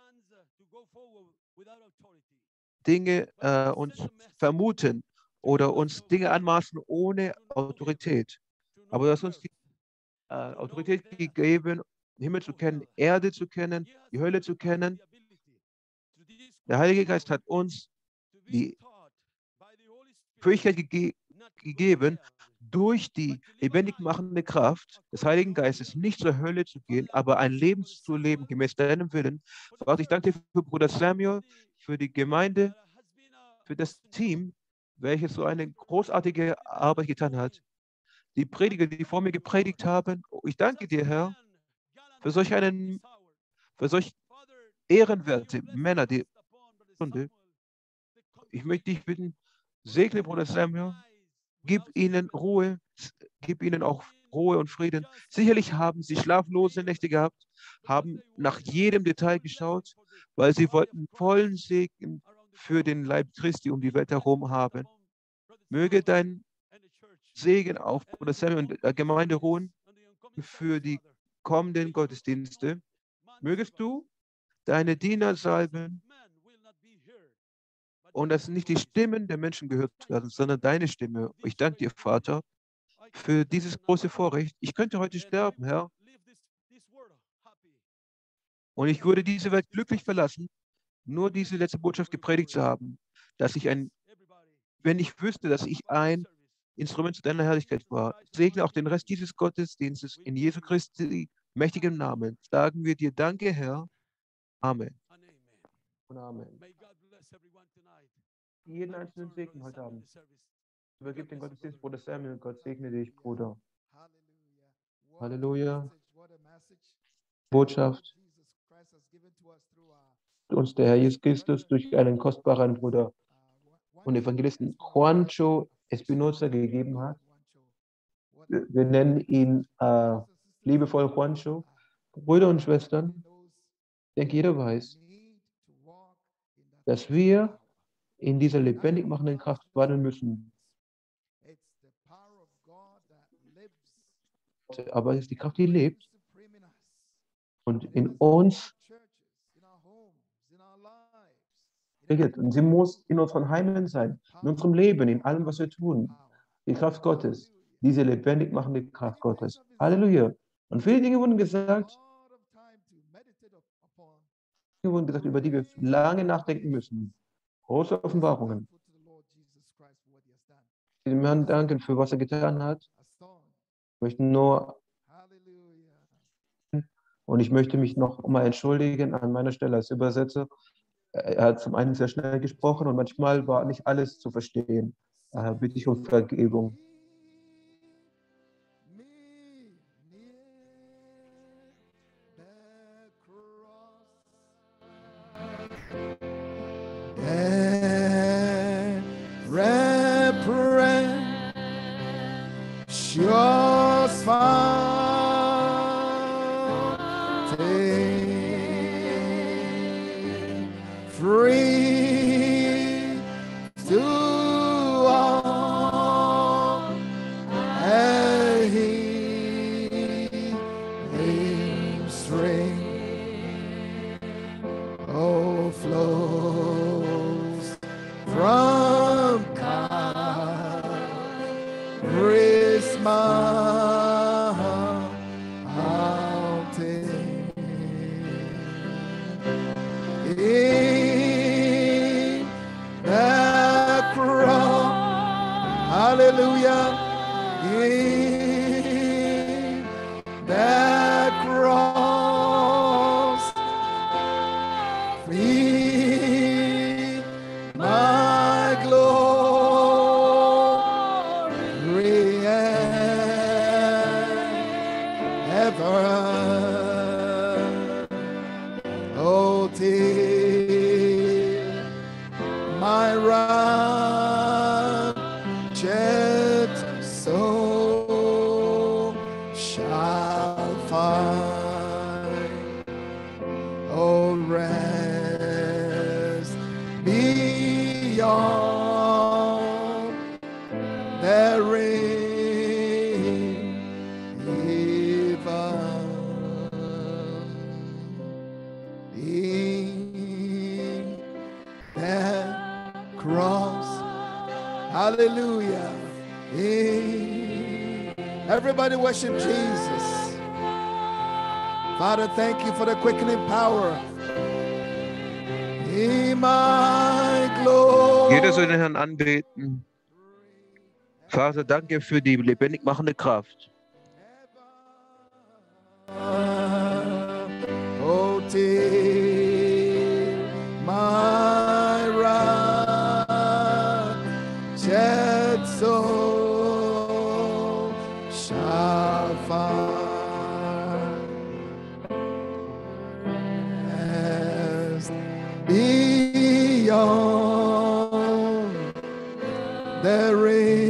Dinge äh, uns vermuten oder uns Dinge anmaßen ohne Autorität. Aber du hast uns die äh, Autorität gegeben, den Himmel zu kennen, Erde zu kennen, die Hölle zu kennen. Der Heilige Geist hat uns die Fähigkeit gege gegeben, durch die lebendig machende Kraft des Heiligen Geistes nicht zur Hölle zu gehen, aber ein Leben zu leben gemäß deinem Willen. Vater, ich danke dir für Bruder Samuel, für die Gemeinde, für das Team, welches so eine großartige Arbeit getan hat. Die Prediger, die vor mir gepredigt haben, ich danke dir, Herr, für solch einen, für solch ehrenwerte Männer, die Stunde. Ich möchte dich bitten, segne Bruder Samuel, gib ihnen Ruhe, gib ihnen auch Ruhe und Frieden. Sicherlich haben sie schlaflose Nächte gehabt, haben nach jedem Detail geschaut, weil sie wollten vollen Segen für den Leib Christi um die Welt herum haben. Möge dein Segen auf Bruder Samuel und der Gemeinde ruhen für die kommenden Gottesdienste. Mögest du deine Diener salben und dass nicht die Stimmen der Menschen gehört werden, sondern deine Stimme. Ich danke dir, Vater, für dieses große Vorrecht. Ich könnte heute sterben, Herr, und ich würde diese Welt glücklich verlassen, nur diese letzte Botschaft gepredigt zu haben, dass ich ein, wenn ich wüsste, dass ich ein Instrument zu deiner Herrlichkeit war. Segne auch den Rest dieses Gottesdienstes in Jesu Christi mächtigem Namen. Sagen wir dir Danke, Herr. Amen. Und Amen. Jeden einzelnen Segen heute Abend. Übergib den Gottesdienst, Bruder Samuel. Gott segne dich, Bruder. Halleluja. Botschaft, die uns der Herr Jesus Christus durch einen kostbaren Bruder und Evangelisten Juancho Espinosa gegeben hat. Wir nennen ihn äh, liebevoll Juancho. Brüder und Schwestern, ich denke, jeder weiß, dass wir in dieser lebendig machenden Kraft wandeln müssen. Aber es ist die Kraft, die lebt und in uns regelt. Und sie muss in unseren Heimen sein, in unserem Leben, in allem, was wir tun. Die Kraft Gottes, diese lebendig machende Kraft Gottes. Halleluja. Und viele Dinge wurden gesagt, Dinge wurden gesagt, über die wir lange nachdenken müssen. Große Offenbarungen. Ich will dem Herrn danken für was er getan hat. Ich möchte nur und ich möchte mich noch mal entschuldigen an meiner Stelle als Übersetzer. Er hat zum einen sehr schnell gesprochen und manchmal war nicht alles zu verstehen. Daher bitte ich um Vergebung. Precious fountain, free flows from Calvary's mountain. In the cross, hallelujah, in the cross, free my glory ever. Oh, till my wretched soul shall find, oh, rest beyond the river. In the cross, hallelujah. In- Everybody worship Jesus. Father, thank you for the quickening power. In my glory. Jeder soll den Herrn anbeten. Vater, danke für die lebendig machende Kraft. Oh, till my wretched soul shall find rest beyond the river.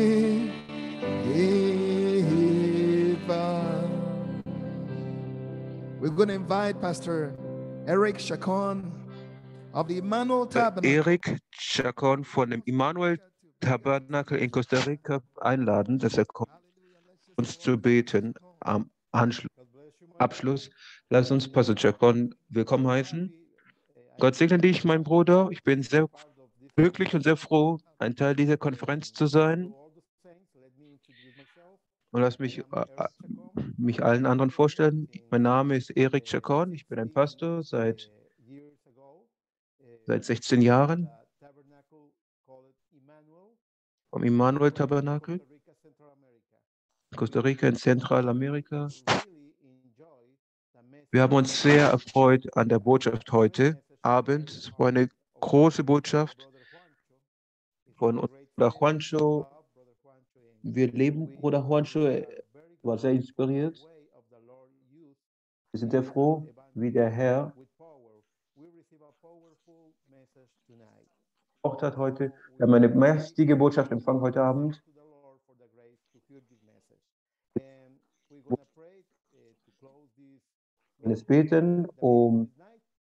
We're going to invite Pastor Eric Chacon of the Emmanuel Tabernacle. Erik Chacon von dem Immanuel Tabernakel in Costa Rica einladen, dass er kommt, uns zu beten. Am Anschlu- Abschluss, lass uns Pastor Chacon willkommen heißen. Gott segne dich, mein Bruder. Ich bin sehr glücklich und sehr froh, ein Teil dieser Konferenz zu sein. Und lass mich, äh, mich allen anderen vorstellen. Mein Name ist Erik Chacon. Ich bin ein Pastor seit, seit sechzehn Jahren vom Immanuel Tabernakel in Costa Rica in Zentralamerika. Wir haben uns sehr erfreut an der Botschaft heute Abend. Es war eine große Botschaft von Bruder Juancho. Wir leben Bruder Juancho, er war sehr inspiriert. Wir sind sehr froh, wie der Herr auch hat heute. Wir haben eine mächtige Botschaft empfangen heute Abend. Wir jetzt beten, um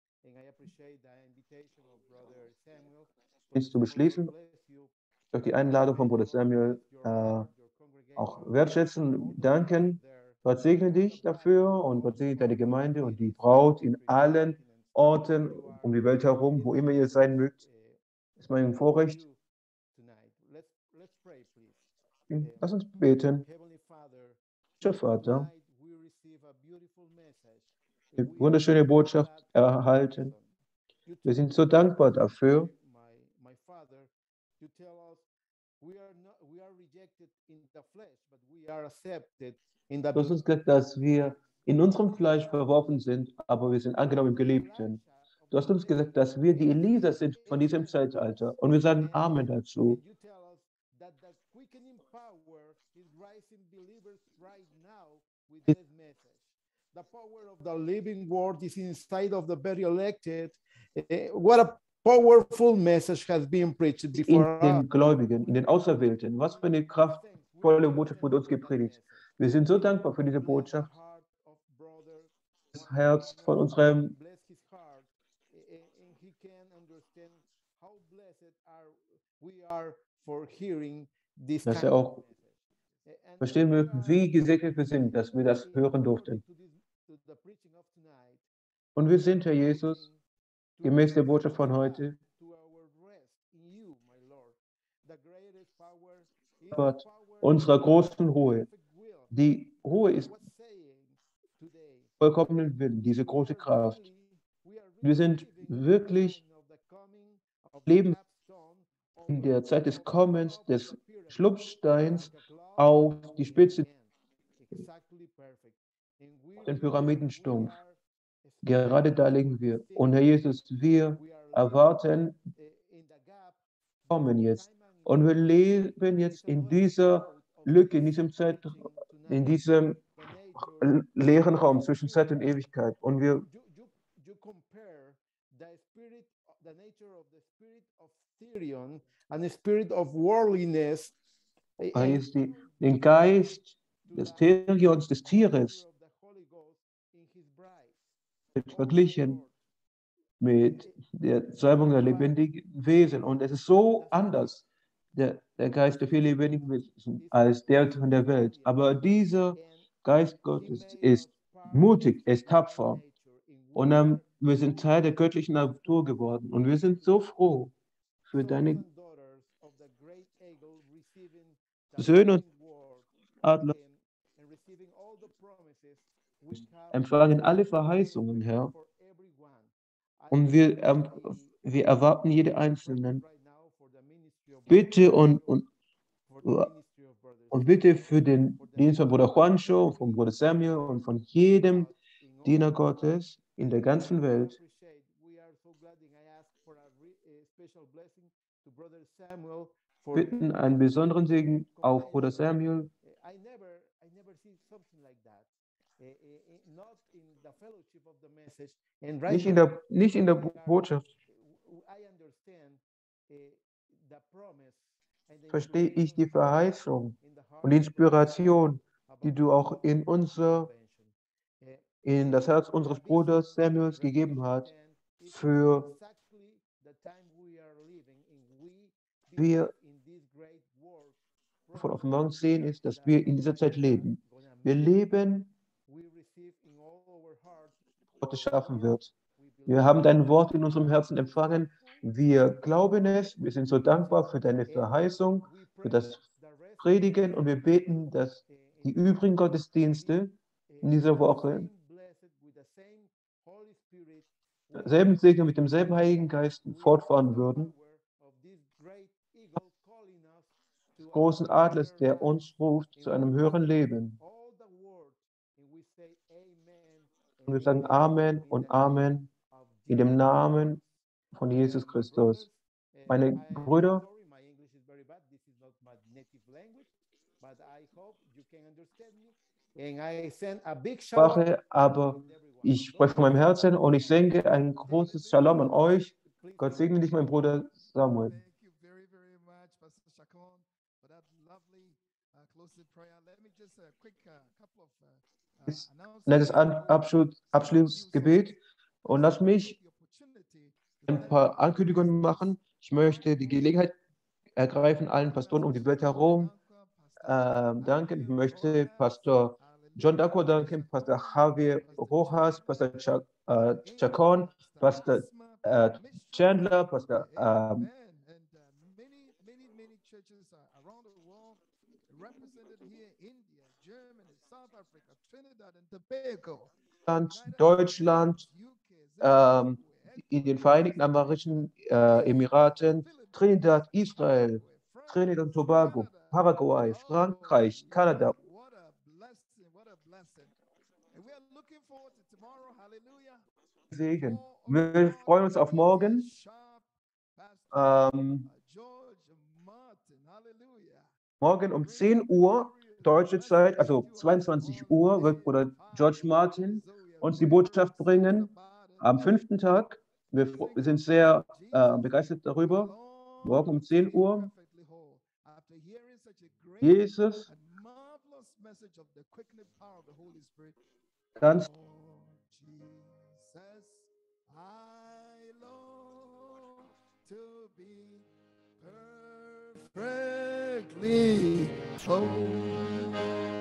dies zu beschließen. Durch die Einladung von Bruder Samuel äh, auch wertschätzen, danken. Gott segne dich dafür und Gott segne deine Gemeinde und die Braut in allen Orten um die Welt herum, wo immer ihr sein mögt. Ist mein Vorrecht. Lass uns beten. Herr Vater, eine wunderschöne Botschaft erhalten. Wir sind so dankbar dafür. Du hast uns gesagt, dass wir in unserem Fleisch verworfen sind, aber wir sind angenommen im Geliebten. Du hast uns gesagt, dass wir die Elisa sind von diesem Zeitalter. Und wir sagen Amen dazu. The power of the living word is inside of the very elected. What a powerful message has been preached before In den Gläubigen, in den Auserwählten. Was für eine kraftvolle Botschaft wurde uns gepredigt. Wir sind so dankbar für diese Botschaft. Das Herz von unserem dass er auch verstehen mögen, wie gesegnet wir sind, dass wir das hören durften. Und wir sind, Herr Jesus, gemäß der Botschaft von heute, Gott, unserer großen Ruhe. Die Ruhe ist vollkommenen Willen, diese große Kraft. Wir sind wirklich leben in der Zeit des Kommens, des Schlupfsteins auf die Spitze, den Pyramidenstumpf. Gerade da liegen wir. Und Herr Jesus, wir erwarten kommen jetzt. Und wir leben jetzt in dieser Lücke, in diesem Zeit, in diesem leeren Raum zwischen Zeit und Ewigkeit. Und wir and the spirit of worldliness, heißt die, den Geist des Therions, des Tieres, wird verglichen mit der Salbung der lebendigen Wesen. Und es ist so anders, der, der Geist der vier lebendigen Wesen, als der von der Welt. Aber dieser Geist Gottes ist mutig, er ist tapfer. Und ähm, wir sind Teil der göttlichen Natur geworden. Und wir sind so froh für deine Söhne und Adler. Empfangen alle Verheißungen, Herr. Und wir, ähm, wir erwarten jede einzelnen. Bitte und, und, und bitte für den Dienst von Bruder Juancho, von Bruder Samuel und von jedem Diener Gottes in der ganzen Welt. Bitten einen besonderen Segen auf Bruder Samuel. Nicht in der, nicht in der Botschaft verstehe ich die Verheißung und die Inspiration, die du auch in unser, in das Herz unseres Bruders Samuels gegeben hast, für wir von Offenbarung sehen, ist, dass wir in dieser Zeit leben. Wir leben, Gott es schaffen wird. Wir haben dein Wort in unserem Herzen empfangen. Wir glauben es. Wir sind so dankbar für deine Verheißung, für das Predigen, und wir beten, dass die übrigen Gottesdienste in dieser Woche selben Segen mit demselben Heiligen Geist fortfahren würden. Des großen Adlers, der uns ruft zu einem höheren Leben. Und wir sagen Amen und Amen in dem Namen von Jesus Christus. Meine Brüder, Sprache, aber ich spreche von meinem Herzen und ich sende ein großes Shalom an euch. Gott segne dich, mein Bruder Samuel. Nettes Abschluss, Abschlussgebet, und lass mich ein paar Ankündigungen machen. Ich möchte die Gelegenheit ergreifen, allen Pastoren um die Welt herum äh, danken. Ich möchte Pastor John Daco danken, Pastor Javier Rojas, Pastor Ch äh, Chacon, Pastor äh, Chandler, Pastor äh, Deutschland, ähm, in den Vereinigten Arabischen äh, Emiraten, Trinidad, Israel, Trinidad und Tobago, Paraguay, Frankreich, Kanada. Segen. Wir freuen uns auf morgen. Ähm, morgen um zehn Uhr deutsche Zeit, also zweiundzwanzig Uhr, wird Bruder George Martin uns die Botschaft bringen. Am fünften Tag. Wir, wir sind sehr äh, begeistert darüber. Morgen um zehn Uhr. Jesus ganz perfectly whole.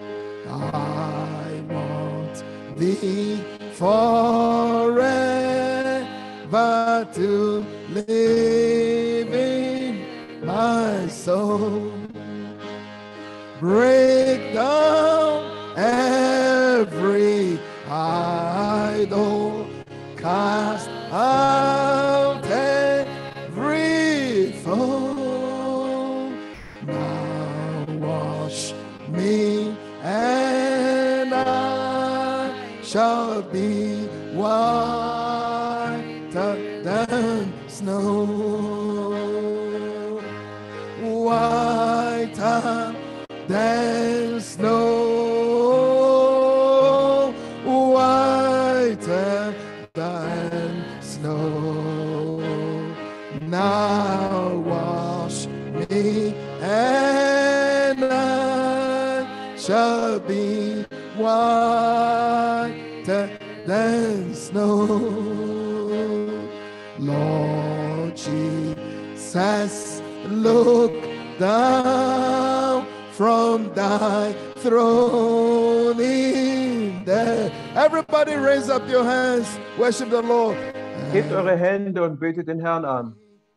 I want thee forever to live in my soul. Break down every idol, cast out every foe. Now wash me and I shall be whiter than snow. Whiter than snow, whiter than snow. Now wash me and I shall be whiter than snow. Lord Jesus, look down from thy throne in there. Everybody raise up your hands, worship the Lord. Hebt eure Hände und betet den Herrn an.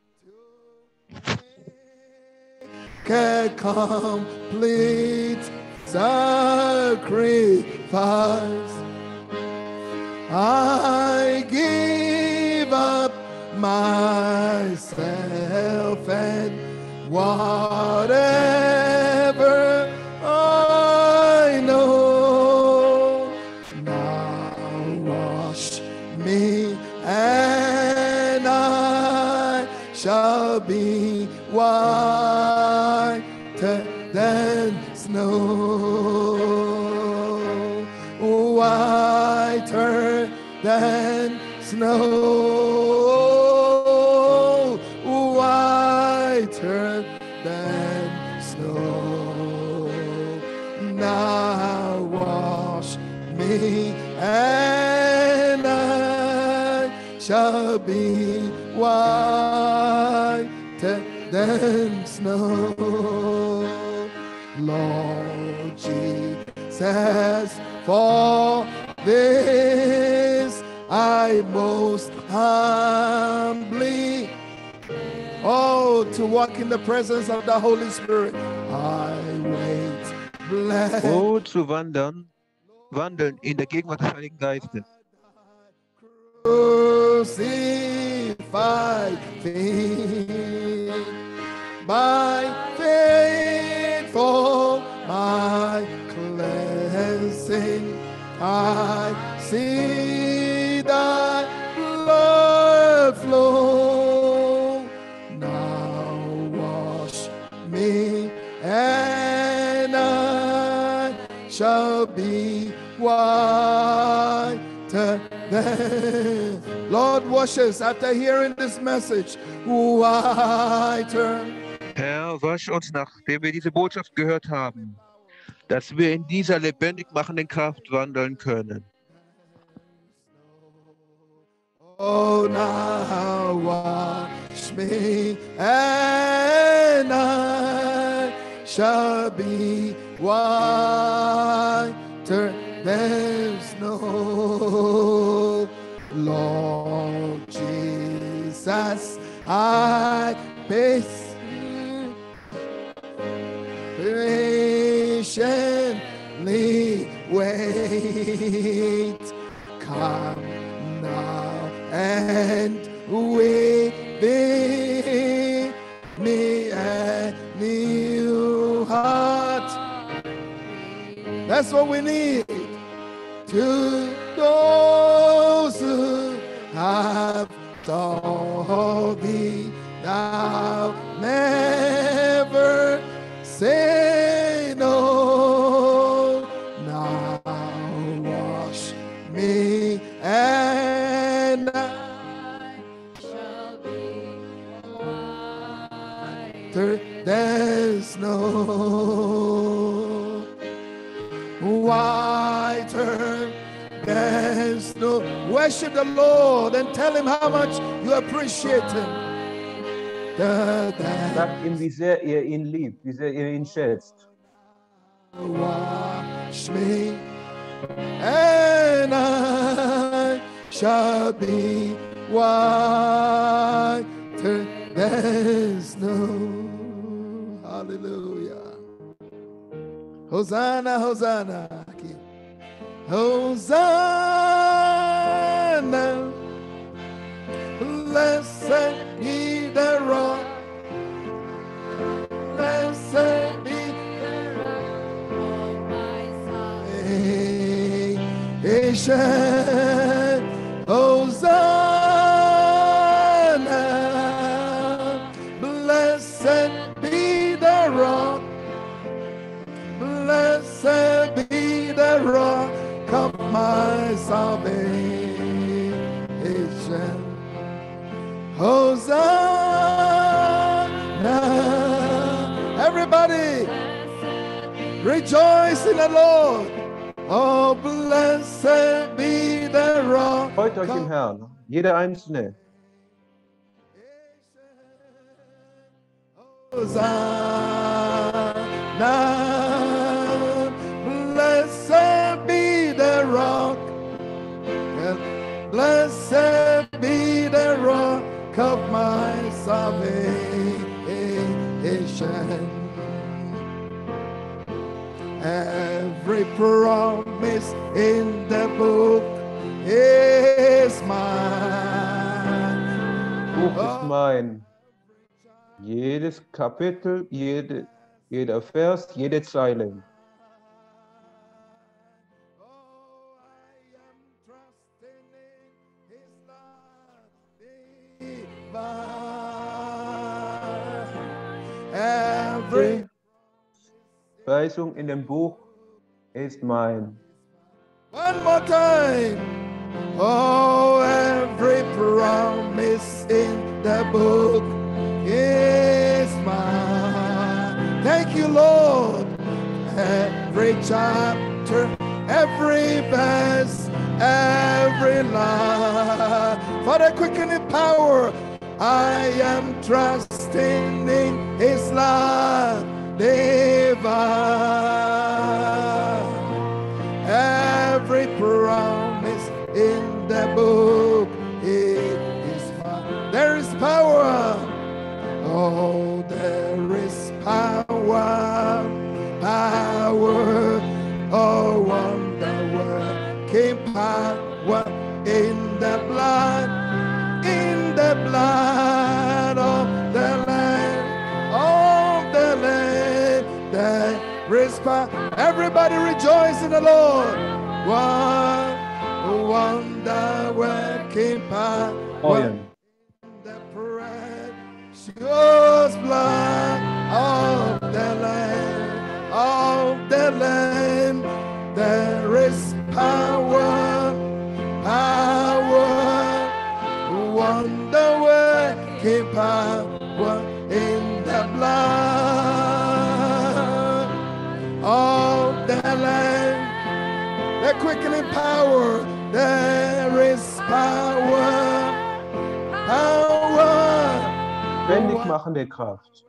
A complete sacrifice. I give up myself and whatever I know. Now wash me and I shall be whiter than snow. Whiter than snow. Whiter than snow. Now wash me and I shall be whiter than snow. Lord Jesus, for this I most humbly, oh, to walk in the presence of the Holy Spirit, I wait. Blessed Oh, zu wandern, wandeln in der Gegenwart des Heiligen Geistes. crucified thing, by faith for my cleansing, I see thy blood flow. Now wash me and I shall be whiter than. Lord, wash us after hearing this message. Whiter. Herr, wasch uns, nachdem wir diese Botschaft gehört haben, dass wir in dieser lebendig machenden Kraft wandeln können. Oh, now wash me and I shall be whiter than snow. Lord Jesus, I patiently wait. Come now and within me a new heart. That's what we need. To those who have told thee, thou never say no. Now wash me and I shall be whiter than snow. Whiter than snow. Worship the Lord and tell him how much you appreciate him. Da, da. Sagt ihm, wie sehr ihr ihn liebt, wie sehr ihr ihn schätzt. Wash me and I shall be whiter than snow. Hallelujah. Hosanna, Hosanna. Hosanna. Blessed be the rock. Blessed be The rock of my salvation. Hosanna. Blessed be the rock. Blessed be the rock of my salvation. Hosanna. Everybody, rejoice in the Lord. Oh, blessed be the rock. Freut euch im Herrn, jeder Einzelne. Hosanna. Blessed be the rock. Blessed be the rock of my salvation. Every promise in the book is mine. Buch ist mein. Jedes Kapitel, jede, jeder Vers, jede Zeile. Every Verheißung in dem Buch ist mein. one more time. Oh, every promise in the book is mine. Thank you, Lord. Every chapter, every verse, every line. For the quickening power, I am trusting in His love divine. Every promise in the book it is mine. There is power. Oh, there is power, power, oh, wonder working power in the blood, in the blood of the Lamb, of the Lamb. There is power. Everybody rejoice in the Lord. One wonder working power. Freuen. The precious blood of the Lamb, of the Lamb, there is power, power, wonder working power in the blood of the Lamb, the quickening power, there is power. Power. Lebendig machende Kraft.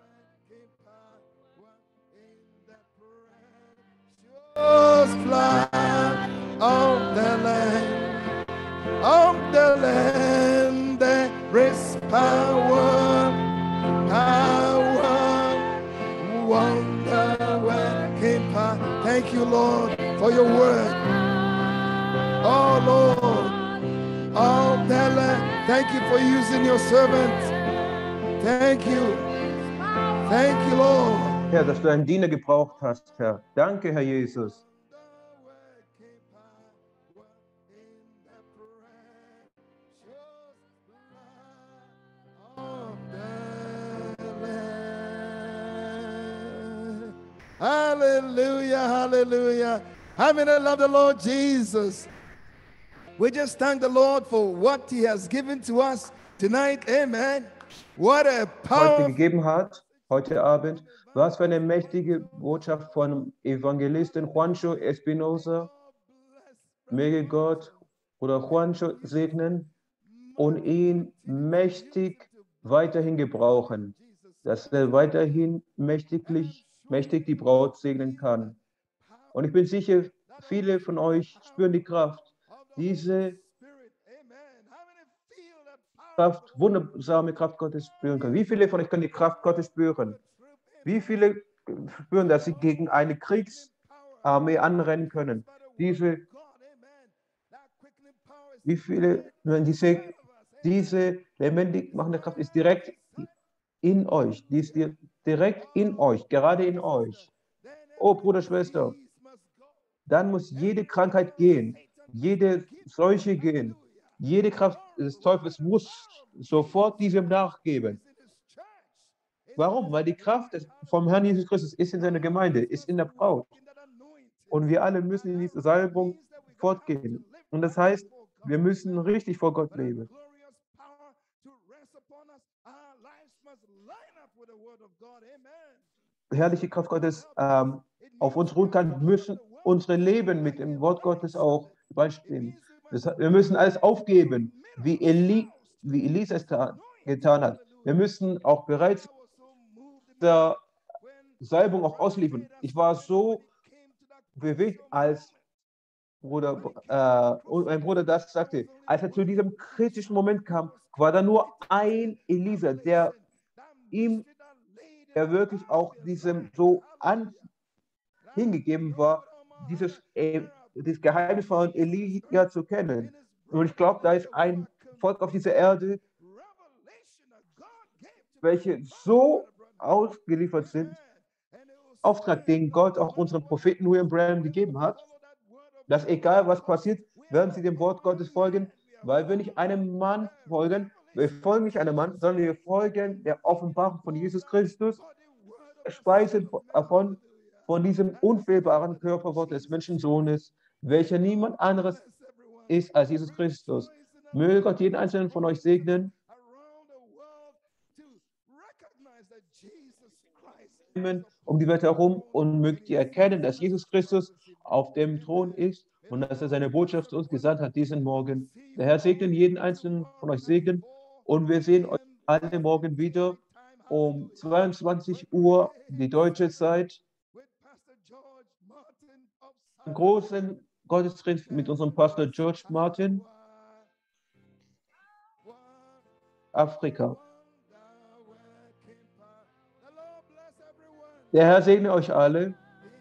Just blood of the Lamb, of the Lamb, there is power, power, wonder working power. Thank you, Lord, for your word. Oh, Lord, of the Lamb. Thank you for using your servant. Thank you. Thank you, Lord. Herr, dass du einen Diener gebraucht hast, Herr. Danke, Herr Jesus. Hallelujah, hallelujah. How many love the Lord Jesus? We just thank the Lord for what He has given to us tonight. Amen. What a Heute powerful gegeben hat, heute Abend. Was für eine mächtige Botschaft von Evangelistin Juancho Espinosa. Möge Gott oder Juancho segnen und ihn mächtig weiterhin gebrauchen, dass er weiterhin mächtiglich, mächtig die Braut segnen kann. Und ich bin sicher, viele von euch spüren die Kraft, diese Kraft, wundersame Kraft Gottes spüren können? Wie viele von euch können die Kraft Gottes spüren? Wie viele spüren, dass sie gegen eine Kriegsarmee anrennen können? Diese, wie viele, diese, diese lebendig machende Kraft ist direkt in euch, die ist direkt in euch, gerade in euch. Oh, Bruder, Schwester, dann muss jede Krankheit gehen, jede Seuche gehen, jede Kraft des Teufels muss sofort diesem nachgeben. Warum? Weil die Kraft des, vom Herrn Jesus Christus ist in seiner Gemeinde, ist in der Braut. Und wir alle müssen in diese Salbung fortgehen. Und das heißt, wir müssen richtig vor Gott leben. Herrliche Kraft Gottes ähm, auf uns ruhen kann, müssen unsere Leben mit dem Wort Gottes auch übereinstimmen. Das, wir müssen alles aufgeben, wie, Eli, wie Elisa es ta, getan hat. Wir müssen auch bereits der Salbung auch ausliefern. Ich war so bewegt, als Bruder, äh, mein Bruder das sagte. Als er zu diesem kritischen Moment kam, war da nur ein Elisa, der ihm er wirklich auch diesem so an, hingegeben war, dieses, äh, dieses Geheimnis von Elia zu kennen. Und ich glaube, da ist ein Volk auf dieser Erde, welche so ausgeliefert sind, Auftrag, den Gott auch unseren Propheten William Branham gegeben hat, dass egal was passiert, werden sie dem Wort Gottes folgen, weil wir nicht einem Mann folgen, wir folgen nicht einem Mann, sondern wir folgen der Offenbarung von Jesus Christus, speisen von, von diesem unfehlbaren Körperwort des Menschensohnes, welcher niemand anderes ist als Jesus Christus. Möge Gott jeden einzelnen von euch segnen, um die Welt herum, und mögt ihr erkennen, dass Jesus Christus auf dem Thron ist und dass er seine Botschaft zu uns gesandt hat diesen Morgen. Der Herr segne jeden einzelnen von euch segnen, und wir sehen euch alle morgen wieder um zweiundzwanzig Uhr, die deutsche Zeit, einen großen Gottesdienst mit unserem Pastor George Martin, Afrika. Der Herr segne euch alle.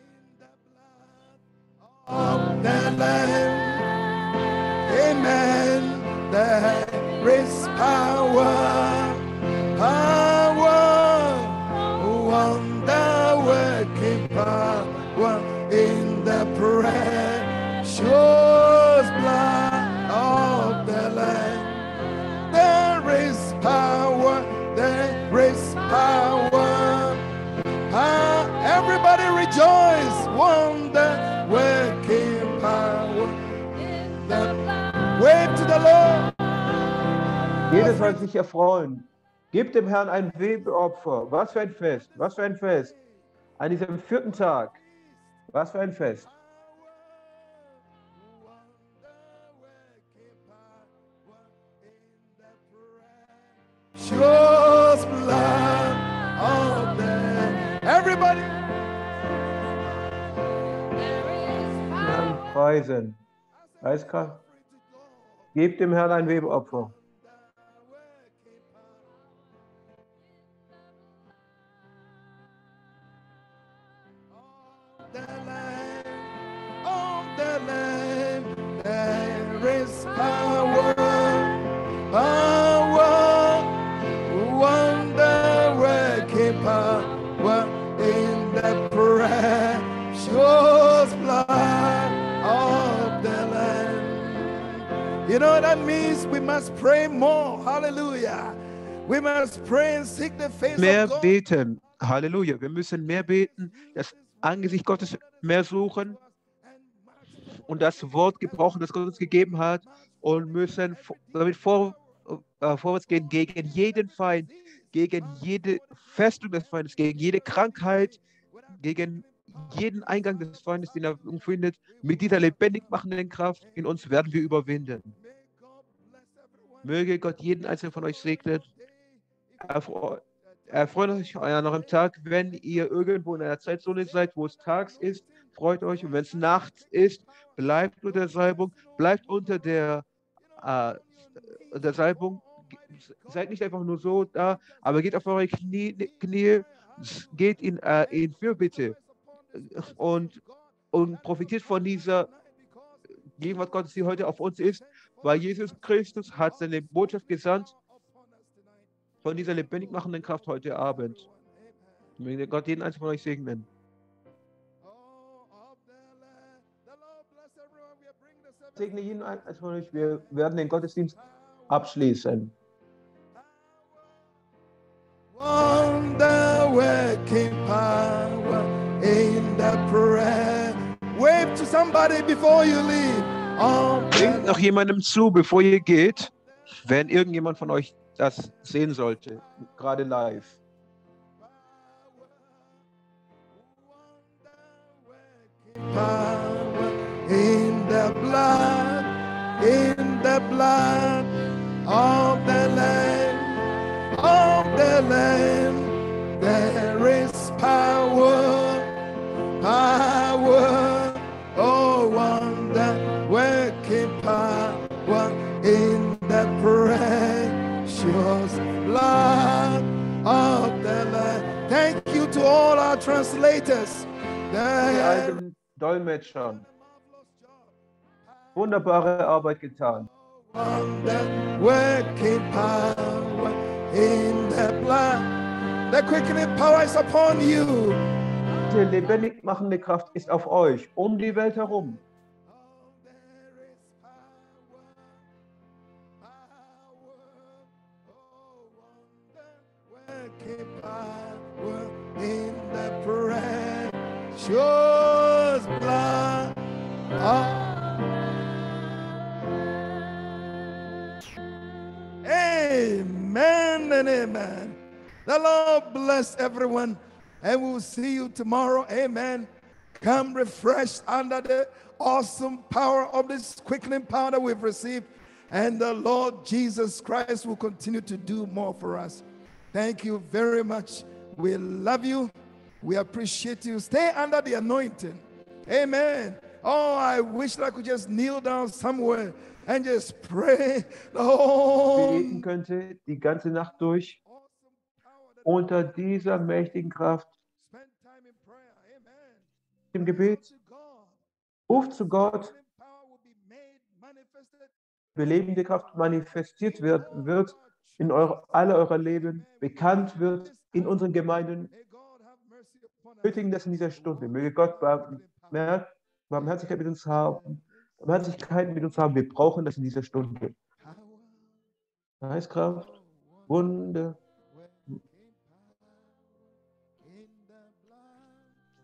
Amen. There is power, power, wonder working power in the precious blood of the Lamb. There is power, there is power. Ah, everybody rejoice, wonder working power. Wave to the Lord. Jeder soll sich erfreuen. Gebt dem Herrn ein Webeopfer. Was für ein Fest, was für ein Fest. An diesem vierten Tag. Was für ein Fest. Precious blood of the everybody. Herrn preisen. Eiskalt. Gebt dem Herrn ein Webeopfer. The Lamb of the Lamb, there is power, power, wonder working power in the precious blood of the Lamb. You know what that means? We must pray more. Hallelujah. We must pray and seek the face Mehr of God. beten. Halleluja. Wir müssen mehr beten, das Angesicht Gottes mehr suchen und das Wort gebrauchen, das Gott uns gegeben hat, und müssen damit vor, äh, vorwärts gehen gegen jeden Feind, gegen jede Festung des Feindes, gegen jede Krankheit, gegen jeden Eingang des Feindes, den er findet. Mit dieser lebendig machenden Kraft in uns werden wir überwinden. Möge Gott jeden einzelnen von euch segnen. Erfre- Erfreut euch an eurem Tag, wenn ihr irgendwo in einer Zeitzone seid, wo es tags ist. Freut euch, und wenn es nachts ist, bleibt unter der Salbung, bleibt unter der, äh, der Salbung, seid nicht einfach nur so da, aber geht auf eure Knie, Knie geht in, äh, in Fürbitte und, und profitiert von dieser Gegenwart Gottes, die heute auf uns ist, weil Jesus Christus hat seine Botschaft gesandt von dieser lebendig machenden Kraft heute Abend. Möge Gott jeden einzelnen von euch segnen. Segne jeden einzelnen von euch. Wir werden den Gottesdienst abschließen. Wonder working power in the prayer. Wave to somebody before you leave. Oh, Bringt noch jemandem zu, bevor ihr geht, wenn irgendjemand von euch das sehen sollte, gerade live. power in the blood, in the blood of the Lamb, of the Lamb. There is power, power, oh wonder working power in the precious blood of the Lamb. Thank you to all our translators. Die alten Dolmetschern. Wunderbare Arbeit getan. Wonder working power in the blood. The quickening power is upon you. Die lebendig machende Kraft ist auf euch, um die Welt herum. Working power in the precious blood of Amen and amen. The Lord bless everyone, and we will see you tomorrow. Amen. Come refreshed under the awesome power of this quickening power that we've received, and the Lord Jesus Christ will continue to do more for us. Thank you very much. We love you. We appreciate you. Stay under the anointing. Amen. Oh, I wish that I could just kneel down somewhere and just pray. Oh, Beten könnte die ganze Nacht durch unter dieser mächtigen Kraft spend time in prayer. Amen. im Gebet. To God. Ruft zu Gott, Quickening power will be made manifested. belebende Kraft manifestiert wird, wird in eure, alle eurer Leben, bekannt wird in unseren Gemeinden. May God have mercy upon us. Nötigen das in dieser Stunde. Möge Gott Barmher- Barmherzigkeit mit uns haben. Barmherzigkeit mit uns haben. Wir brauchen das in dieser Stunde. Power, Geistkraft, Wunder. working power in the blood.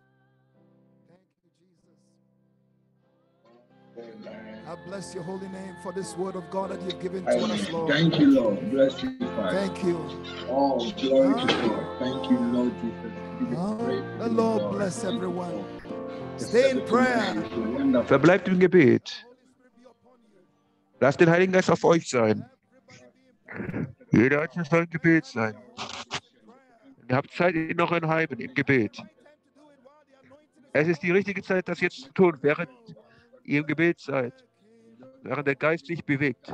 Thank you, Jesus. I bless your holy name for this word of God that you've given to us, Lord. Thank you, Lord. Bless you, Father. Thank you. Oh, glory to God. Thank you, Lord Jesus. Give you Oh, praise, the give you Lord glory. bless Thank you, everyone. Lord. Stay in prayer. Wonderful. Verbleibt im Gebet. Lasst den Heiligen Geist auf euch sein. Jeder einzelne soll im Gebet sein. Ihr habt Zeit in euren Heimen im Gebet. Es ist die richtige Zeit, das jetzt zu tun, während ihr im Gebet seid, während der Geist sich bewegt.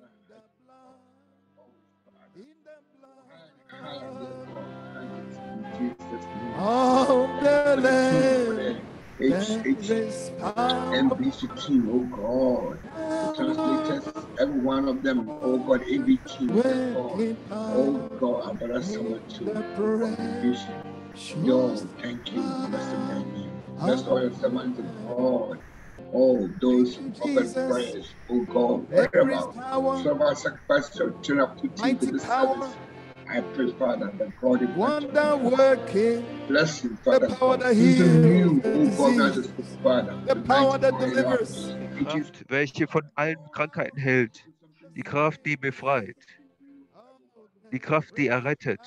Oh, the Lamb, H there H is power. M B C team, oh God. The translators, every one of them, oh God, A B team, oh God. Oh God, I'm gonna someone to Yo, thank you. Bless the name. Bless all your servants of God. Oh, those who offer prayers, oh God, There whatever. is power, Some are sacrificed to turn up to team to mighty this power, service. I pray, Father, that God is wonder working, bless you, Father. the power God. that Season heals new, the oh God, not disease, just Father. the power that Tonight, delivers. it is Kraft, welche von allen Krankheiten hält. Die Kraft, die befreit. Die Kraft, die errettet.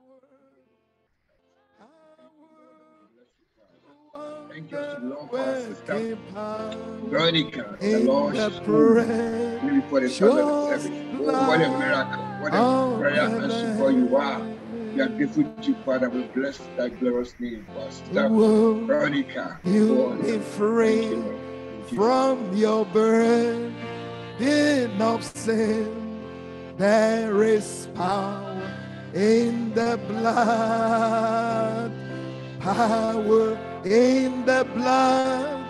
Thank you to the Lord for our sister Working power Veronica, the in Lord the she's moved. Really for the precious service. Oh, what a miracle. What a of prayer the answer for you are. We are grateful to you, Father. We bless that glorious name for our sister Will Veronica. you Lord, be thank free you, Lord. In Jesus' from your burden of sin? there is power in the blood, power in the blood.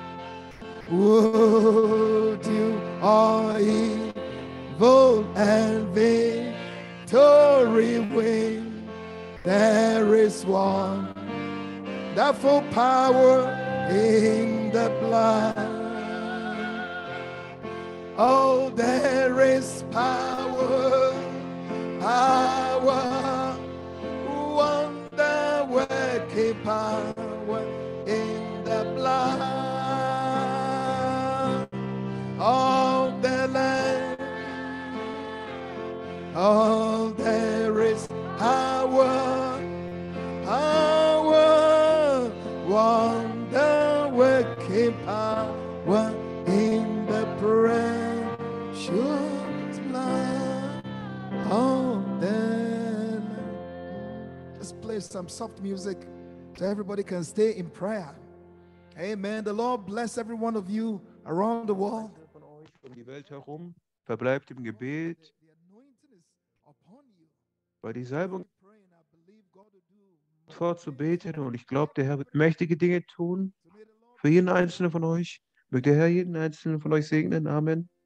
Would you are evil and victory win? There is one, the full power in the blood. Oh, there is power, power, wonder working power in the blood of the Lamb. Oh, there is power, power, wonder working power in the precious blood of the Lamb. Just play some soft music so everybody can stay in prayer. Amen. The Lord bless every one of you around the world. Von euch um die Welt herum verbleibt im Gebet, The anointing is upon you. weil die Salbung Pray, and I believe God will do vorzubeten und ich glaube, der Herr wird mächtige Dinge tun so. May the Lord für jeden einzelnen von euch. Möge der Herr jeden einzelnen von euch segnen. Amen.